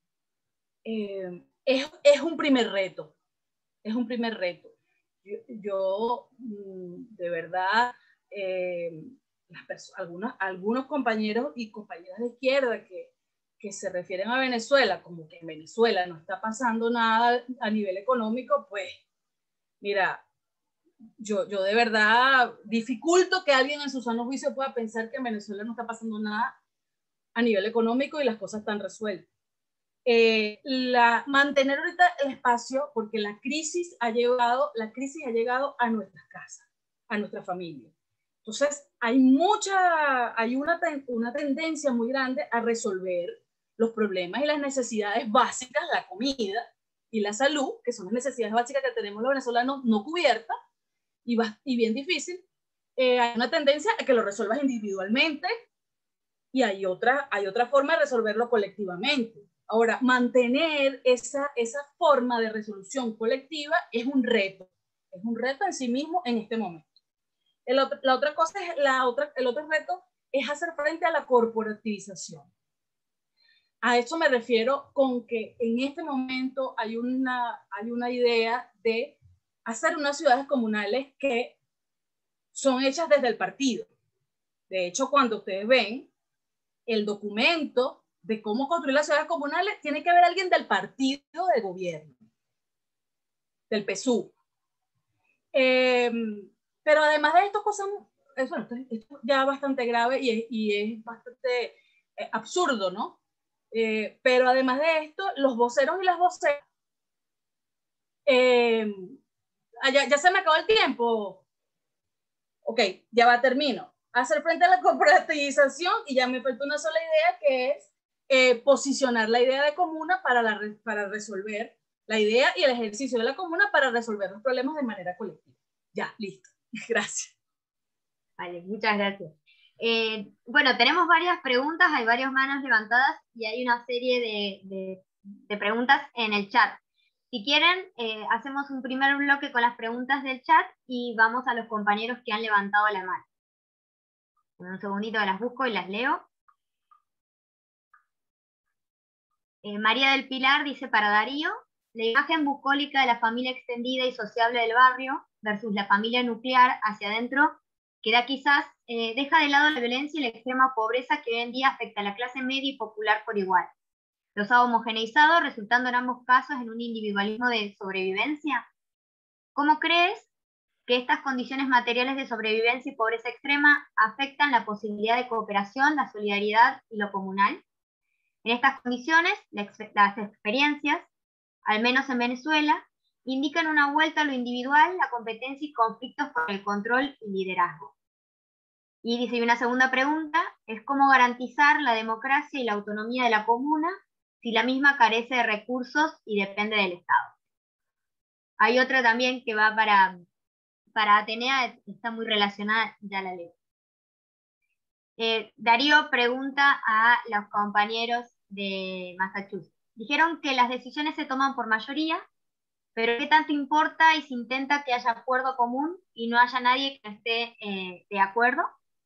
eh, es, es un primer reto, es un primer reto. Yo, yo de verdad, eh, las algunos, algunos compañeros y compañeras de izquierda que, que se refieren a Venezuela como que en Venezuela no está pasando nada a nivel económico, pues mira, yo, yo de verdad dificulto que alguien en su sano juicio pueda pensar que en Venezuela no está pasando nada a nivel económico y las cosas están resueltas. Eh, la, mantener ahorita el espacio, porque la crisis ha llegado, la crisis ha llegado a nuestras casas, a nuestra familia. Entonces, hay mucha, hay una, una tendencia muy grande a resolver los problemas y las necesidades básicas, la comida y la salud, que son las necesidades básicas que tenemos los venezolanos no cubiertas y, y bien difícil. Eh, hay una tendencia a que lo resuelvas individualmente y hay otra, hay otra forma de resolverlo colectivamente. Ahora, mantener esa, esa forma de resolución colectiva es un reto, es un reto en sí mismo en este momento. El otro, la otra cosa es, la otra, el otro reto es hacer frente a la corporativización. A eso me refiero con que en este momento hay una, hay una idea de hacer unas ciudades comunales que son hechas desde el partido. De hecho, cuando ustedes ven el documento de cómo construir las ciudades comunales, tiene que haber alguien del partido de gobierno, del P S U V. Eh, pero además de esto, cosas, eso, esto, esto ya es bastante grave y es, y es bastante eh, absurdo, ¿no? Eh, pero además de esto, los voceros y las voceras, eh, ya, ya se me acabó el tiempo. Ok, ya va, termino. Hacer frente a la corporativización, y ya me falta una sola idea, que es eh, posicionar la idea de comuna para, la, para resolver la idea y el ejercicio de la comuna para resolver los problemas de manera colectiva. Ya, listo. Gracias. Vale, muchas gracias. Eh, bueno, tenemos varias preguntas, hay varias manos levantadas y hay una serie de, de, de preguntas en el chat. Si quieren, eh, hacemos un primer bloque con las preguntas del chat y vamos a los compañeros que han levantado la mano. Un segundito las busco y las leo. Eh, María del Pilar dice para Darío, la imagen bucólica de la familia extendida y sociable del barrio versus la familia nuclear hacia adentro, que da quizás, eh, deja de lado la violencia y la extrema pobreza que hoy en día afecta a la clase media y popular por igual. Los ha homogeneizado, resultando en ambos casos en un individualismo de sobrevivencia. ¿Cómo crees que estas condiciones materiales de sobrevivencia y pobreza extrema afectan la posibilidad de cooperación, la solidaridad y lo comunal? En estas condiciones, las experiencias, al menos en Venezuela, indican una vuelta a lo individual, la competencia y conflictos por el control y liderazgo. Y dice, y una segunda pregunta, es cómo garantizar la democracia y la autonomía de la comuna si la misma carece de recursos y depende del Estado. Hay otra también que va para, para Atenea, está muy relacionada, ya la leo. Eh, Darío pregunta a los compañeros de Massachusetts. Dijeron que las decisiones se toman por mayoría, pero ¿qué tanto importa y se intenta que haya acuerdo común y no haya nadie que esté eh, de acuerdo?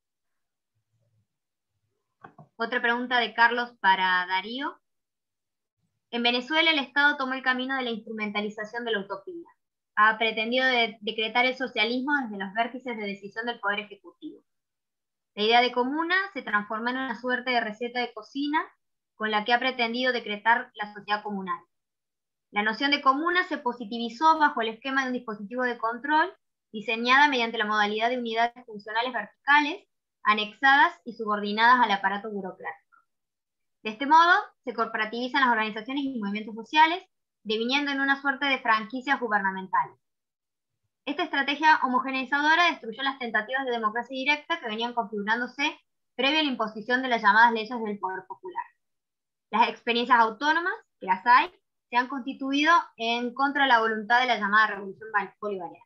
Otra pregunta de Carlos para Darío. En Venezuela el Estado tomó el camino de la instrumentalización de la utopía. Ha pretendido de decretar el socialismo desde los vértices de decisión del Poder Ejecutivo. La idea de comuna se transformó en una suerte de receta de cocina con la que ha pretendido decretar la sociedad comunal. La noción de comuna se positivizó bajo el esquema de un dispositivo de control diseñada mediante la modalidad de unidades funcionales verticales, anexadas y subordinadas al aparato burocrático. De este modo, se corporativizan las organizaciones y movimientos sociales, deviniendo en una suerte de franquicias gubernamentales. Esta estrategia homogeneizadora destruyó las tentativas de democracia directa que venían configurándose previo a la imposición de las llamadas leyes del poder popular. Las experiencias autónomas, que las hay, se han constituido en contra de la voluntad de la llamada revolución bolivariana.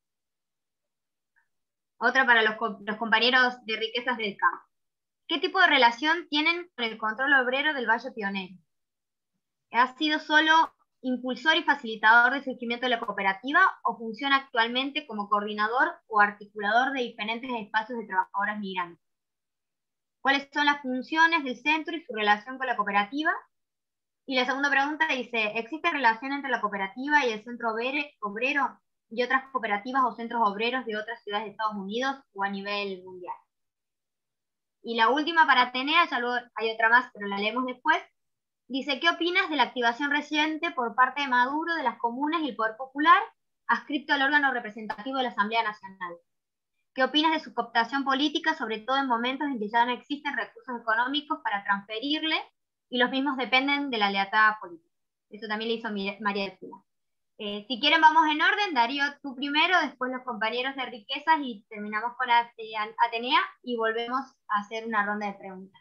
Otra para los, los compañeros de riquezas del campo. ¿Qué tipo de relación tienen con el control obrero del Valle Pionero? ¿Ha sido solo impulsor y facilitador del surgimiento de la cooperativa o funciona actualmente como coordinador o articulador de diferentes espacios de trabajadoras migrantes? ¿Cuáles son las funciones del centro y su relación con la cooperativa? Y la segunda pregunta dice, ¿existe relación entre la cooperativa y el centro obrero y otras cooperativas o centros obreros de otras ciudades de Estados Unidos o a nivel mundial? Y la última para Atenea, ya luego hay otra más, pero la leemos después. Dice, ¿qué opinas de la activación reciente por parte de Maduro de las comunas y el Poder Popular adscrito al órgano representativo de la Asamblea Nacional? ¿Qué opinas de su cooptación política, sobre todo en momentos en que ya no existen recursos económicos para transferirle y los mismos dependen de la lealtad política? Eso también le hizo María del Pilar. Eh, si quieren vamos en orden, Darío tú primero, después los compañeros de riquezas y terminamos con Atenea y volvemos a hacer una ronda de preguntas.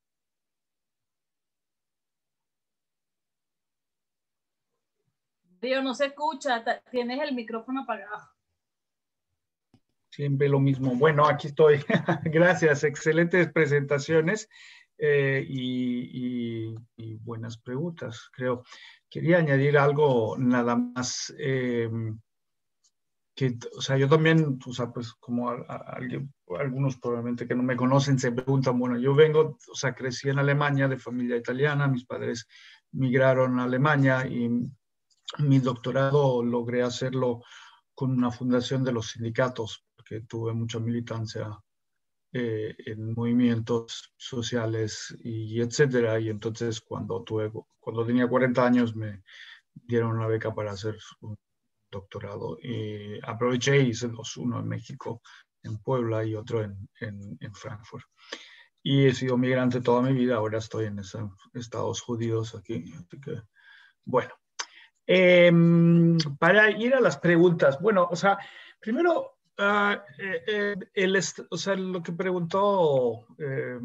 Darío, no se escucha, tienes el micrófono apagado. Siempre lo mismo. Bueno, aquí estoy. Gracias, excelentes presentaciones eh, y, y, y buenas preguntas, creo. Quería añadir algo nada más, eh, que, o sea, yo también, o sea, pues como a, a alguien, algunos probablemente que no me conocen se preguntan, bueno, yo vengo, o sea, crecí en Alemania de familia italiana, mis padres migraron a Alemania y mi doctorado logré hacerlo con una fundación de los sindicatos, porque tuve mucha militancia eh, en movimientos sociales y etcétera. Y entonces cuando, tuve, cuando tenía cuarenta años me dieron una beca para hacer un doctorado. Y aproveché y hice dos, uno en México, en Puebla, y otro en, en, en Frankfurt. Y he sido migrante toda mi vida, ahora estoy en esos Estados Unidos aquí. Así que, bueno. Eh, para ir a las preguntas, bueno, o sea, primero, uh, eh, eh, el, o sea, lo que preguntó eh,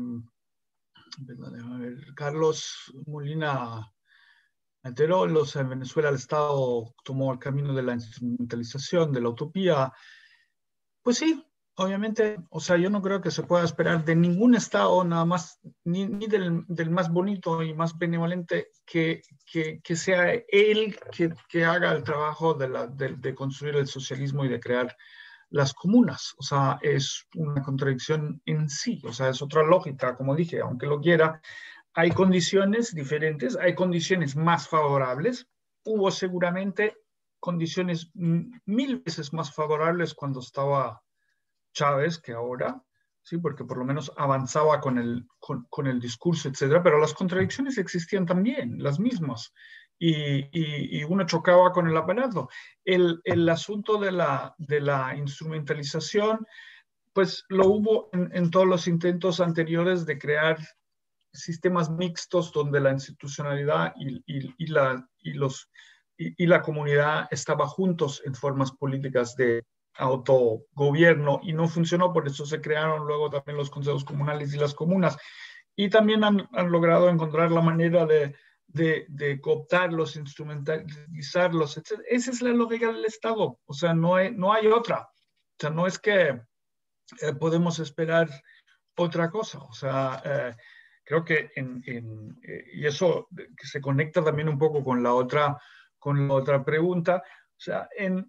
ver, Carlos Molina Antero, los, en Venezuela el Estado tomó el camino de la instrumentalización, de la utopía. Pues sí, obviamente, o sea, yo no creo que se pueda esperar de ningún Estado, nada más, ni, ni del, del más bonito y más benevolente, que, que, que sea él que, que haga el trabajo de, la, de, de construir el socialismo y de crear las comunas. O sea, es una contradicción en sí, o sea, es otra lógica, como dije, aunque lo quiera. Hay condiciones diferentes, hay condiciones más favorables. Hubo seguramente condiciones mil veces más favorables cuando estaba Chávez que ahora, ¿sí? Porque por lo menos avanzaba con el, con, con el discurso, etcétera, pero las contradicciones existían también, las mismas, y, y, y uno chocaba con el aparato. El, el asunto de la, de la instrumentalización, pues lo hubo en, en todos los intentos anteriores de crear sistemas mixtos donde la institucionalidad y, y, y, la, y, los, y, y la comunidad estaban juntos en formas políticas de autogobierno, y no funcionó, por eso se crearon luego también los consejos comunales y las comunas, y también han, han logrado encontrar la manera de, de, de cooptarlos, instrumentalizarlos, etcétera. Esa es la lógica del Estado, o sea, no hay, no hay otra, o sea, no es que eh, podemos esperar otra cosa, o sea, eh, creo que en, en eh, y eso que se conecta también un poco con la otra, con la otra pregunta, o sea, en,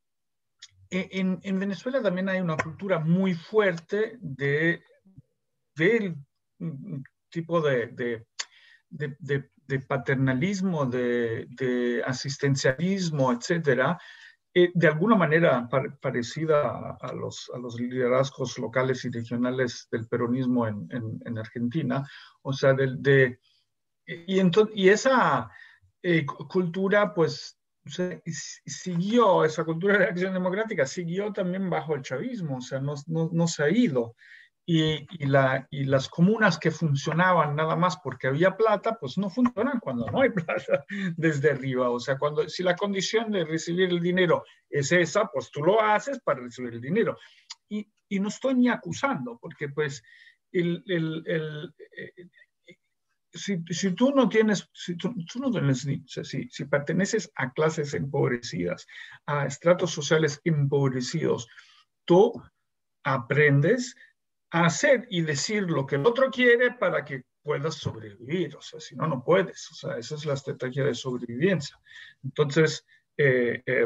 en, en Venezuela también hay una cultura muy fuerte de, del tipo de, de, de, de, de paternalismo, de, de asistencialismo, etcétera, eh, de alguna manera par, parecida a, a, los, a los liderazgos locales y regionales del peronismo en, en, en Argentina. O sea, de, de, y, entonces, y esa eh, cultura, pues, se, siguió, esa cultura de acción democrática siguió también bajo el chavismo, o sea, no, no, no se ha ido. Y, y, la, y las comunas que funcionaban nada más porque había plata, pues no funcionan cuando no hay plata desde arriba. O sea, cuando, si la condición de recibir el dinero es esa, pues tú lo haces para recibir el dinero. Y, y no estoy ni acusando, porque pues el, el, el, el Si, si, tú no tienes, si tú, tú no tienes, o sea, si, si perteneces a clases empobrecidas, a estratos sociales empobrecidos, tú aprendes a hacer y decir lo que el otro quiere para que puedas sobrevivir. O sea, si no, no puedes. O sea, esa es la estrategia de sobrevivencia. Entonces, eh, eh,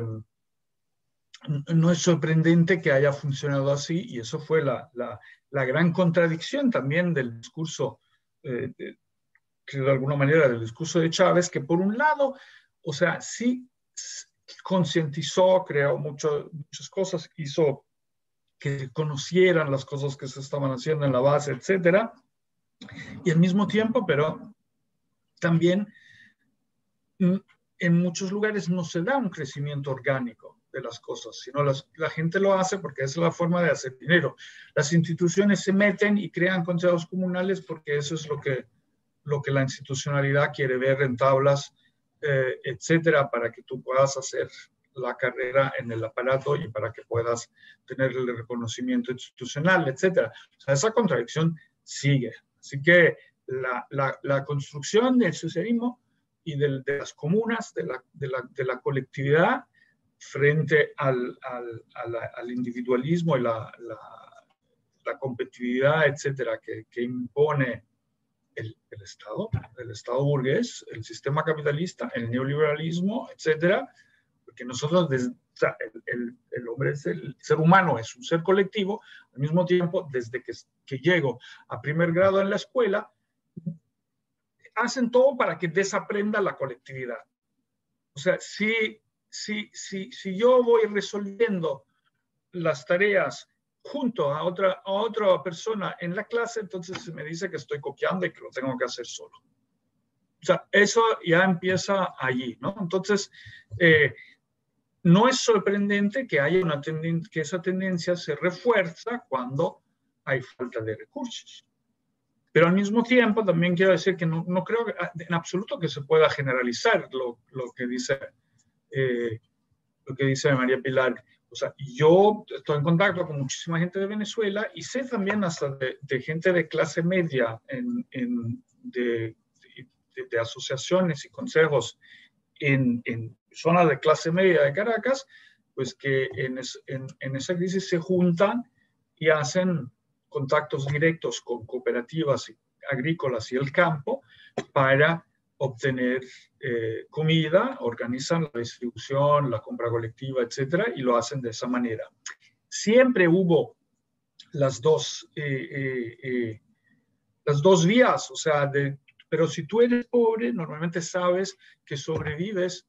no es sorprendente que haya funcionado así, y eso fue la, la, la gran contradicción también del discurso eh, de, que de alguna manera del discurso de Chávez, que por un lado, o sea, sí concientizó, creó mucho, muchas cosas, hizo que conocieran las cosas que se estaban haciendo en la base, etcétera, y al mismo tiempo, pero también en muchos lugares no se da un crecimiento orgánico de las cosas, sino las, la gente lo hace porque es la forma de hacer dinero. Las instituciones se meten y crean consejos comunales porque eso es lo que lo que la institucionalidad quiere ver en tablas, eh, etcétera, para que tú puedas hacer la carrera en el aparato y para que puedas tener el reconocimiento institucional, etcétera. O sea, esa contradicción sigue. Así que la, la, la construcción del socialismo y del, de las comunas, de la, de la, de la colectividad, frente al, al, al, al individualismo y la, la, la competitividad, etcétera, que, que impone El, el Estado, el Estado burgués, el sistema capitalista, el neoliberalismo, etcétera, porque nosotros, desde, o sea, el, el, el hombre es el, el ser humano, es un ser colectivo, al mismo tiempo, desde que, que llego a primer grado en la escuela, hacen todo para que desaprenda la colectividad. O sea, si, si, si, si yo voy resolviendo las tareas junto a otra, a otra persona en la clase, entonces se me dice que estoy copiando y que lo tengo que hacer solo. O sea, eso ya empieza allí, ¿no? Entonces, eh, no es sorprendente que haya una tendencia, que esa tendencia se refuerza cuando hay falta de recursos. Pero al mismo tiempo también quiero decir que no, no creo que, en absoluto que se pueda generalizar lo, lo que dice eh, lo que dice María Pilar. O sea, yo estoy en contacto con muchísima gente de Venezuela y sé también hasta de, de gente de clase media en, en, de, de, de asociaciones y consejos en, en zonas de clase media de Caracas, pues que en, es, en, en esa crisis se juntan y hacen contactos directos con cooperativas agrícolas y el campo para obtener eh, comida, organizan la distribución, la compra colectiva, etcétera, y lo hacen de esa manera. Siempre hubo las dos, eh, eh, eh, las dos vías, o sea, de, pero si tú eres pobre, normalmente sabes que sobrevives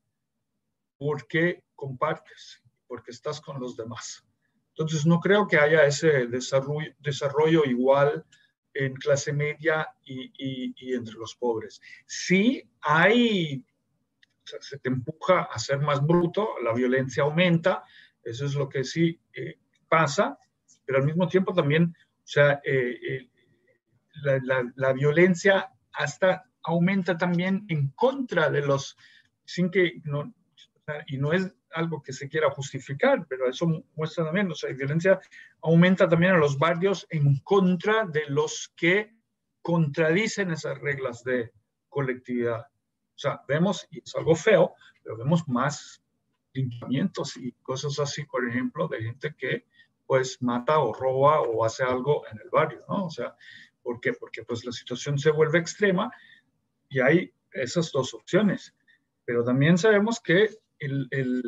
porque compartes, porque estás con los demás. Entonces, no creo que haya ese desarrollo, desarrollo igual en clase media y, y, y entre los pobres. Sí hay, o sea, se te empuja a ser más bruto, la violencia aumenta, eso es lo que sí eh, pasa, pero al mismo tiempo también, o sea, eh, eh, la, la, la violencia hasta aumenta también en contra de los, sin que, no, o sea, y no es algo que se quiera justificar, pero eso muestra también, o sea, la violencia aumenta también en los barrios en contra de los que contradicen esas reglas de colectividad. O sea, vemos, y es algo feo, pero vemos más linchamientos y cosas así, por ejemplo, de gente que pues mata o roba o hace algo en el barrio, ¿no? O sea, ¿por qué? Porque pues la situación se vuelve extrema y hay esas dos opciones. Pero también sabemos que el, el,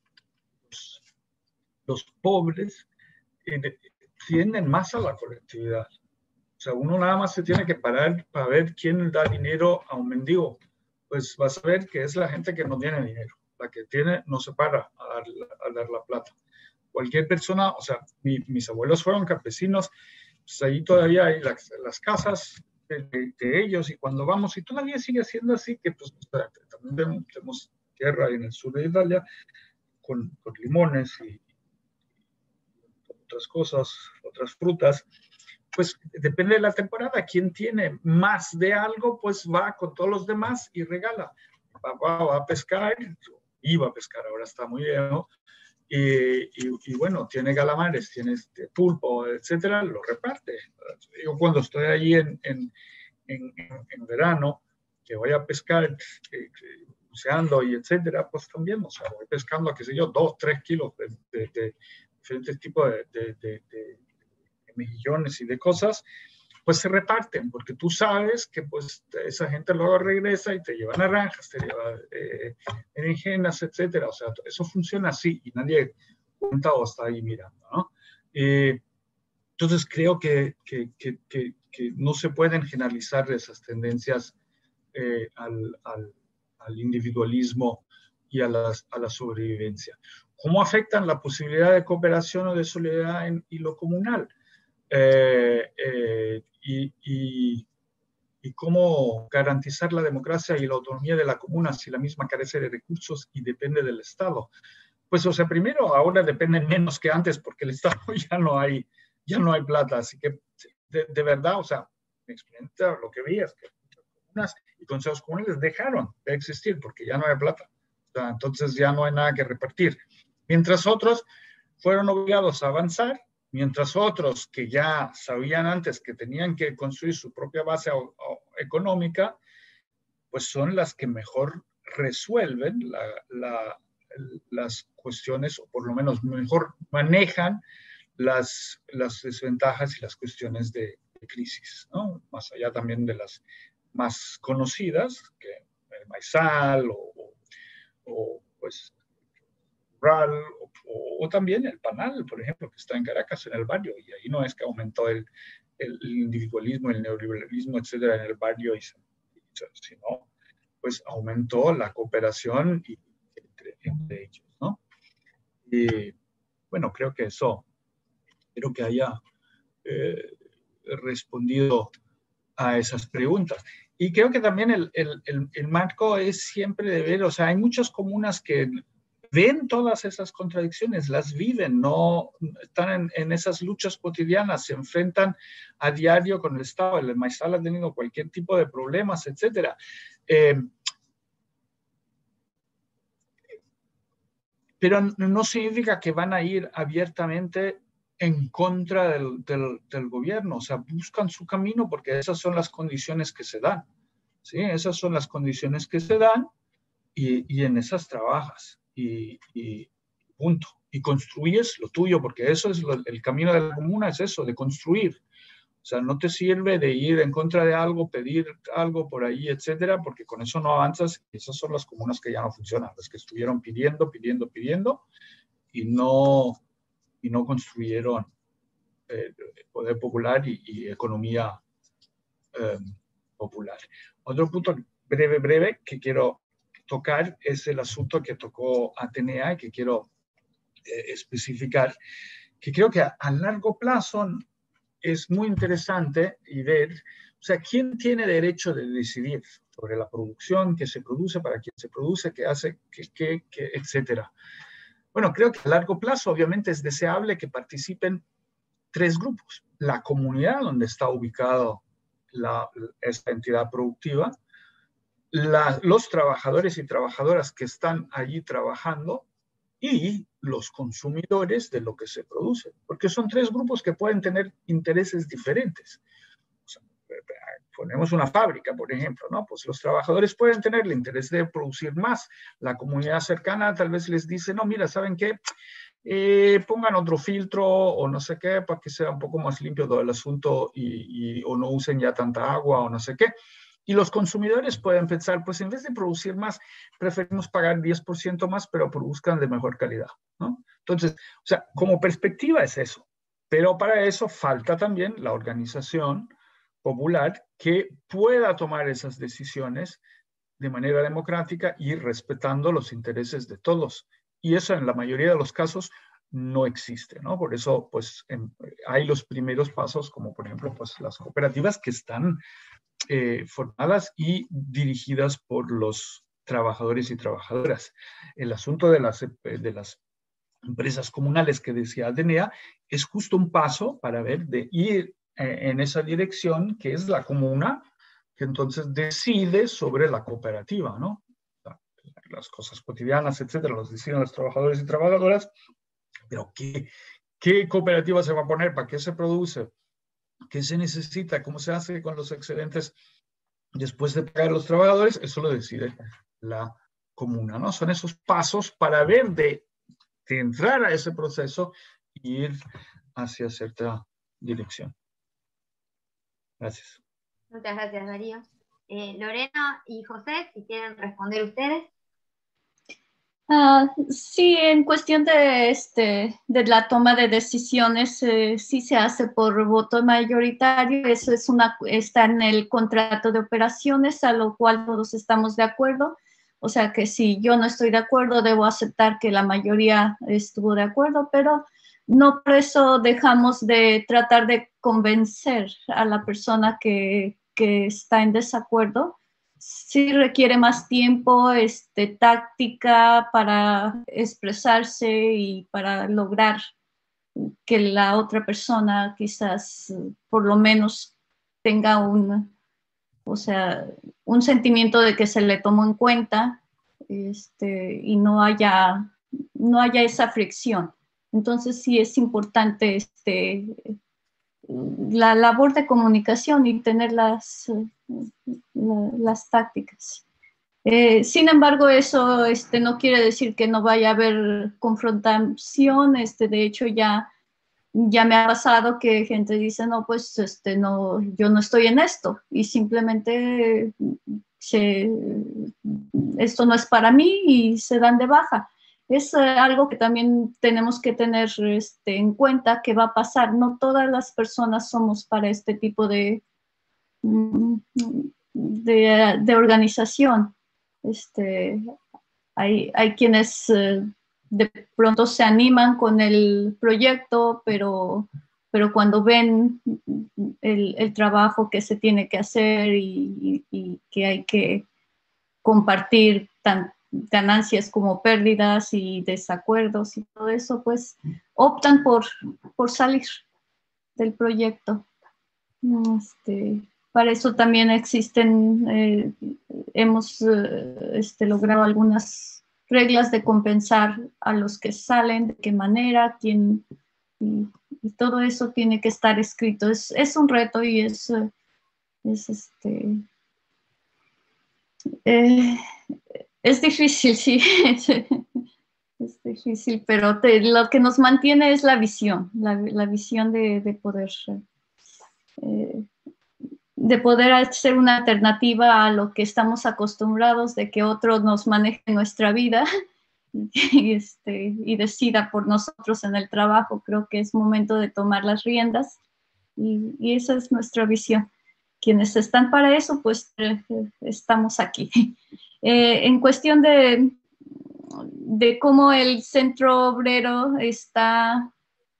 los, los pobres eh, tienden más a la colectividad. O sea, uno nada más se tiene que parar para ver quién da dinero a un mendigo. Pues vas a ver que es la gente que no tiene dinero. La que tiene no se para a dar, a dar la plata. Cualquier persona, o sea, mi, mis abuelos fueron campesinos, pues ahí todavía hay las, las casas de, de, de ellos y cuando vamos, y todavía sigue siendo así, que pues también tenemos tierra en el sur de Italia con, con limones y, y otras cosas, otras frutas, pues depende de la temporada. Quien tiene más de algo, pues va con todos los demás y regala. Va, va, va a pescar, iba a pescar, ahora está muy viejo, y, y, y bueno, tiene calamares, tiene este pulpo, etcétera, lo reparte. Yo cuando estoy allí en, en, en, en verano, que voy a pescar, eh, buceando y etcétera, pues también, o sea, voy pescando, qué sé yo, dos, tres kilos de, de, de diferentes tipos de, de, de, de mejillones y de cosas, pues se reparten, porque tú sabes que pues esa gente luego regresa y te lleva naranjas, te lleva eh, berenjenas, etcétera. O sea, eso funciona así y nadie cuenta o está ahí mirando, ¿no? Eh, entonces creo que, que, que, que, que no se pueden generalizar esas tendencias eh, al, al, al individualismo y a, las, a la sobrevivencia. ¿Cómo afectan la posibilidad de cooperación o de solidaridad en, y lo comunal? Eh, eh, y, y, y cómo garantizar la democracia y la autonomía de la comuna si la misma carece de recursos y depende del Estado. Pues, o sea, primero, ahora dependen menos que antes porque el Estado ya no hay, ya no hay plata. Así que, de, de verdad, o sea, mi experiencia, lo que vi es que comunas y consejos comunales dejaron de existir porque ya no hay plata. O sea, entonces ya no hay nada que repartir. Mientras otros fueron obligados a avanzar, mientras otros que ya sabían antes que tenían que construir su propia base económica, pues son las que mejor resuelven la, la, las cuestiones, o por lo menos mejor manejan las, las desventajas y las cuestiones de, de crisis, ¿no? Más allá también de las más conocidas, que el maizal o, o, o pues rural, o, o, o también el Panal, por ejemplo, que está en Caracas, en el barrio, y ahí no es que aumentó el, el individualismo, el neoliberalismo, etcétera, en el barrio, y, sino pues aumentó la cooperación y, entre, entre ellos, ¿no? Y bueno, creo que eso espero que haya eh, respondido a esas preguntas. Y creo que también el, el, el, el marco es siempre de ver, o sea, hay muchas comunas que ven todas esas contradicciones, las viven, no están en, en esas luchas cotidianas, se enfrentan a diario con el Estado, el maestral ha tenido cualquier tipo de problemas, etcétera. Eh, pero no significa que van a ir abiertamente en contra del, del, del gobierno, o sea, buscan su camino porque esas son las condiciones que se dan, ¿sí? Esas son las condiciones que se dan y, y en esas trabajas y, y punto. Y construyes lo tuyo, porque eso es lo, el camino de la comuna, es eso, de construir. O sea, no te sirve de ir en contra de algo, pedir algo por ahí, etcétera, porque con eso no avanzas. Esas son las comunas que ya no funcionan, las que estuvieron pidiendo, pidiendo, pidiendo y no, y no construyeron eh, poder popular y, y economía eh, popular. Otro punto breve, breve que quiero tocar es el asunto que tocó Atenea y que quiero eh, especificar, que creo que a, a largo plazo es muy interesante y ver, o sea, quién tiene derecho de decidir sobre la producción, qué se produce, para quién se produce, qué hace, qué, qué, qué, etcétera. Bueno, creo que a largo plazo obviamente es deseable que participen tres grupos. La comunidad donde está ubicado la, esta entidad productiva, la, los trabajadores y trabajadoras que están allí trabajando y los consumidores de lo que se produce, porque son tres grupos que pueden tener intereses diferentes. O sea, ponemos una fábrica, por ejemplo, ¿no? Pues los trabajadores pueden tener el interés de producir más. La comunidad cercana tal vez les dice, no, mira, ¿saben qué? Eh, pongan otro filtro o no sé qué para que sea un poco más limpio todo el asunto y, y, o no usen ya tanta agua o no sé qué. Y los consumidores pueden pensar, pues en vez de producir más, preferimos pagar diez por ciento más, pero produzcan de mejor calidad, ¿no? Entonces, o sea, como perspectiva es eso. Pero para eso falta también la organización popular que pueda tomar esas decisiones de manera democrática y respetando los intereses de todos. Y eso en la mayoría de los casos no existe, ¿no? Por eso, pues, en, hay los primeros pasos, como por ejemplo, pues, las cooperativas que están eh, formadas y dirigidas por los trabajadores y trabajadoras. El asunto de las, de las empresas comunales que decía Atenea es justo un paso para ver de ir eh, en esa dirección, que es la comuna, que entonces decide sobre la cooperativa, ¿no? Las cosas cotidianas, etcétera, los deciden los trabajadores y trabajadoras, pero ¿qué, qué cooperativa se va a poner? ¿Para qué se produce? ¿Qué se necesita? ¿Cómo se hace con los excedentes después de pagar a los trabajadores? Eso lo decide la comuna, ¿no? Son esos pasos para ver de, de entrar a ese proceso y ir hacia cierta dirección. Gracias. Muchas gracias, Darío. Eh, Lorena y José, si quieren responder ustedes. Uh, sí, en cuestión de, este, de la toma de decisiones, eh, sí se hace por voto mayoritario. Eso es una, está en el contrato de operaciones, a lo cual todos estamos de acuerdo. O sea que si yo no estoy de acuerdo, debo aceptar que la mayoría estuvo de acuerdo, pero no por eso dejamos de tratar de convencer a la persona que, que está en desacuerdo. Sí requiere más tiempo, este, táctica para expresarse y para lograr que la otra persona quizás por lo menos tenga un, o sea, un sentimiento de que se le tomó en cuenta, este, y no haya, no haya esa fricción. Entonces sí es importante este, la labor de comunicación y tener las, las tácticas. Eh, sin embargo, eso este, no quiere decir que no vaya a haber confrontación. Este, de hecho, ya, ya me ha pasado que gente dice, no, pues este, no, yo no estoy en esto y simplemente se, esto no es para mí y se dan de baja. Es eh, algo que también tenemos que tener este, en cuenta que va a pasar. No todas las personas somos para este tipo de, de, de organización. Este, hay, hay quienes eh, de pronto se animan con el proyecto, pero, pero cuando ven el, el trabajo que se tiene que hacer y, y, y que hay que compartir tan, ganancias como pérdidas y desacuerdos y todo eso, pues optan por, por salir del proyecto. Este, para eso también existen, eh, hemos eh, este, logrado algunas reglas de compensar a los que salen, de qué manera, quién, y, y todo eso tiene que estar escrito. Es, es un reto y es, es este, eh, es difícil, sí, es difícil, pero te, lo que nos mantiene es la visión, la, la visión de, de poder... Eh, de poder hacer una alternativa a lo que estamos acostumbrados, de que otro nos maneje nuestra vida y, este, y decida por nosotros en el trabajo. Creo que es momento de tomar las riendas y, y esa es nuestra visión. Quienes están para eso, pues eh, estamos aquí. Eh, en cuestión de, de cómo el Centro Obrero está...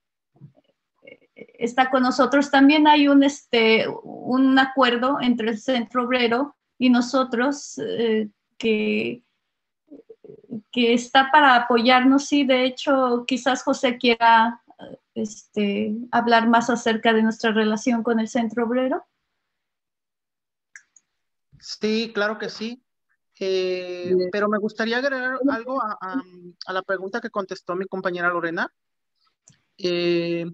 está con nosotros. También hay un, este, un acuerdo entre el Centro Obrero y nosotros eh, que, que está para apoyarnos. Sí, de hecho, quizás José quiera este, hablar más acerca de nuestra relación con el Centro Obrero. Sí, claro que sí. Eh, pero me gustaría agregar algo a, a, a la pregunta que contestó mi compañera Lorena. Eh,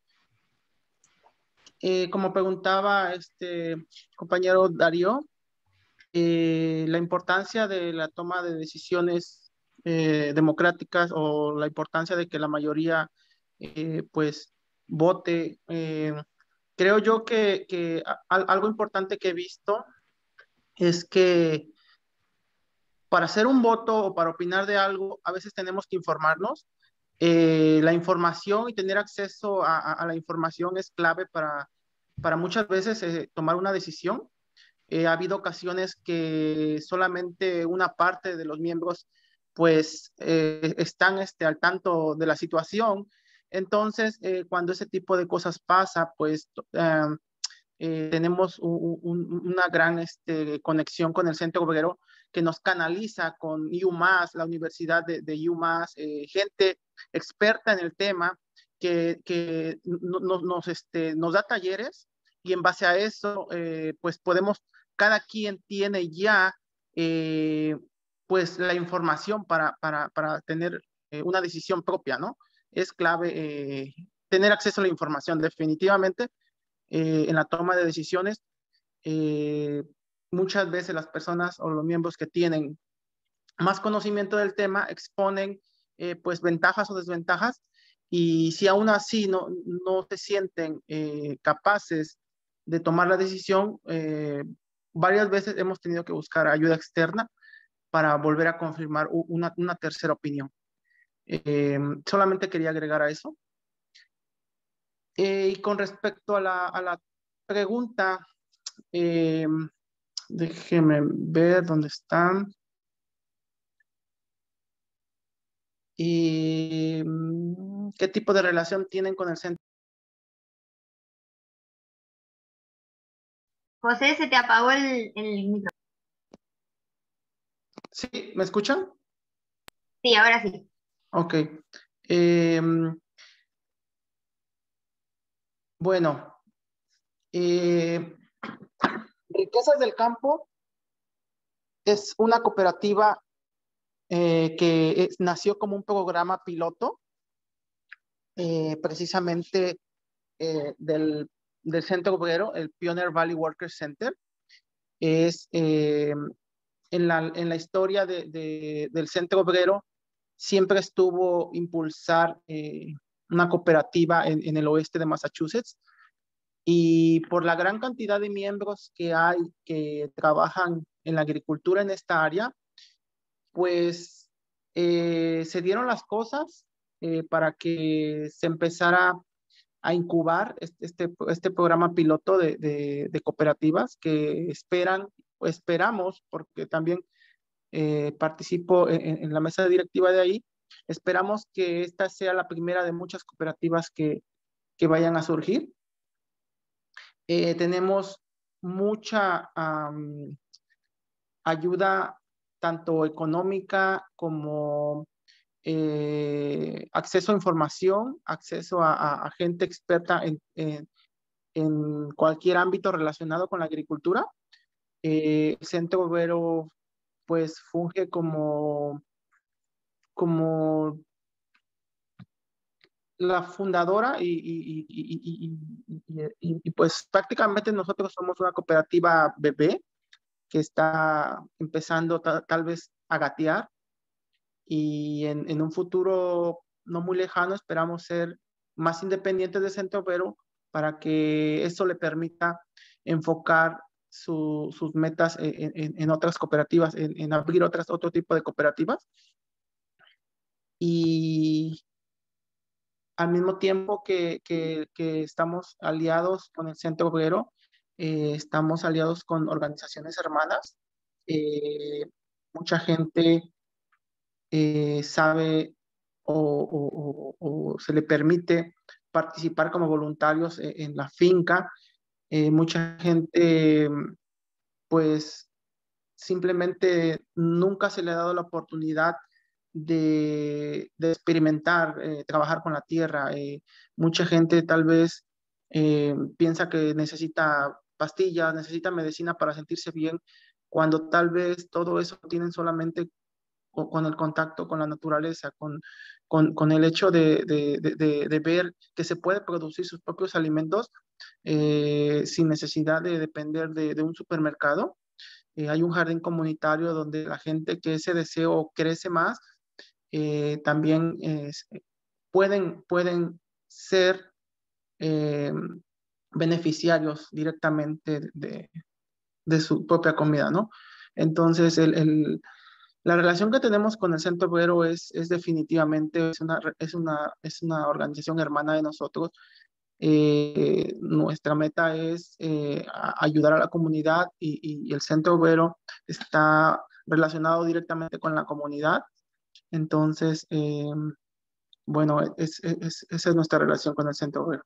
Eh, como preguntaba este compañero Darío, eh, la importancia de la toma de decisiones eh, democráticas o la importancia de que la mayoría eh, pues vote. Eh, creo yo que, que a- algo importante que he visto es que para hacer un voto o para opinar de algo, a veces tenemos que informarnos. Eh, la información y tener acceso a, a- a la información es clave para, para muchas veces eh, tomar una decisión. Eh, ha habido ocasiones que solamente una parte de los miembros pues eh, están este, al tanto de la situación. Entonces, eh, cuando ese tipo de cosas pasa, pues eh, eh, tenemos un, un, una gran este, conexión con el Centro Obrero que nos canaliza con UMass, la Universidad de, de UMass, eh, gente experta en el tema que, que no, no, nos, este, nos da talleres y en base a eso, eh, pues podemos, cada quien tiene ya eh, pues la información para, para, para tener eh, una decisión propia, ¿no? Es clave eh, tener acceso a la información, definitivamente eh, en la toma de decisiones. Eh, muchas veces las personas o los miembros que tienen más conocimiento del tema exponen eh, pues ventajas o desventajas y si aún así no, no se sienten eh, capaces de tomar la decisión, eh, varias veces hemos tenido que buscar ayuda externa para volver a confirmar una, una tercera opinión. Eh, solamente quería agregar a eso. Eh, y con respecto a la, a la pregunta, eh, déjeme ver dónde están. ¿Y qué tipo de relación tienen con el centro? José, se te apagó el, el micrófono. ¿Sí? ¿Me escuchan? Sí, ahora sí. Ok. Eh, bueno, eh, Riquezas del Campo es una cooperativa eh, que es, nació como un programa piloto, eh, precisamente eh, del, del Centro Obrero, el Pioneer Valley Workers Center. Es eh, en, la, en la historia de, de, del Centro Obrero, siempre estuvo impulsar eh, una cooperativa en, en el oeste de Massachusetts. Y por la gran cantidad de miembros que hay que trabajan en la agricultura en esta área, pues eh, se dieron las cosas eh, para que se empezara a incubar este, este, este programa piloto de, de, de cooperativas que esperan, o esperamos, porque también eh, participo en, en la mesa directiva de ahí, esperamos que esta sea la primera de muchas cooperativas que, que vayan a surgir. Eh, tenemos mucha um, ayuda tanto económica como eh, acceso a información, acceso a, a, a gente experta en, en, en cualquier ámbito relacionado con la agricultura. Eh, el Centro Obrero pues funge como, como la fundadora y, y, y, y, y pues prácticamente nosotros somos una cooperativa bebé que está empezando ta, tal vez a gatear, y en, en, un futuro no muy lejano esperamos ser más independientes de Centro Obrero para que eso le permita enfocar su, sus metas en, en, en otras cooperativas, en, en abrir otras, otro tipo de cooperativas. Y al mismo tiempo que, que, que estamos aliados con el Centro Obrero, eh, estamos aliados con organizaciones hermanas. Eh, mucha gente eh, sabe o, o, o, o se le permite participar como voluntarios en, en la finca. Eh, mucha gente, pues, simplemente nunca se le ha dado la oportunidad de, de experimentar, eh, trabajar con la tierra. Eh, mucha gente tal vez eh, piensa que necesita pastillas, necesita medicina para sentirse bien, cuando tal vez todo eso tienen solamente con, con el contacto con la naturaleza, con, con, con el hecho de, de, de, de, ver que se puede producir sus propios alimentos eh, sin necesidad de depender de, de un supermercado. Eh, hay un jardín comunitario donde la gente que ese deseo crece más, eh, también eh, pueden, pueden ser eh, beneficiarios directamente de, de, su propia comida, ¿no? Entonces, el, el, la relación que tenemos con el Centro Obrero es, es definitivamente es una, es, una, es una organización hermana de nosotros. Eh, nuestra meta es eh, ayudar a la comunidad, y, y el Centro Obrero está relacionado directamente con la comunidad. Entonces, eh, bueno, es, es, esa es nuestra relación con el Centro Obrero.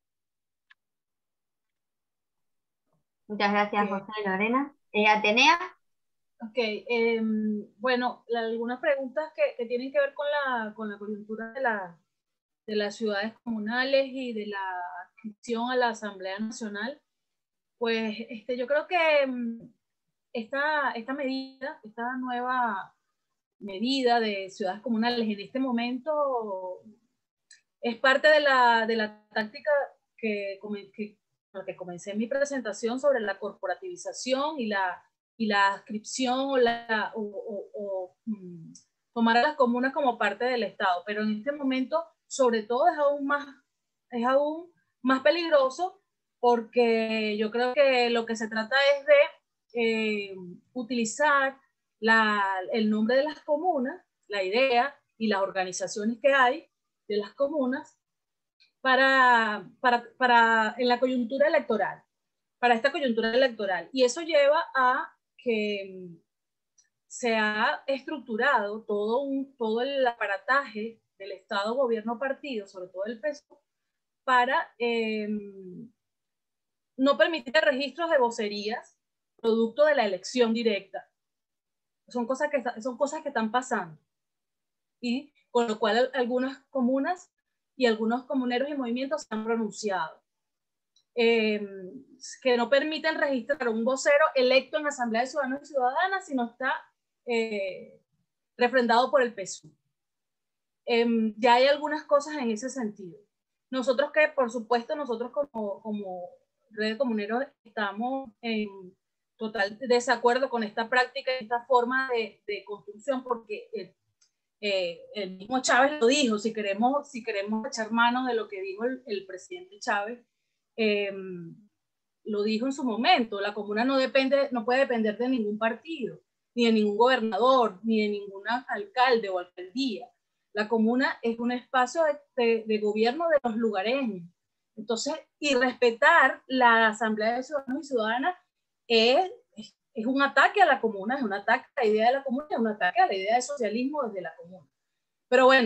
Muchas gracias, José y Lorena. Eh, Atenea. Ok, eh, bueno, la, algunas preguntas que, que tienen que ver con la, con la coyuntura de, la, de las ciudades comunales y de la adscripción a la Asamblea Nacional. Pues este, yo creo que esta, esta medida, esta nueva medida de ciudades comunales en este momento es parte de la, de la táctica que, que, que comencé en mi presentación sobre la corporativización y la, y la adscripción o, la, o, o, o um, tomar a las comunas como parte del Estado. Pero en este momento, sobre todo, es aún más, es aún más peligroso, porque yo creo que lo que se trata es de eh, utilizar la, el nombre de las comunas, la idea y las organizaciones que hay de las comunas para, para, para en la coyuntura electoral, para esta coyuntura electoral. Y eso lleva a que se ha estructurado todo, un, todo el aparataje del Estado, gobierno, partido, sobre todo el P S O E, para eh, no permitir registros de vocerías producto de la elección directa. Son cosas que, son cosas que están pasando. Y con lo cual algunas comunas y algunos comuneros y movimientos se han pronunciado. Eh, que no permiten registrar un vocero electo en la Asamblea de Ciudadanos y Ciudadanas si no está eh, refrendado por el P S U E. Eh, ya hay algunas cosas en ese sentido. Nosotros que, por supuesto, nosotros como, como red de comuneros estamos en total desacuerdo con esta práctica, esta forma de, de construcción, porque el, eh, el mismo Chávez lo dijo, si queremos, si queremos echar mano de lo que dijo el, el presidente Chávez, eh, lo dijo en su momento, la comuna no, depende, no puede depender de ningún partido, ni de ningún gobernador, ni de ningún alcalde o alcaldía. La comuna es un espacio de, de, de gobierno de los lugareños. Entonces, y respetar la Asamblea de Ciudadanos y Ciudadanas es, es, es un ataque a la comuna, es un ataque a la idea de la comuna, es un ataque a la idea de socialismo desde la comuna. Pero bueno,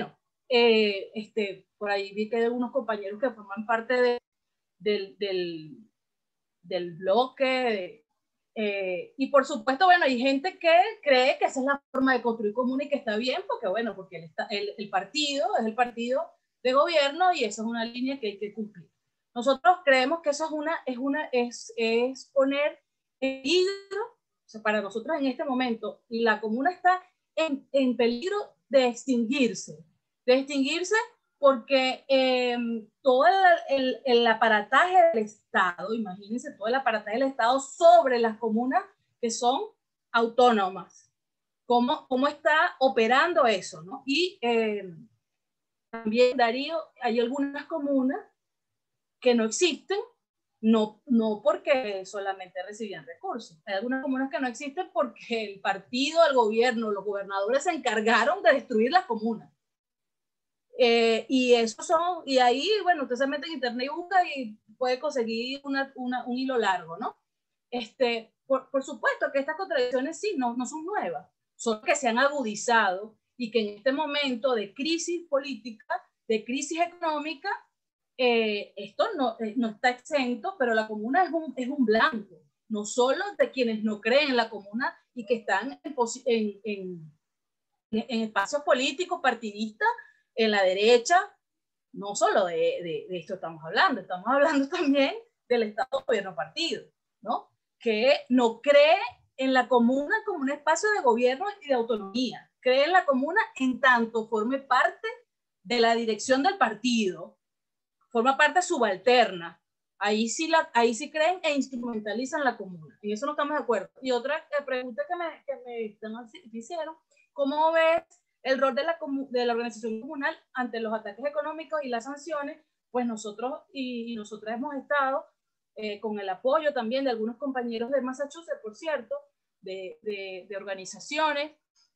eh, este, por ahí vi que hay algunos compañeros que forman parte de, del, del, del bloque, eh, y por supuesto, bueno, hay gente que cree que esa es la forma de construir comuna y que está bien, porque bueno, porque el, el, el partido es el partido de gobierno y esa es una línea que hay que cumplir. Nosotros creemos que eso es una, es una, es, es poner en peligro, o sea, para nosotros en este momento, la comuna está en, en peligro de extinguirse, de extinguirse porque eh, todo el, el, el aparataje del Estado, imagínense todo el aparataje del Estado sobre las comunas que son autónomas, cómo, cómo está operando eso, ¿no? Y eh, también, Darío, hay algunas comunas que no existen, no, no porque solamente recibían recursos. Hay algunas comunas que no existen porque el partido, el gobierno, los gobernadores se encargaron de destruir las comunas. Eh, y eso son, y ahí, bueno, usted se mete en internet y busca y puede conseguir una, una, un hilo largo, ¿no? Este, por, por supuesto que estas contradicciones sí, no, no son nuevas, son que se han agudizado y que en este momento de crisis política, de crisis económica, eh, esto no, eh, no está exento, pero la comuna es un, es un blanco, no solo de quienes no creen en la comuna y que están en, en, en, en espacios políticos, partidistas, en la derecha, no solo de, de, de esto estamos hablando, estamos hablando también del Estado gobierno partido, ¿no? Que no cree en la comuna como un espacio de gobierno y de autonomía, cree en la comuna en tanto forme parte de la dirección del partido, forma parte subalterna, ahí sí, la, ahí sí creen e instrumentalizan la comuna, en eso no estamos de acuerdo. Y otra pregunta que me, que me hicieron, ¿cómo ves el rol de la, de la organización comunal ante los ataques económicos y las sanciones? Pues nosotros y, y nosotras hemos estado eh, con el apoyo también de algunos compañeros de Massachusetts, por cierto, de, de, de organizaciones,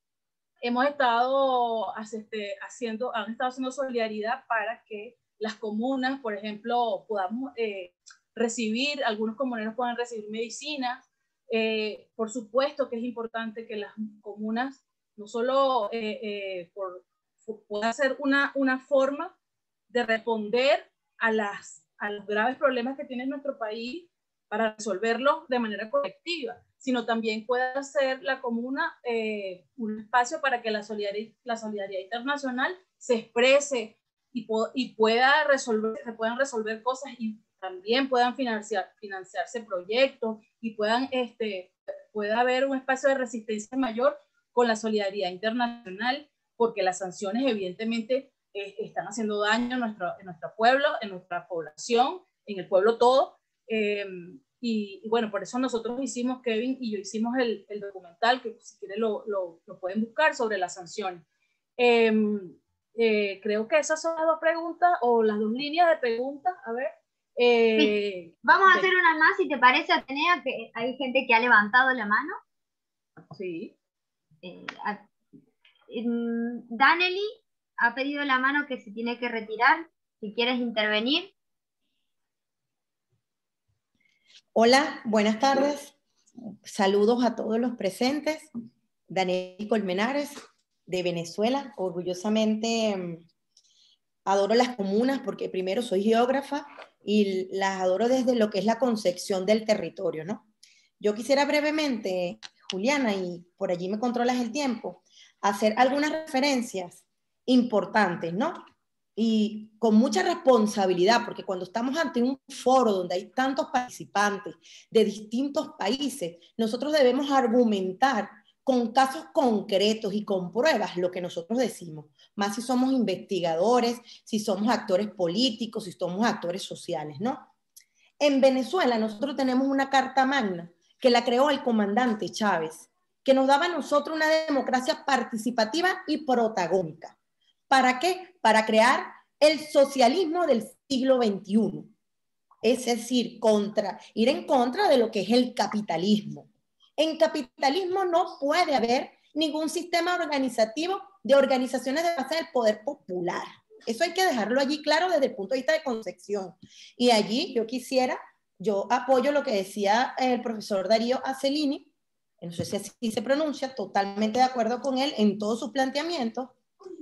hemos estado este, haciendo, han estado haciendo solidaridad para que las comunas, por ejemplo, podamos eh, recibir, algunos comuneros puedan recibir medicinas. Eh, por supuesto que es importante que las comunas no solo eh, eh, por, pueda ser una, una forma de responder a, las, a los graves problemas que tiene nuestro país para resolverlos de manera colectiva, sino también pueda ser la comuna eh, un espacio para que la solidaridad, la solidaridad internacional se exprese y, y pueda resolver, se puedan resolver cosas y también puedan financiar, financiarse proyectos y puedan, este, pueda haber un espacio de resistencia mayor con la solidaridad internacional, porque las sanciones evidentemente eh, están haciendo daño en nuestro, en nuestro pueblo, en nuestra población, en el pueblo todo. Eh, y, y bueno, por eso nosotros hicimos, Kevin y yo hicimos el, el documental, que si quieren lo, lo, lo pueden buscar, sobre las sanciones. Eh, eh, creo que esas son las dos preguntas, o las dos líneas de preguntas. A ver. Eh, sí. Vamos a hacer una más, si te parece, Atenea, que hay gente que ha levantado la mano. Sí. Eh, a, um, Danely ha pedido la mano que se tiene que retirar. Si quieres intervenir. Hola, buenas tardes. Saludos a todos los presentes. Danely Colmenares, de Venezuela. Orgullosamente um, adoro las comunas porque primero soy geógrafa y las adoro desde lo que es la concepción del territorio, ¿no? Yo quisiera brevemente, Juliana, y por allí me controlas el tiempo, hacer algunas referencias importantes, ¿no? Y con mucha responsabilidad, porque cuando estamos ante un foro donde hay tantos participantes de distintos países, nosotros debemos argumentar con casos concretos y con pruebas lo que nosotros decimos, más si somos investigadores, si somos actores políticos, si somos actores sociales, ¿no? En Venezuela nosotros tenemos una carta magna que la creó el comandante Chávez, que nos daba a nosotros una democracia participativa y protagónica. ¿Para qué? Para crear el socialismo del siglo veintiuno. Es decir, contra, ir en contra de lo que es el capitalismo. En capitalismo no puede haber ningún sistema organizativo de organizaciones de base del poder popular. Eso hay que dejarlo allí claro desde el punto de vista de concepción. Y allí yo quisiera, yo apoyo lo que decía el profesor Darío Acelini, no sé si así se pronuncia, totalmente de acuerdo con él en todos sus planteamientos,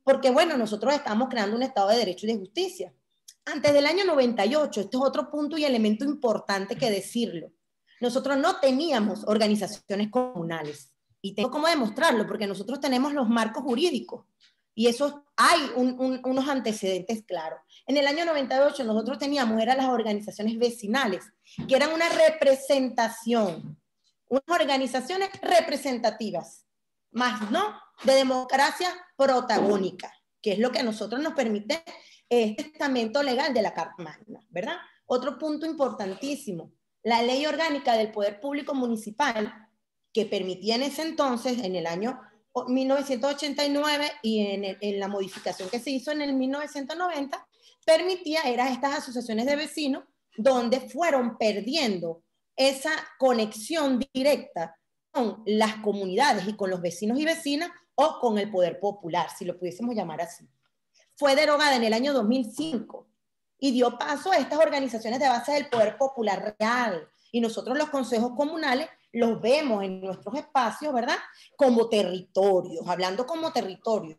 porque bueno, nosotros estamos creando un Estado de Derecho y de Justicia. Antes del año noventa y ocho, este es otro punto y elemento importante que decirlo, nosotros no teníamos organizaciones comunales. Y tengo cómo demostrarlo, porque nosotros tenemos los marcos jurídicos. Y eso hay un, un, unos antecedentes claros. En el año noventa y ocho nosotros teníamos, eran las organizaciones vecinales, que eran una representación, unas organizaciones representativas, más no de democracia protagónica, que es lo que a nosotros nos permite este testamento legal de la Carta Magna, ¿verdad? Otro punto importantísimo, la Ley Orgánica del Poder Público Municipal, que permitía en ese entonces, en el año mil novecientos ochenta y nueve y en, el, en la modificación que se hizo en el mil novecientos noventa, permitía, eran estas asociaciones de vecinos donde fueron perdiendo esa conexión directa con las comunidades y con los vecinos y vecinas o con el poder popular, si lo pudiésemos llamar así. Fue derogada en el año dos mil cinco y dio paso a estas organizaciones de base del poder popular real. Y nosotros los consejos comunales los vemos en nuestros espacios, ¿verdad? Como territorios, hablando como territorios.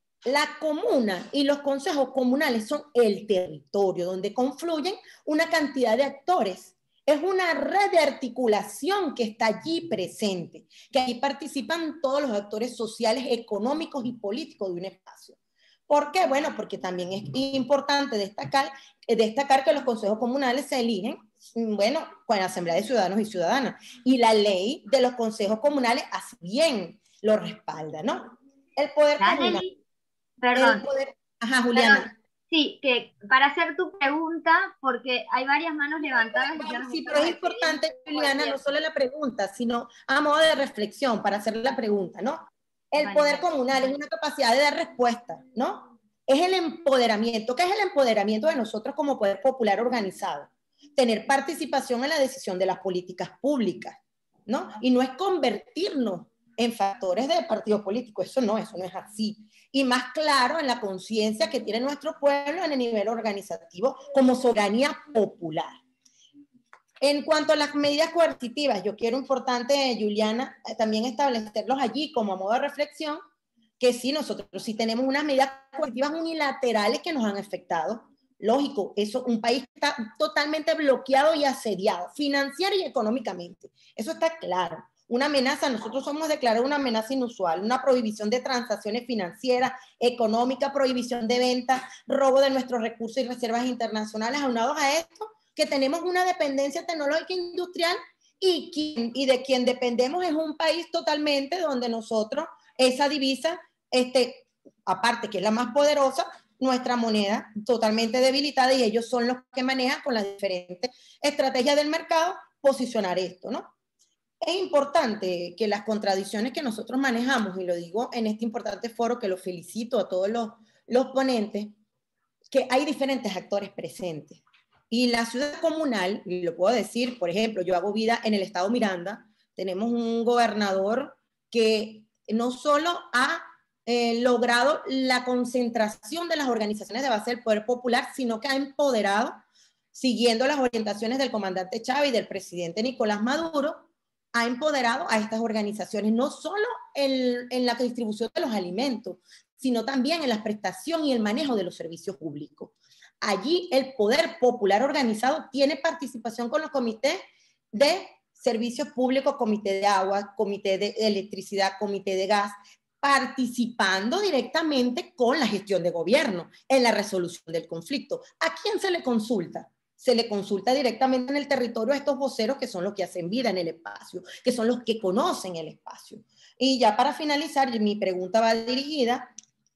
La comuna y los consejos comunales son el territorio donde confluyen una cantidad de actores. Es una red de articulación que está allí presente, que allí participan todos los actores sociales, económicos y políticos de un espacio. ¿Por qué? Bueno, porque también es importante destacar, destacar que los consejos comunales se eligen, bueno, con la Asamblea de Ciudadanos y Ciudadanas. Y la ley de los consejos comunales así bien lo respalda, ¿no? El poder comunal. Perdón. El poder, ajá, Juliana. Perdón. Sí, que para hacer tu pregunta, porque hay varias manos levantadas. Bueno, sí, pero es importante, Juliana, no solo la pregunta, sino a modo de reflexión para hacer la pregunta, ¿no? El vale, poder vale. comunal es una capacidad de dar respuesta, ¿no? Es el empoderamiento. ¿Qué es el empoderamiento de nosotros como poder popular organizado? Tener participación en la decisión de las políticas públicas, ¿no? Y no es convertirnos en factores de partido político, eso no, eso no es así. Y más claro en la conciencia que tiene nuestro pueblo en el nivel organizativo como soberanía popular. En cuanto a las medidas coercitivas, yo quiero importante, Juliana, también establecerlos allí como a modo de reflexión, que sí, nosotros sí tenemos unas medidas coercitivas unilaterales que nos han afectado. Lógico, eso, un país está totalmente bloqueado y asediado, financiera y económicamente. Eso está claro. Una amenaza, nosotros somos declarados una amenaza inusual, una prohibición de transacciones financieras, económica, prohibición de ventas, robo de nuestros recursos y reservas internacionales. Aunados a esto, que tenemos una dependencia tecnológica e industrial y, quien, y de quien dependemos es un país totalmente donde nosotros, esa divisa, este, aparte que es la más poderosa, nuestra moneda totalmente debilitada y ellos son los que manejan con las diferentes estrategias del mercado posicionar esto, ¿no? Es importante que las contradicciones que nosotros manejamos, y lo digo en este importante foro que lo felicito a todos los, los ponentes, que hay diferentes actores presentes. Y la ciudad comunal, y lo puedo decir, por ejemplo, yo hago vida en el estado Miranda, tenemos un gobernador que no solo ha eh, logrado la concentración de las organizaciones de base del poder popular, sino que ha empoderado, siguiendo las orientaciones del comandante Chávez y del presidente Nicolás Maduro, ha empoderado a estas organizaciones, no solo en, en la distribución de los alimentos, sino también en la prestación y el manejo de los servicios públicos. Allí el poder popular organizado tiene participación con los comités de servicios públicos, comité de agua, comité de electricidad, comité de gas, participando directamente con la gestión de gobierno en la resolución del conflicto. ¿A quién se le consulta? Se le consulta directamente en el territorio a estos voceros que son los que hacen vida en el espacio, que son los que conocen el espacio. Y ya para finalizar, mi pregunta va dirigida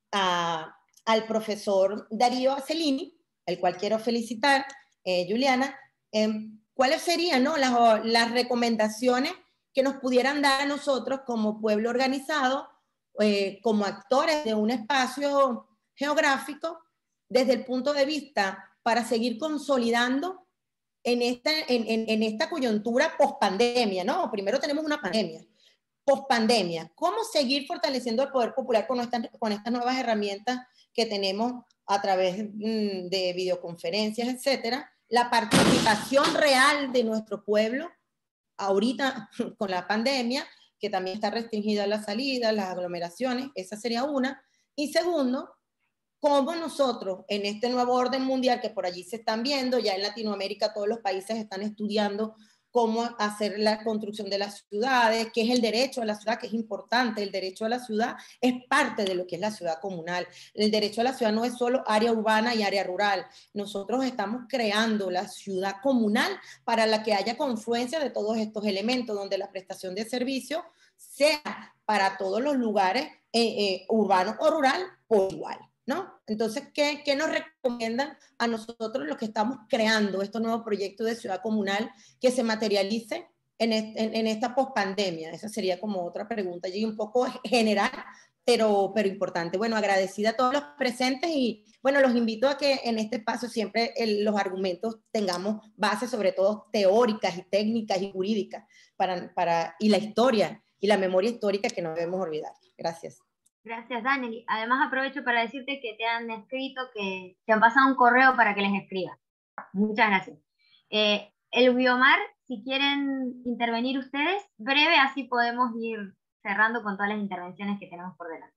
a, al profesor Darío Acelini, el cual quiero felicitar, eh, Juliana. Eh, ¿Cuáles serían, ¿no? las, las recomendaciones que nos pudieran dar a nosotros como pueblo organizado, eh, como actores de un espacio geográfico, desde el punto de vista para seguir consolidando en esta, en, en, en esta coyuntura post-pandemia, ¿no? Primero tenemos una pandemia, post-pandemia. ¿Cómo seguir fortaleciendo el poder popular con estas, con estas nuevas herramientas que tenemos a través mmm, de videoconferencias, etcétera? La participación real de nuestro pueblo, ahorita con la pandemia, que también está restringida la salida, las aglomeraciones, esa sería una. Y segundo, cómo nosotros en este nuevo orden mundial que por allí se están viendo, ya en Latinoamérica todos los países están estudiando cómo hacer la construcción de las ciudades, qué es el derecho a la ciudad, que es importante. El derecho a la ciudad es parte de lo que es la ciudad comunal. El derecho a la ciudad no es solo área urbana y área rural. Nosotros estamos creando la ciudad comunal para la que haya confluencia de todos estos elementos, donde la prestación de servicios sea para todos los lugares eh, eh, urbanos o rural por igual, ¿no? Entonces, ¿qué, ¿qué nos recomiendan a nosotros los que estamos creando estos nuevos proyectos de ciudad comunal que se materialice en, est en, en esta pospandemia? Esa sería como otra pregunta, y un poco general, pero, pero importante. Bueno, agradecida a todos los presentes y, bueno, los invito a que en este espacio siempre el, los argumentos tengamos bases, sobre todo teóricas y técnicas y jurídicas, para, para, y la historia y la memoria histórica que no debemos olvidar. Gracias. Gracias, Daniel. Además, aprovecho para decirte que te han escrito, que te han pasado un correo para que les escribas. Muchas gracias. Eh, el Biomar, si quieren intervenir ustedes, breve, así podemos ir cerrando con todas las intervenciones que tenemos por delante.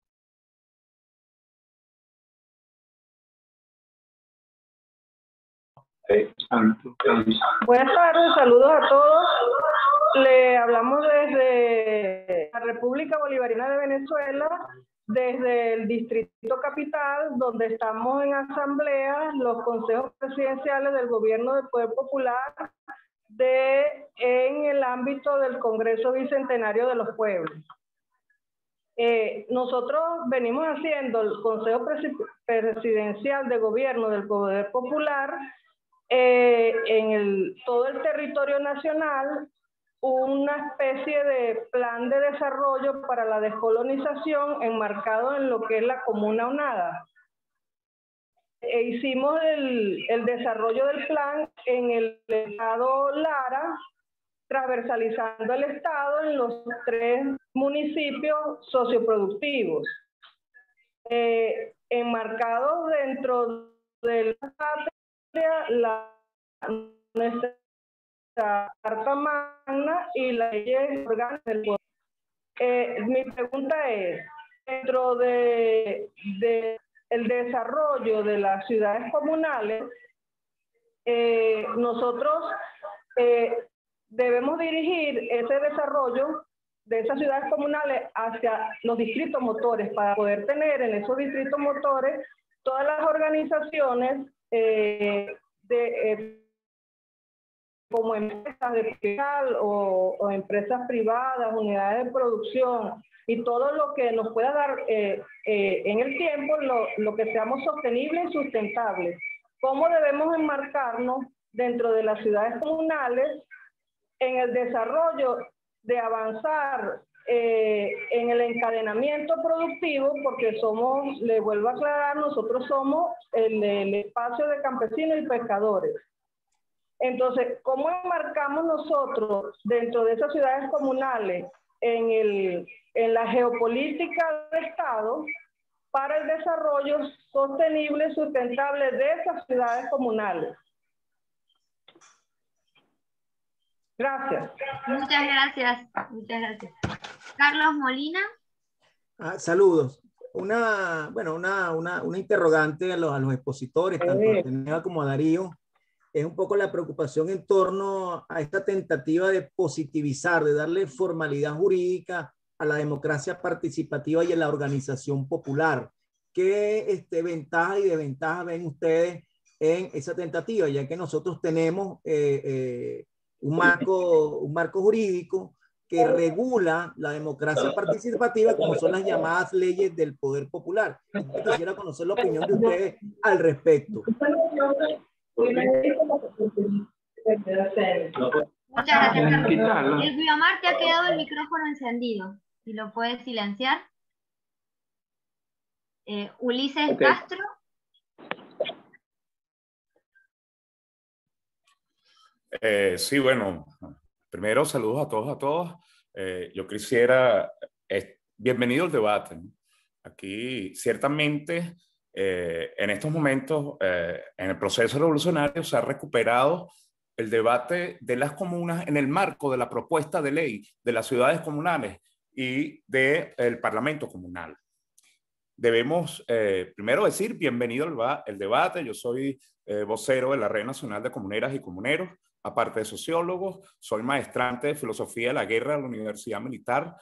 Buenas tardes, saludos a todos. Le hablamos desde la República Bolivariana de Venezuela, desde el Distrito Capital, donde estamos en asamblea, los consejos presidenciales del Gobierno del Poder Popular, de, en el ámbito del Congreso Bicentenario de los Pueblos. Eh, nosotros venimos haciendo el Consejo Presidencial de Gobierno del Poder Popular eh, en el, todo el territorio nacional, una especie de plan de desarrollo para la descolonización enmarcado en lo que es la Comuna Unada. E hicimos el, el desarrollo del plan en el estado Lara, transversalizando el estado en los tres municipios socioproductivos, eh, enmarcados dentro de la patria, la, nuestra Carta Magna y las leyes orgánicas del poder. Eh, mi pregunta es, dentro de, de el desarrollo de las ciudades comunales, eh, nosotros eh, debemos dirigir ese desarrollo de esas ciudades comunales hacia los distritos motores, para poder tener en esos distritos motores todas las organizaciones eh, de eh, como empresas de capital o, o empresas privadas, unidades de producción y todo lo que nos pueda dar eh, eh, en el tiempo lo, lo que seamos sostenibles y sustentables. ¿Cómo debemos enmarcarnos dentro de las ciudades comunales en el desarrollo de avanzar eh, en el encadenamiento productivo? Porque somos, le vuelvo a aclarar, nosotros somos el, el espacio de campesinos y pescadores. Entonces, ¿cómo enmarcamos nosotros dentro de esas ciudades comunales en, el, en la geopolítica del Estado para el desarrollo sostenible y sustentable de esas ciudades comunales? Gracias. Muchas gracias. Muchas gracias. Carlos Molina. Ah, saludos. Una, bueno, una, una, una interrogante a los, a los expositores, tanto a Atenea como a Darío. Es un poco la preocupación en torno a esta tentativa de positivizar, de darle formalidad jurídica a la democracia participativa y a la organización popular. ¿Qué este, ventajas y desventajas ven ustedes en esa tentativa? Ya que nosotros tenemos eh, eh, un, marco, un marco jurídico que regula la democracia participativa, como son las llamadas leyes del poder popular. Yo quisiera conocer la opinión de ustedes al respecto. Muchas gracias, Carlos. El Biomar, te ha quedado el micrófono encendido. Si lo puedes silenciar. Eh, Ulises okay. Castro. Eh, sí, bueno, primero saludos a todos, a todos. Eh, yo quisiera, eh, bienvenido al debate, ¿no? Aquí ciertamente eh, en estos momentos, eh, en el proceso revolucionario se ha recuperado el debate de las comunas en el marco de la propuesta de ley de las ciudades comunales y del Parlamento comunal. debemos eh, primero decir bienvenido al el debate. Yo soy eh, vocero de la Red Nacional de Comuneras y Comuneros, aparte de sociólogo, soy maestrante de Filosofía de la Guerra de la Universidad Militar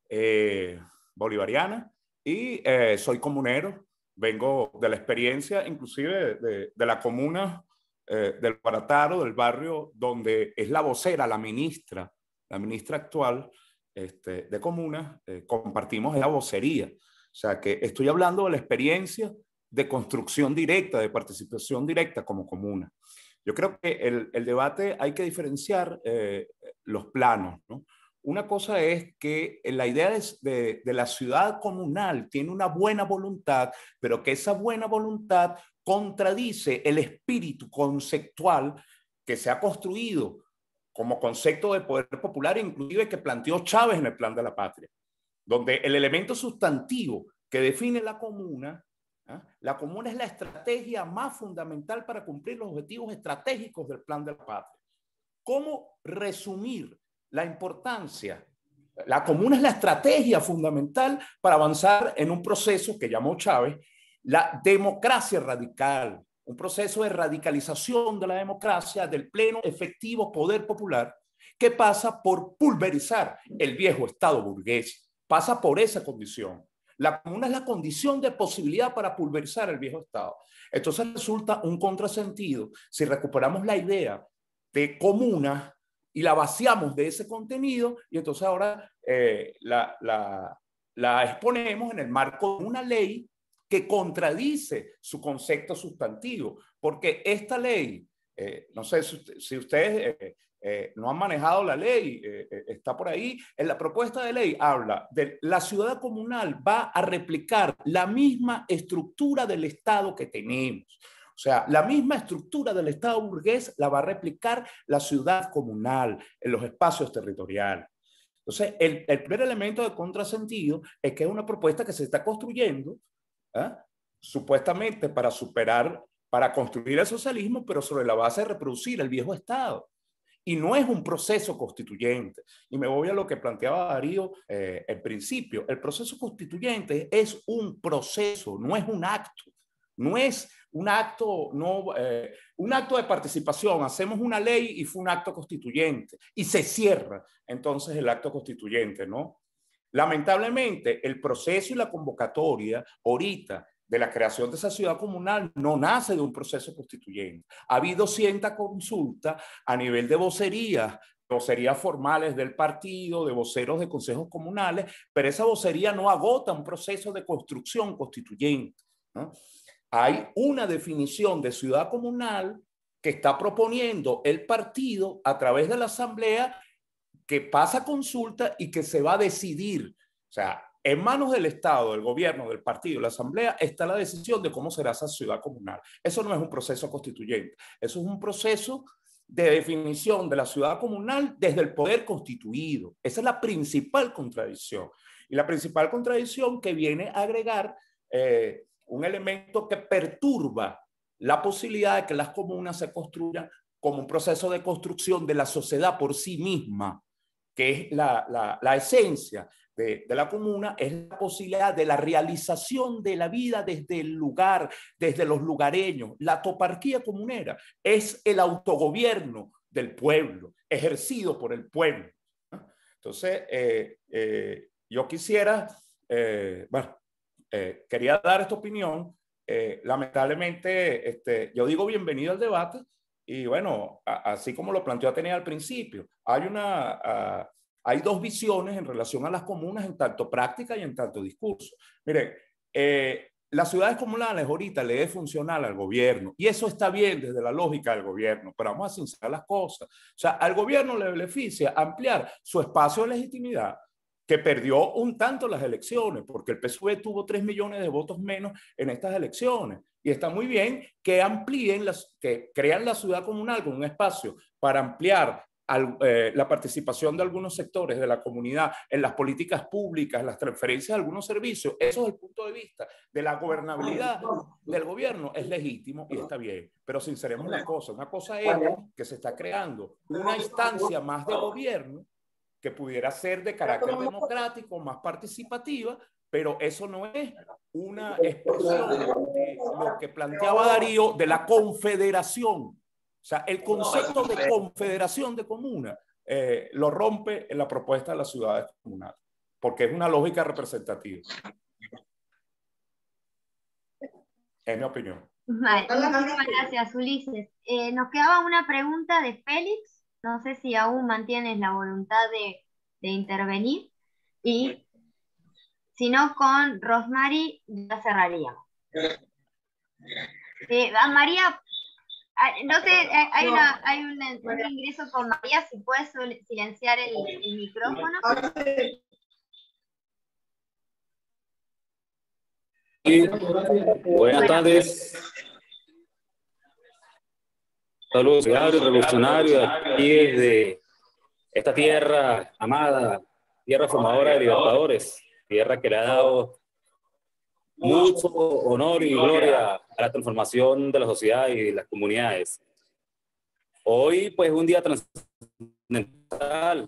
eh, Bolivariana y eh, soy comunero. Vengo de la experiencia, inclusive de, de, de la comuna eh, del Guarataro, del barrio donde es la vocera, la ministra, la ministra actual este, de comunas, eh, compartimos la vocería. O sea que estoy hablando de la experiencia de construcción directa, de participación directa como comuna. Yo creo que el, el debate hay que diferenciar eh, los planos, ¿no? Una cosa es que la idea de, de, de la ciudad comunal tiene una buena voluntad, pero que esa buena voluntad contradice el espíritu conceptual que se ha construido como concepto de poder popular, inclusive que planteó Chávez en el Plan de la Patria, donde el elemento sustantivo que define la comuna, ¿eh? La comuna es la estrategia más fundamental para cumplir los objetivos estratégicos del Plan de la Patria. ¿Cómo resumir la importancia? La comuna es la estrategia fundamental para avanzar en un proceso que llamó Chávez la democracia radical, un proceso de radicalización de la democracia, del pleno efectivo poder popular, que pasa por pulverizar el viejo Estado burgués, pasa por esa condición. La comuna es la condición de posibilidad para pulverizar el viejo Estado. Entonces resulta un contrasentido si recuperamos la idea de comuna y la vaciamos de ese contenido y entonces ahora eh, la, la, la exponemos en el marco de una ley que contradice su concepto sustantivo, porque esta ley, eh, no sé si, si ustedes eh, eh, no han manejado la ley, eh, eh, está por ahí, en la propuesta de ley habla de la ciudad comunal va a replicar la misma estructura del Estado que tenemos. O sea, la misma estructura del Estado burgués la va a replicar la ciudad comunal en los espacios territoriales. Entonces, el, el primer elemento de contrasentido es que es una propuesta que se está construyendo, ¿eh? supuestamente para superar, para construir el socialismo, pero sobre la base de reproducir el viejo Estado. Y no es un proceso constituyente. Y me voy a lo que planteaba Darío eh, en principio. El proceso constituyente es un proceso, no es un acto. No es un acto, no, eh, un acto de participación. Hacemos una ley y fue un acto constituyente. Y se cierra entonces el acto constituyente, ¿no? Lamentablemente, el proceso y la convocatoria ahorita de la creación de esa ciudad comunal no nace de un proceso constituyente. Ha habido cierta consulta a nivel de vocerías, vocerías formales del partido, de voceros de consejos comunales, pero esa vocería no agota un proceso de construcción constituyente, ¿no? Hay una definición de ciudad comunal que está proponiendo el partido a través de la asamblea, que pasa a consulta y que se va a decidir. O sea, en manos del Estado, del gobierno, del partido, de la asamblea, está la decisión de cómo será esa ciudad comunal. Eso no es un proceso constituyente, eso es un proceso de definición de la ciudad comunal desde el poder constituido. Esa es la principal contradicción. Y la principal contradicción que viene a agregar eh, un elemento que perturba la posibilidad de que las comunas se construyan como un proceso de construcción de la sociedad por sí misma, que es la, la, la esencia de, de la comuna, es la posibilidad de la realización de la vida desde el lugar, desde los lugareños. La toparquía comunera es el autogobierno del pueblo, ejercido por el pueblo, ¿no? Entonces, eh, eh, yo quisiera, eh, bueno, eh, quería dar esta opinión. Eh, lamentablemente, este, yo digo bienvenido al debate. Y bueno, a, así como lo planteó Atenea al principio, hay, una, uh, hay dos visiones en relación a las comunas en tanto práctica y en tanto discurso. Miren, eh, las ciudades comunales ahorita le es funcional al gobierno y eso está bien desde la lógica del gobierno, pero vamos a sincerar las cosas. O sea, al gobierno le beneficia ampliar su espacio de legitimidad, que perdió un tanto las elecciones, porque el P S U V tuvo tres millones de votos menos en estas elecciones. Y está muy bien que amplíen, las, que crean la ciudad comunal con un espacio para ampliar al, eh, la participación de algunos sectores de la comunidad en las políticas públicas, las transferencias de algunos servicios. Eso es el punto de vista de la gobernabilidad del gobierno, es legítimo y está bien. Pero sinceremos la cosa. Una cosa es que se está creando una instancia más de gobierno que pudiera ser de carácter democrático, más participativa, pero eso no es una expresión de lo que planteaba Darío de la confederación. O sea, el concepto de confederación de comunas eh, lo rompe en la propuesta de las ciudades comunales, porque es una lógica representativa. Es mi opinión. Vale, muchísimas gracias, Ulises. Eh, nos quedaba una pregunta de Félix. No sé si aún mantienes la voluntad de, de intervenir. Y si no, con Rosmary ya cerraríamos. Eh, María, no sé, hay, una, hay un, un ingreso con María, si puedes silenciar el, el micrófono. Sí. Buenas tardes. Saludos, revolucionarios, aquí desde esta tierra amada, tierra formadora de libertadores, tierra que le ha dado mucho honor y gloria a la transformación de la sociedad y de las comunidades. Hoy, pues, un día trascendental,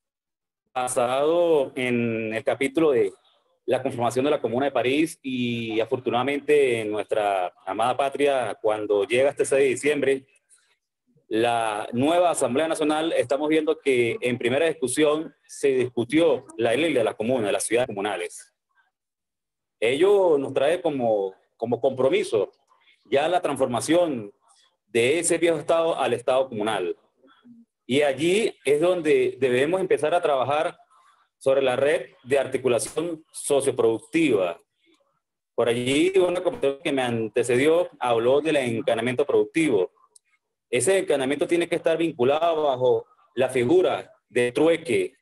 basado en el capítulo de la conformación de la Comuna de París, y afortunadamente en nuestra amada patria, cuando llega este seis de diciembre, la nueva Asamblea Nacional, estamos viendo que en primera discusión se discutió la ley de la comuna, de las ciudades comunales. Ello nos trae como, como compromiso ya la transformación de ese viejo Estado al Estado comunal. Y allí es donde debemos empezar a trabajar sobre la red de articulación socioproductiva. Por allí una compañera que me antecedió habló del encadenamiento productivo. Ese encadenamiento tiene que estar vinculado bajo la figura de trueque,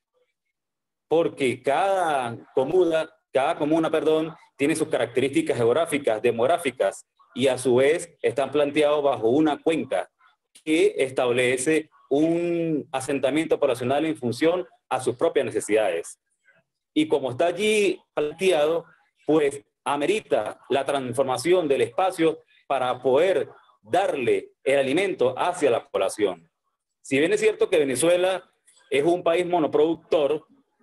porque cada comuna, cada comuna, perdón, tiene sus características geográficas, demográficas, y a su vez están planteados bajo una cuenca que establece un asentamiento poblacional en función a sus propias necesidades. Y como está allí planteado, pues amerita la transformación del espacio para poder darle el alimento hacia la población. Si bien es cierto que Venezuela es un país monoproductor,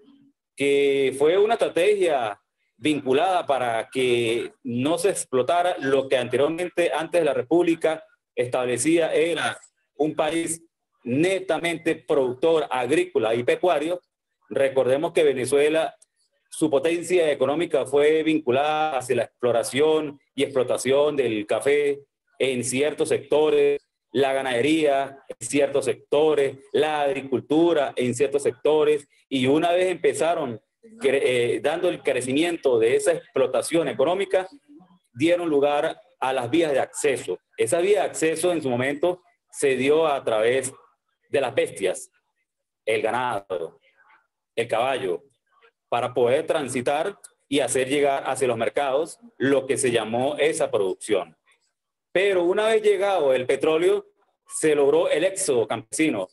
que fue una estrategia vinculada para que no se explotara lo que anteriormente, antes de la República, establecía era un país netamente productor agrícola y pecuario. Recordemos que Venezuela, su potencia económica fue vinculada hacia la exploración y explotación del café en ciertos sectores, la ganadería en ciertos sectores, la agricultura en ciertos sectores, y una vez empezaron eh, dando el crecimiento de esa explotación económica, dieron lugar a las vías de acceso. Esa vía de acceso en su momento se dio a través de las bestias, el ganado, el caballo, para poder transitar y hacer llegar hacia los mercados lo que se llamó esa producción. Pero una vez llegado el petróleo, se logró el éxodo campesino,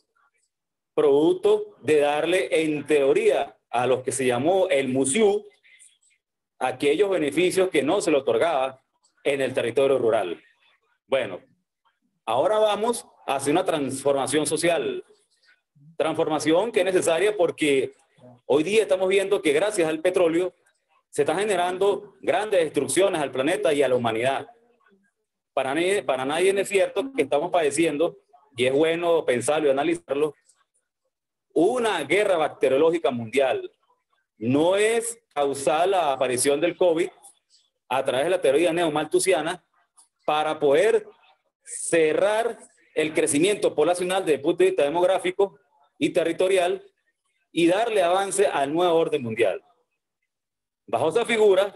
producto de darle, en teoría, a los que se llamó el Musiú, aquellos beneficios que no se le otorgaba en el territorio rural. Bueno, ahora vamos hacia una transformación social, transformación que es necesaria porque hoy día estamos viendo que gracias al petróleo se están generando grandes destrucciones al planeta y a la humanidad. Para nadie, para nadie es cierto que estamos padeciendo, y es bueno pensarlo y analizarlo, una guerra bacteriológica mundial. No es causar la aparición del COVID a través de la teoría neomalthusiana para poder cerrar el crecimiento poblacional desde el punto de vista demográfico y territorial y darle avance al nuevo orden mundial. Bajo esa figura,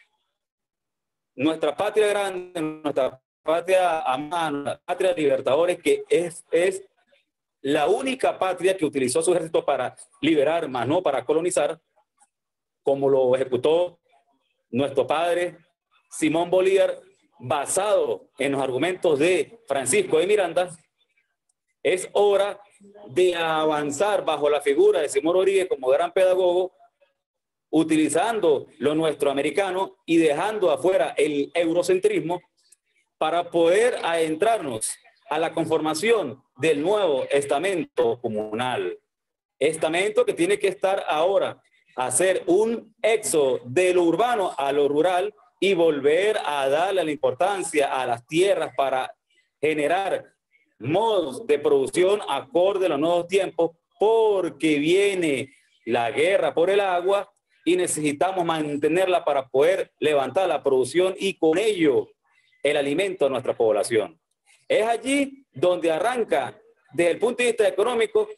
nuestra patria grande, nuestra patria amada, nuestra patria libertadores, que es, es la única patria que utilizó su ejército para liberar, más no para colonizar, como lo ejecutó nuestro padre Simón Bolívar, basado en los argumentos de Francisco de Miranda. Es hora de avanzar bajo la figura de Simón Rodríguez como gran pedagogo, utilizando lo nuestro americano y dejando afuera el eurocentrismo para poder adentrarnos a la conformación del nuevo estamento comunal. Estamento que tiene que estar ahora hacer un éxodo de lo urbano a lo rural y volver a darle la importancia a las tierras para generar modos de producción acorde a los nuevos tiempos, porque viene la guerra por el agua y necesitamos mantenerla para poder levantar la producción y con ello el alimento a nuestra población. Es allí donde arranca, desde el punto de vista económico,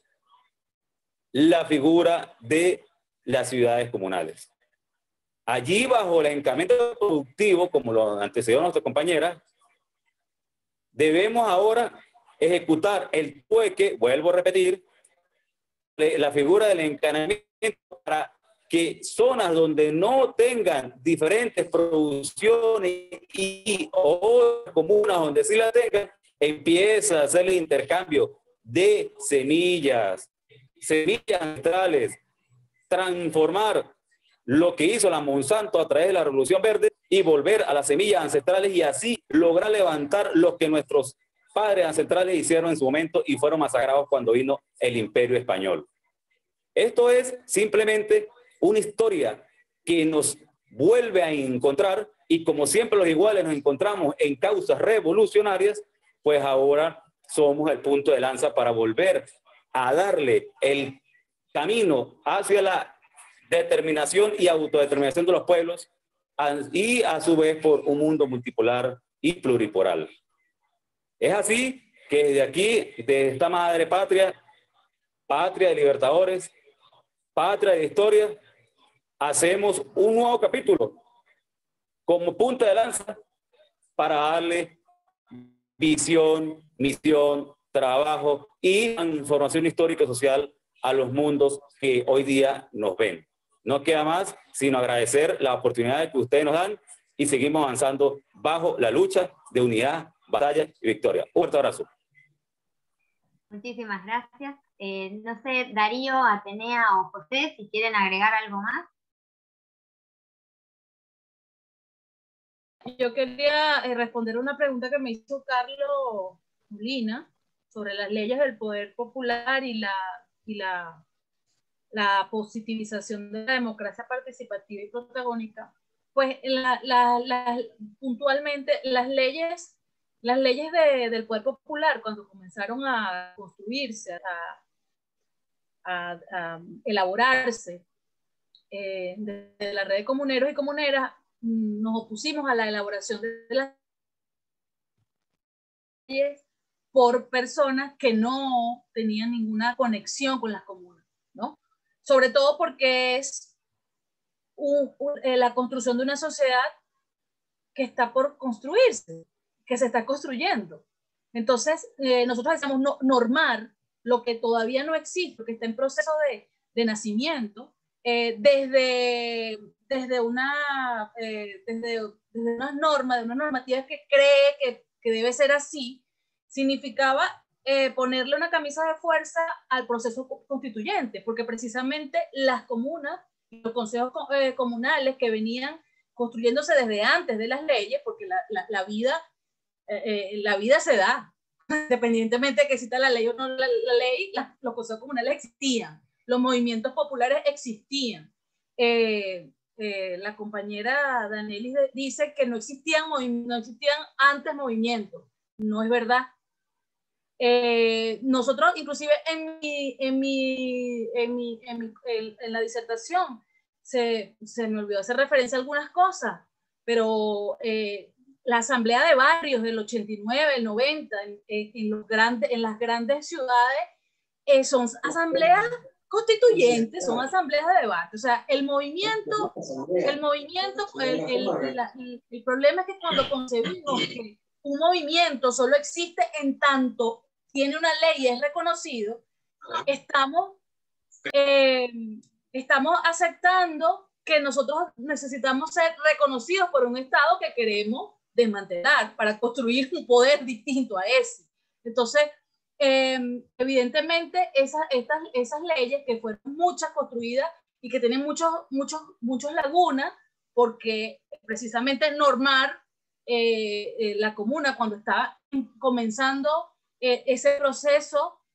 la figura de las ciudades comunales. Allí, bajo el encamamiento productivo, como lo antecedió nuestra compañera, debemos ahora ejecutar el trueque, vuelvo a repetir, la figura del encadenamiento para que zonas donde no tengan diferentes producciones y o comunas donde sí la tengan, empieza a hacer el intercambio de semillas, semillas ancestrales, transformar lo que hizo la Monsanto a través de la Revolución Verde y volver a las semillas ancestrales y así lograr levantar lo que nuestros padres ancestrales hicieron en su momento y fueron masacrados cuando vino el Imperio Español. Esto es simplemente una historia que nos vuelve a encontrar y como siempre los iguales nos encontramos en causas revolucionarias, pues ahora somos el punto de lanza para volver a darle el camino hacia la determinación y autodeterminación de los pueblos y a su vez por un mundo multipolar y pluripolar. Es así que desde aquí, de esta madre patria, patria de libertadores, patria de historia, hacemos un nuevo capítulo como punta de lanza para darle visión, misión, trabajo y transformación histórica y social a los mundos que hoy día nos ven. No queda más sino agradecer la oportunidad que ustedes nos dan y seguimos avanzando bajo la lucha de unidad, batalla y victoria. Un fuerte abrazo. Muchísimas gracias. Eh, no sé, Darío, Atenea o José, si quieren agregar algo más. Yo quería eh, responder una pregunta que me hizo Carlos Molina sobre las leyes del poder popular y la, y la, la positivización de la democracia participativa y protagónica. Pues la, la, la, puntualmente las leyes, las leyes de, del poder popular, cuando comenzaron a construirse, a, a, a elaborarse eh, de, de la red de comuneros y comuneras, nos opusimos a la elaboración de las leyes por personas que no tenían ninguna conexión con las comunas, ¿no? Sobre todo porque es un, un, eh, la construcción de una sociedad que está por construirse, que se está construyendo. Entonces, eh, nosotros decimos no, normar lo que todavía no existe, que está en proceso de, de nacimiento, eh, desde, desde, una, eh, desde, desde unas normas, de unas normativas que cree que, que debe ser así, significaba eh, ponerle una camisa de fuerza al proceso constituyente, porque precisamente las comunas, los consejos eh, comunales que venían construyéndose desde antes de las leyes, porque la, la, la, vida, eh, eh, la vida se da, independientemente de que exista la ley o no la, la ley, la, los consejos comunales existían, los movimientos populares existían. Eh, eh, la compañera Danelis dice que no existían, no existían antes movimientos. No es verdad. Eh, nosotros, inclusive en, mi, en, mi, en, mi, en, mi, en, en la disertación, se, se me olvidó hacer referencia a algunas cosas, pero eh, la asamblea de barrios del ochenta y nueve, el noventa, en, en, los grandes, en las grandes ciudades, eh, son asambleas constituyentes, son asambleas de debate. O sea, el movimiento, el movimiento, el, el, la, el, el problema es que cuando concebimos que un movimiento solo existe en tanto tiene una ley y es reconocido, estamos, eh, estamos aceptando que nosotros necesitamos ser reconocidos por un Estado que queremos desmantelar para construir un poder distinto a ese. Entonces, eh, evidentemente, esas, estas, esas leyes que fueron muchas construidas y que tienen muchos, muchos, muchos lagunas, porque precisamente normar Eh, eh, la comuna cuando estaba comenzando eh, ese proceso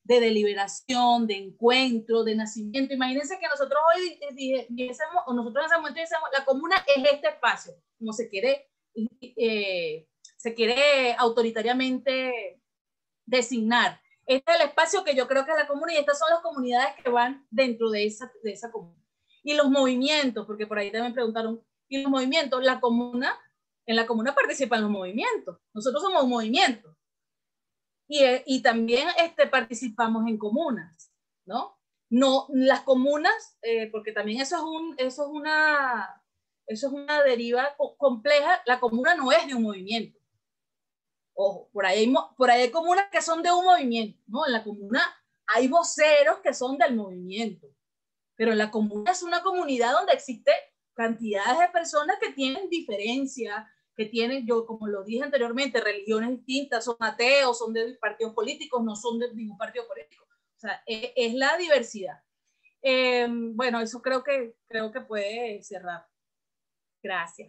de deliberación, de encuentro, de nacimiento. Imagínense que nosotros hoy dijésemos, o nosotros en ese momento dijésemos, la comuna es este espacio, como se quiere, eh, se quiere autoritariamente designar. Este es el espacio que yo creo que es la comuna y estas son las comunidades que van dentro de esa, de esa comuna. Y los movimientos, porque por ahí también preguntaron, y los movimientos, la comuna, en la comuna participan los movimientos. Nosotros somos un movimiento. Y, y también este, participamos en comunas, ¿no? No, las comunas, eh, porque también eso es, un, eso, es una, eso es una deriva compleja, la comuna no es de un movimiento. Ojo, por ahí, hay, por ahí hay comunas que son de un movimiento, ¿no? En la comuna hay voceros que son del movimiento, pero la comuna es una comunidad donde existe cantidades de personas que tienen diferencia, que tienen, yo como lo dije anteriormente, religiones distintas, son ateos, son de partidos políticos, no son de ningún partido político. O sea, es, es la diversidad. Eh, bueno, eso creo que, creo que puede cerrar. Gracias.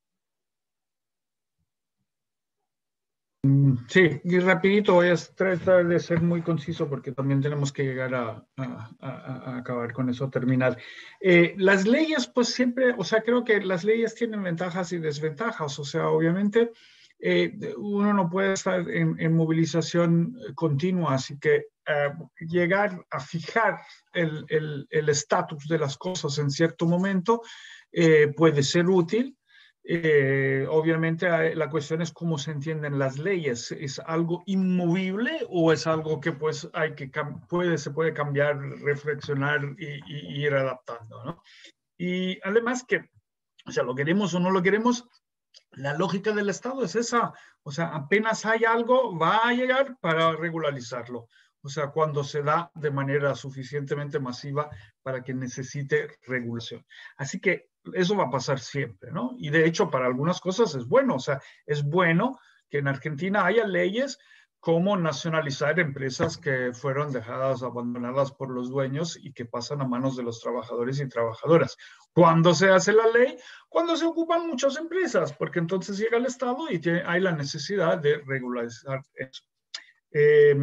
Sí, y rapidito voy a tratar de ser muy conciso porque también tenemos que llegar a, a, a, a acabar con eso, a terminar. Eh, las leyes, pues siempre, o sea, creo que las leyes tienen ventajas y desventajas, o sea, obviamente eh, uno no puede estar en, en movilización continua, así que eh, llegar a fijar el estatus de las cosas en cierto momento eh, puede ser útil. Eh, obviamente la cuestión es cómo se entienden las leyes. ¿Es algo inmovible o es algo que pues hay que puede, se puede cambiar, reflexionar y, y, y ir adaptando, ¿no? Y además que, o sea, lo queremos o no lo queremos, la lógica del Estado es esa. O sea, apenas hay algo, va a llegar para regularizarlo. O sea, cuando se da de manera suficientemente masiva para que necesite regulación. Así que eso va a pasar siempre, ¿no? Y de hecho, para algunas cosas es bueno. O sea, es bueno que en Argentina haya leyes como nacionalizar empresas que fueron dejadas, abandonadas por los dueños y que pasan a manos de los trabajadores y trabajadoras. ¿Cuándo se hace la ley? Cuando se ocupan muchas empresas, porque entonces llega el Estado y tiene, hay la necesidad de regularizar eso. Eh,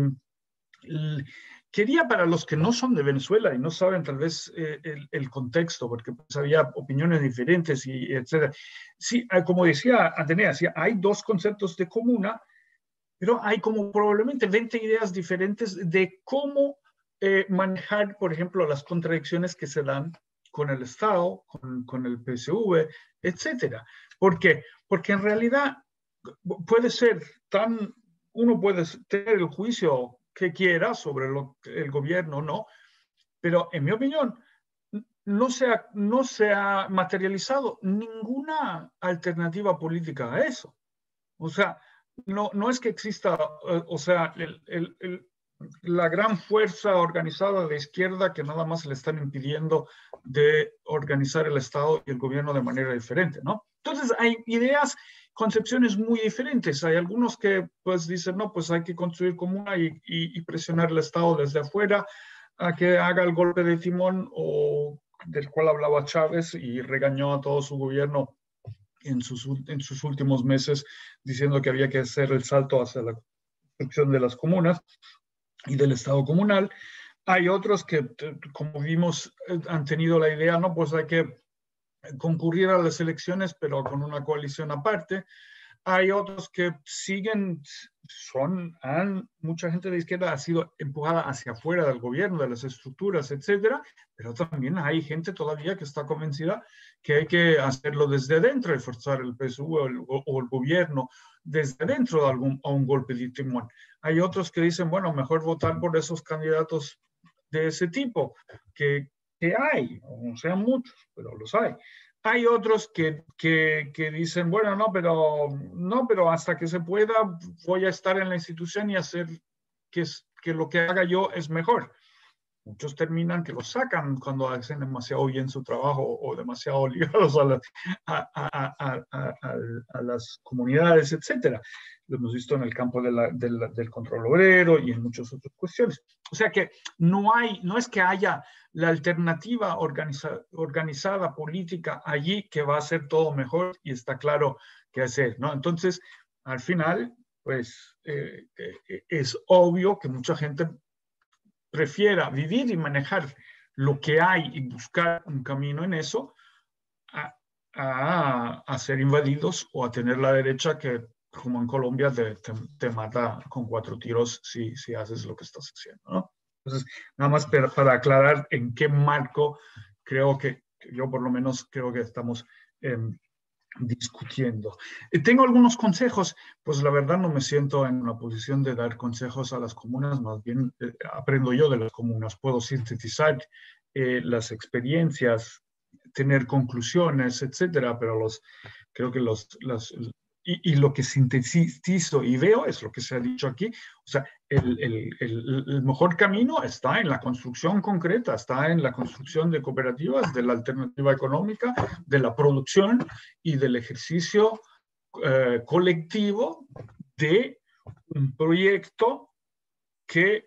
Quería, para los que no son de Venezuela y no saben tal vez eh, el, el contexto, porque pues, había opiniones diferentes, y etcétera. Sí, como decía Atenea, sí, hay dos conceptos de comuna, pero hay como probablemente veinte ideas diferentes de cómo eh, manejar, por ejemplo, las contradicciones que se dan con el Estado, con, con el P S V, etcétera. ¿Por qué? Porque en realidad puede ser tan, uno puede tener el juicio que quiera sobre lo, el gobierno, no, pero en mi opinión no se ha, no se ha materializado ninguna alternativa política a eso. O sea, no, no es que exista, uh, o sea, el, el, el, la gran fuerza organizada de izquierda que nada más le están impidiendo de organizar el Estado y el gobierno de manera diferente, ¿no? Entonces hay ideas, concepciones muy diferentes. Hay algunos que pues dicen, no, pues hay que construir comuna y, y, y presionar al Estado desde afuera a que haga el golpe de timón, o del cual hablaba Chávez y regañó a todo su gobierno en sus, en sus últimos meses, diciendo que había que hacer el salto hacia la construcción de las comunas y del Estado comunal. Hay otros que, como vimos, han tenido la idea, no, pues hay que concurrir a las elecciones, pero con una coalición aparte. Hay otros que siguen, son, han, mucha gente de izquierda ha sido empujada hacia afuera del gobierno, de las estructuras, etcétera, pero también hay gente todavía que está convencida que hay que hacerlo desde dentro, reforzar el P S U o el, o el gobierno desde dentro de algún, a un golpe de timón. Hay otros que dicen, bueno, mejor votar por esos candidatos de ese tipo, que que hay, no sean muchos, pero los hay. Hay otros que, que, que dicen, bueno, no pero, no, pero hasta que se pueda voy a estar en la institución y hacer que, que lo que haga yo es mejor. Muchos terminan que los sacan cuando hacen demasiado bien su trabajo o demasiado ligados a, la, a, a, a, a, a, a las comunidades, etcétera. Lo hemos visto en el campo de la, de la, del control obrero y en muchas otras cuestiones. O sea que no hay, no es que haya la alternativa organiza, organizada política allí que va a hacer todo mejor y está claro qué hacer, ¿no? Entonces, al final, pues, eh, eh, es obvio que mucha gente prefiera vivir y manejar lo que hay y buscar un camino en eso a, a, a ser invadidos o a tener la derecha que, como en Colombia, te, te, te mata con cuatro tiros si, si haces lo que estás haciendo, ¿no? Entonces, nada más para, para aclarar en qué marco creo que, yo por lo menos creo que estamos eh, discutiendo. Eh, tengo algunos consejos, pues la verdad no me siento en una posición de dar consejos a las comunas, más bien eh, aprendo yo de las comunas, puedo sintetizar eh, las experiencias, tener conclusiones, etcétera, pero los, creo que los, las, y, y lo que sintetizo y veo es lo que se ha dicho aquí, o sea, el, el, el, el mejor camino está en la construcción concreta, está en la construcción de cooperativas, de la alternativa económica, de la producción y del ejercicio eh, colectivo de un proyecto que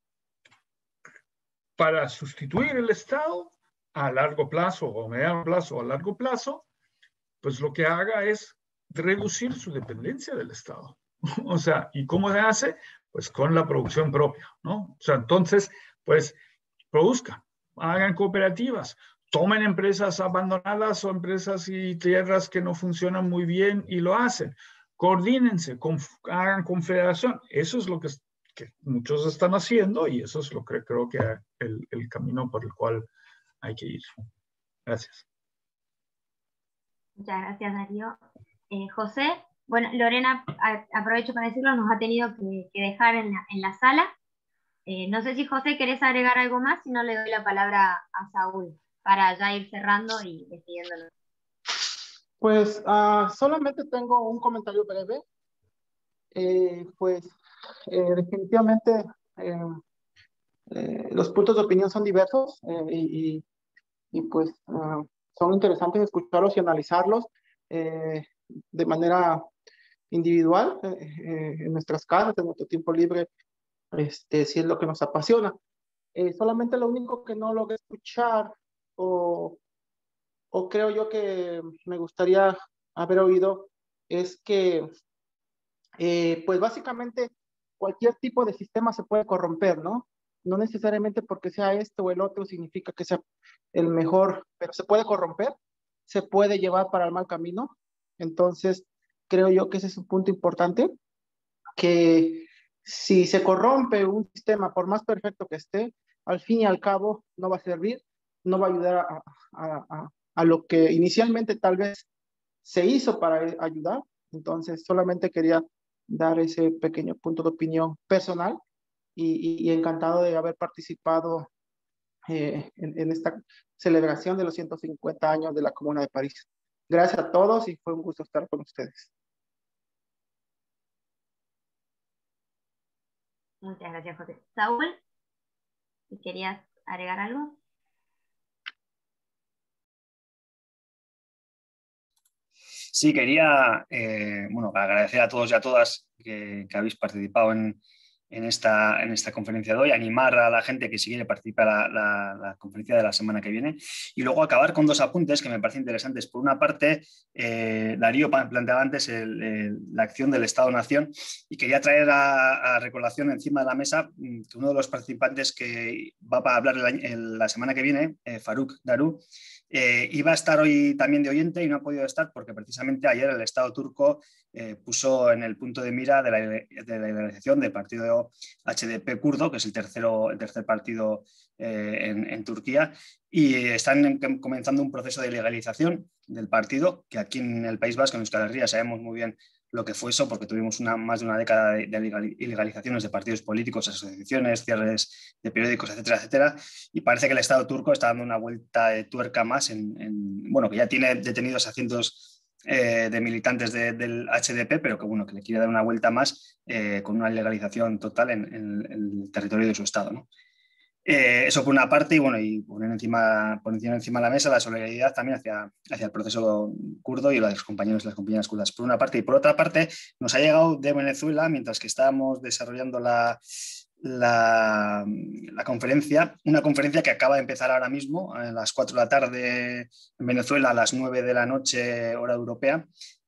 para sustituir el Estado a largo plazo o mediano plazo o a largo plazo, pues lo que haga es reducir su dependencia del Estado. O sea, ¿y cómo se hace? Pues con la producción propia, ¿no? O sea, entonces, pues, produzcan, hagan cooperativas, tomen empresas abandonadas o empresas y tierras que no funcionan muy bien y lo hacen. Coordínense, conf, hagan confederación. Eso es lo que, que muchos están haciendo y eso es lo que creo que es el, el camino por el cual hay que ir. Gracias. Muchas gracias, Darío. Eh, José, bueno, Lorena, a, aprovecho para decirlo, nos ha tenido que, que dejar en la, en la sala. Eh, no sé si José querés agregar algo más, si no le doy la palabra a Saúl para ya ir cerrando y despidiéndolo. Pues uh, solamente tengo un comentario breve. Eh, pues eh, definitivamente eh, eh, los puntos de opinión son diversos eh, y, y, y pues uh, son interesantes escucharlos y analizarlos eh, de manera individual eh, eh, en nuestras casas, en nuestro tiempo libre, este, si es lo que nos apasiona. Eh, solamente lo único que no logré escuchar o, o creo yo que me gustaría haber oído es que eh, pues básicamente cualquier tipo de sistema se puede corromper, ¿no? No necesariamente porque sea esto o el otro significa que sea el mejor, pero se puede corromper, se puede llevar para el mal camino. Entonces, creo yo que ese es un punto importante, que si se corrompe un sistema, por más perfecto que esté, al fin y al cabo no va a servir, no va a ayudar a, a, a, a lo que inicialmente tal vez se hizo para ayudar. Entonces, solamente quería dar ese pequeño punto de opinión personal y, y, y encantado de haber participado eh, en, en esta celebración de los ciento cincuenta años de la Comuna de París. Gracias a todos y fue un gusto estar con ustedes. Muchas gracias, José. Saúl, si querías agregar algo. Sí, quería eh, bueno, agradecer a todos y a todas que, que habéis participado en, en, esta, en esta conferencia de hoy, animar a la gente que si quiere participar a la, la, la conferencia de la semana que viene y luego acabar con dos apuntes que me parecen interesantes. Por una parte, eh, Darío planteaba antes el, el, la acción del Estado-Nación y quería traer a, a recolación encima de la mesa que uno de los participantes que va a hablar el, el, la semana que viene, eh, Faruk Daru, Eh, iba a estar hoy también de oyente y no ha podido estar porque precisamente ayer el Estado turco eh, puso en el punto de mira de la, de la legalización del partido H D P kurdo, que es el, tercero, el tercer partido eh, en, en Turquía, y están en, comenzando un proceso de legalización del partido, que aquí en el País Vasco, en Euskal Herria, sabemos muy bien lo que fue eso, porque tuvimos una, más de una década de, de ilegalizaciones de partidos políticos, asociaciones, cierres de periódicos, etcétera, etcétera, y parece que el Estado turco está dando una vuelta de tuerca más, en, en, bueno, que ya tiene detenidos a cientos eh, de militantes de, del H D P, pero que, bueno, que le quiere dar una vuelta más eh, con una legalización total en, en, en el territorio de su Estado, ¿no? Eh, eso por una parte, y bueno, y poner encima, poner encima de la mesa la solidaridad también hacia, hacia el proceso kurdo y los compañeros y las compañeras kurdas, por una parte. Y por otra parte, nos ha llegado de Venezuela, mientras que estábamos desarrollando la, la, la conferencia, una conferencia que acaba de empezar ahora mismo, a las cuatro de la tarde en Venezuela, a las nueve de la noche, hora europea,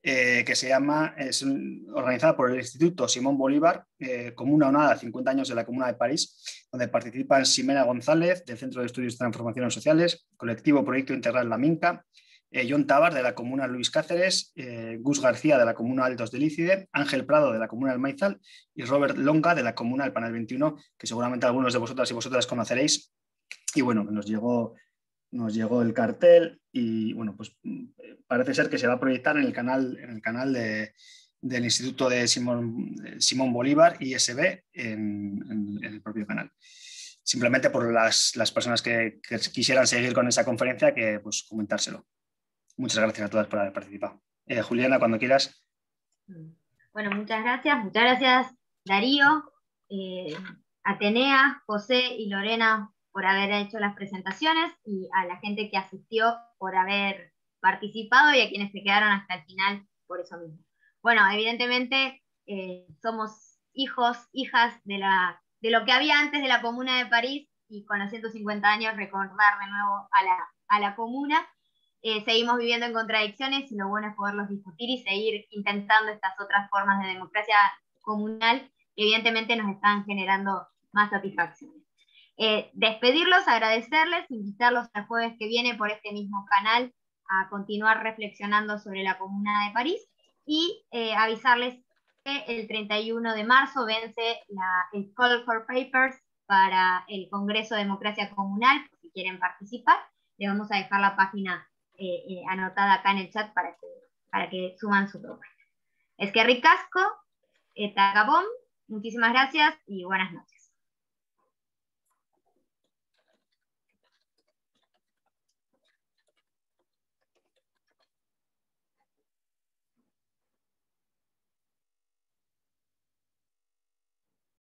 eh, que se llama, es organizada por el Instituto Simón Bolívar, eh, Comuna Onada, cincuenta años de la Comuna de París, donde participan Ximena González, del Centro de Estudios de Transformaciones Sociales, Colectivo Proyecto Integral La Minca, eh, John Tabar, de la Comuna Luis Cáceres, eh, Gus García, de la Comuna Altos de Lícide, Ángel Prado, de la Comuna del Maizal, y Robert Longa, de la Comuna del Panel veintiuno, que seguramente algunos de vosotras y vosotras conoceréis. Y bueno, nos llegó... Nos llegó el cartel y bueno, pues parece ser que se va a proyectar en el canal, en el canal de, del Instituto de Simón, Simón Bolívar, I S B, en, en, en el propio canal. Simplemente por las, las personas que, que quisieran seguir con esa conferencia, que pues comentárselo. Muchas gracias a todas por haber participado. Eh, Juliana, cuando quieras. Bueno, muchas gracias. Muchas gracias, Darío, eh, Atenea, José y Lorena, por haber hecho las presentaciones, y a la gente que asistió por haber participado y a quienes se quedaron hasta el final por eso mismo. Bueno, evidentemente eh, somos hijos, hijas de, la, de lo que había antes de la Comuna de París, y con los ciento cincuenta años recordar de nuevo a la, a la Comuna. Eh, seguimos viviendo en contradicciones y lo bueno es poderlos discutir y seguir intentando estas otras formas de democracia comunal que evidentemente nos están generando más satisfacciones. Eh, despedirlos, agradecerles, invitarlos al jueves que viene por este mismo canal a continuar reflexionando sobre la Comuna de París, y eh, avisarles que el treinta y uno de marzo vence la, el Call for Papers para el Congreso de Democracia Comunal, por si quieren participar. Le vamos a dejar la página eh, eh, anotada acá en el chat para que, para que suman su propuesta. Es que ricasco, eta Gabón, muchísimas gracias y buenas noches.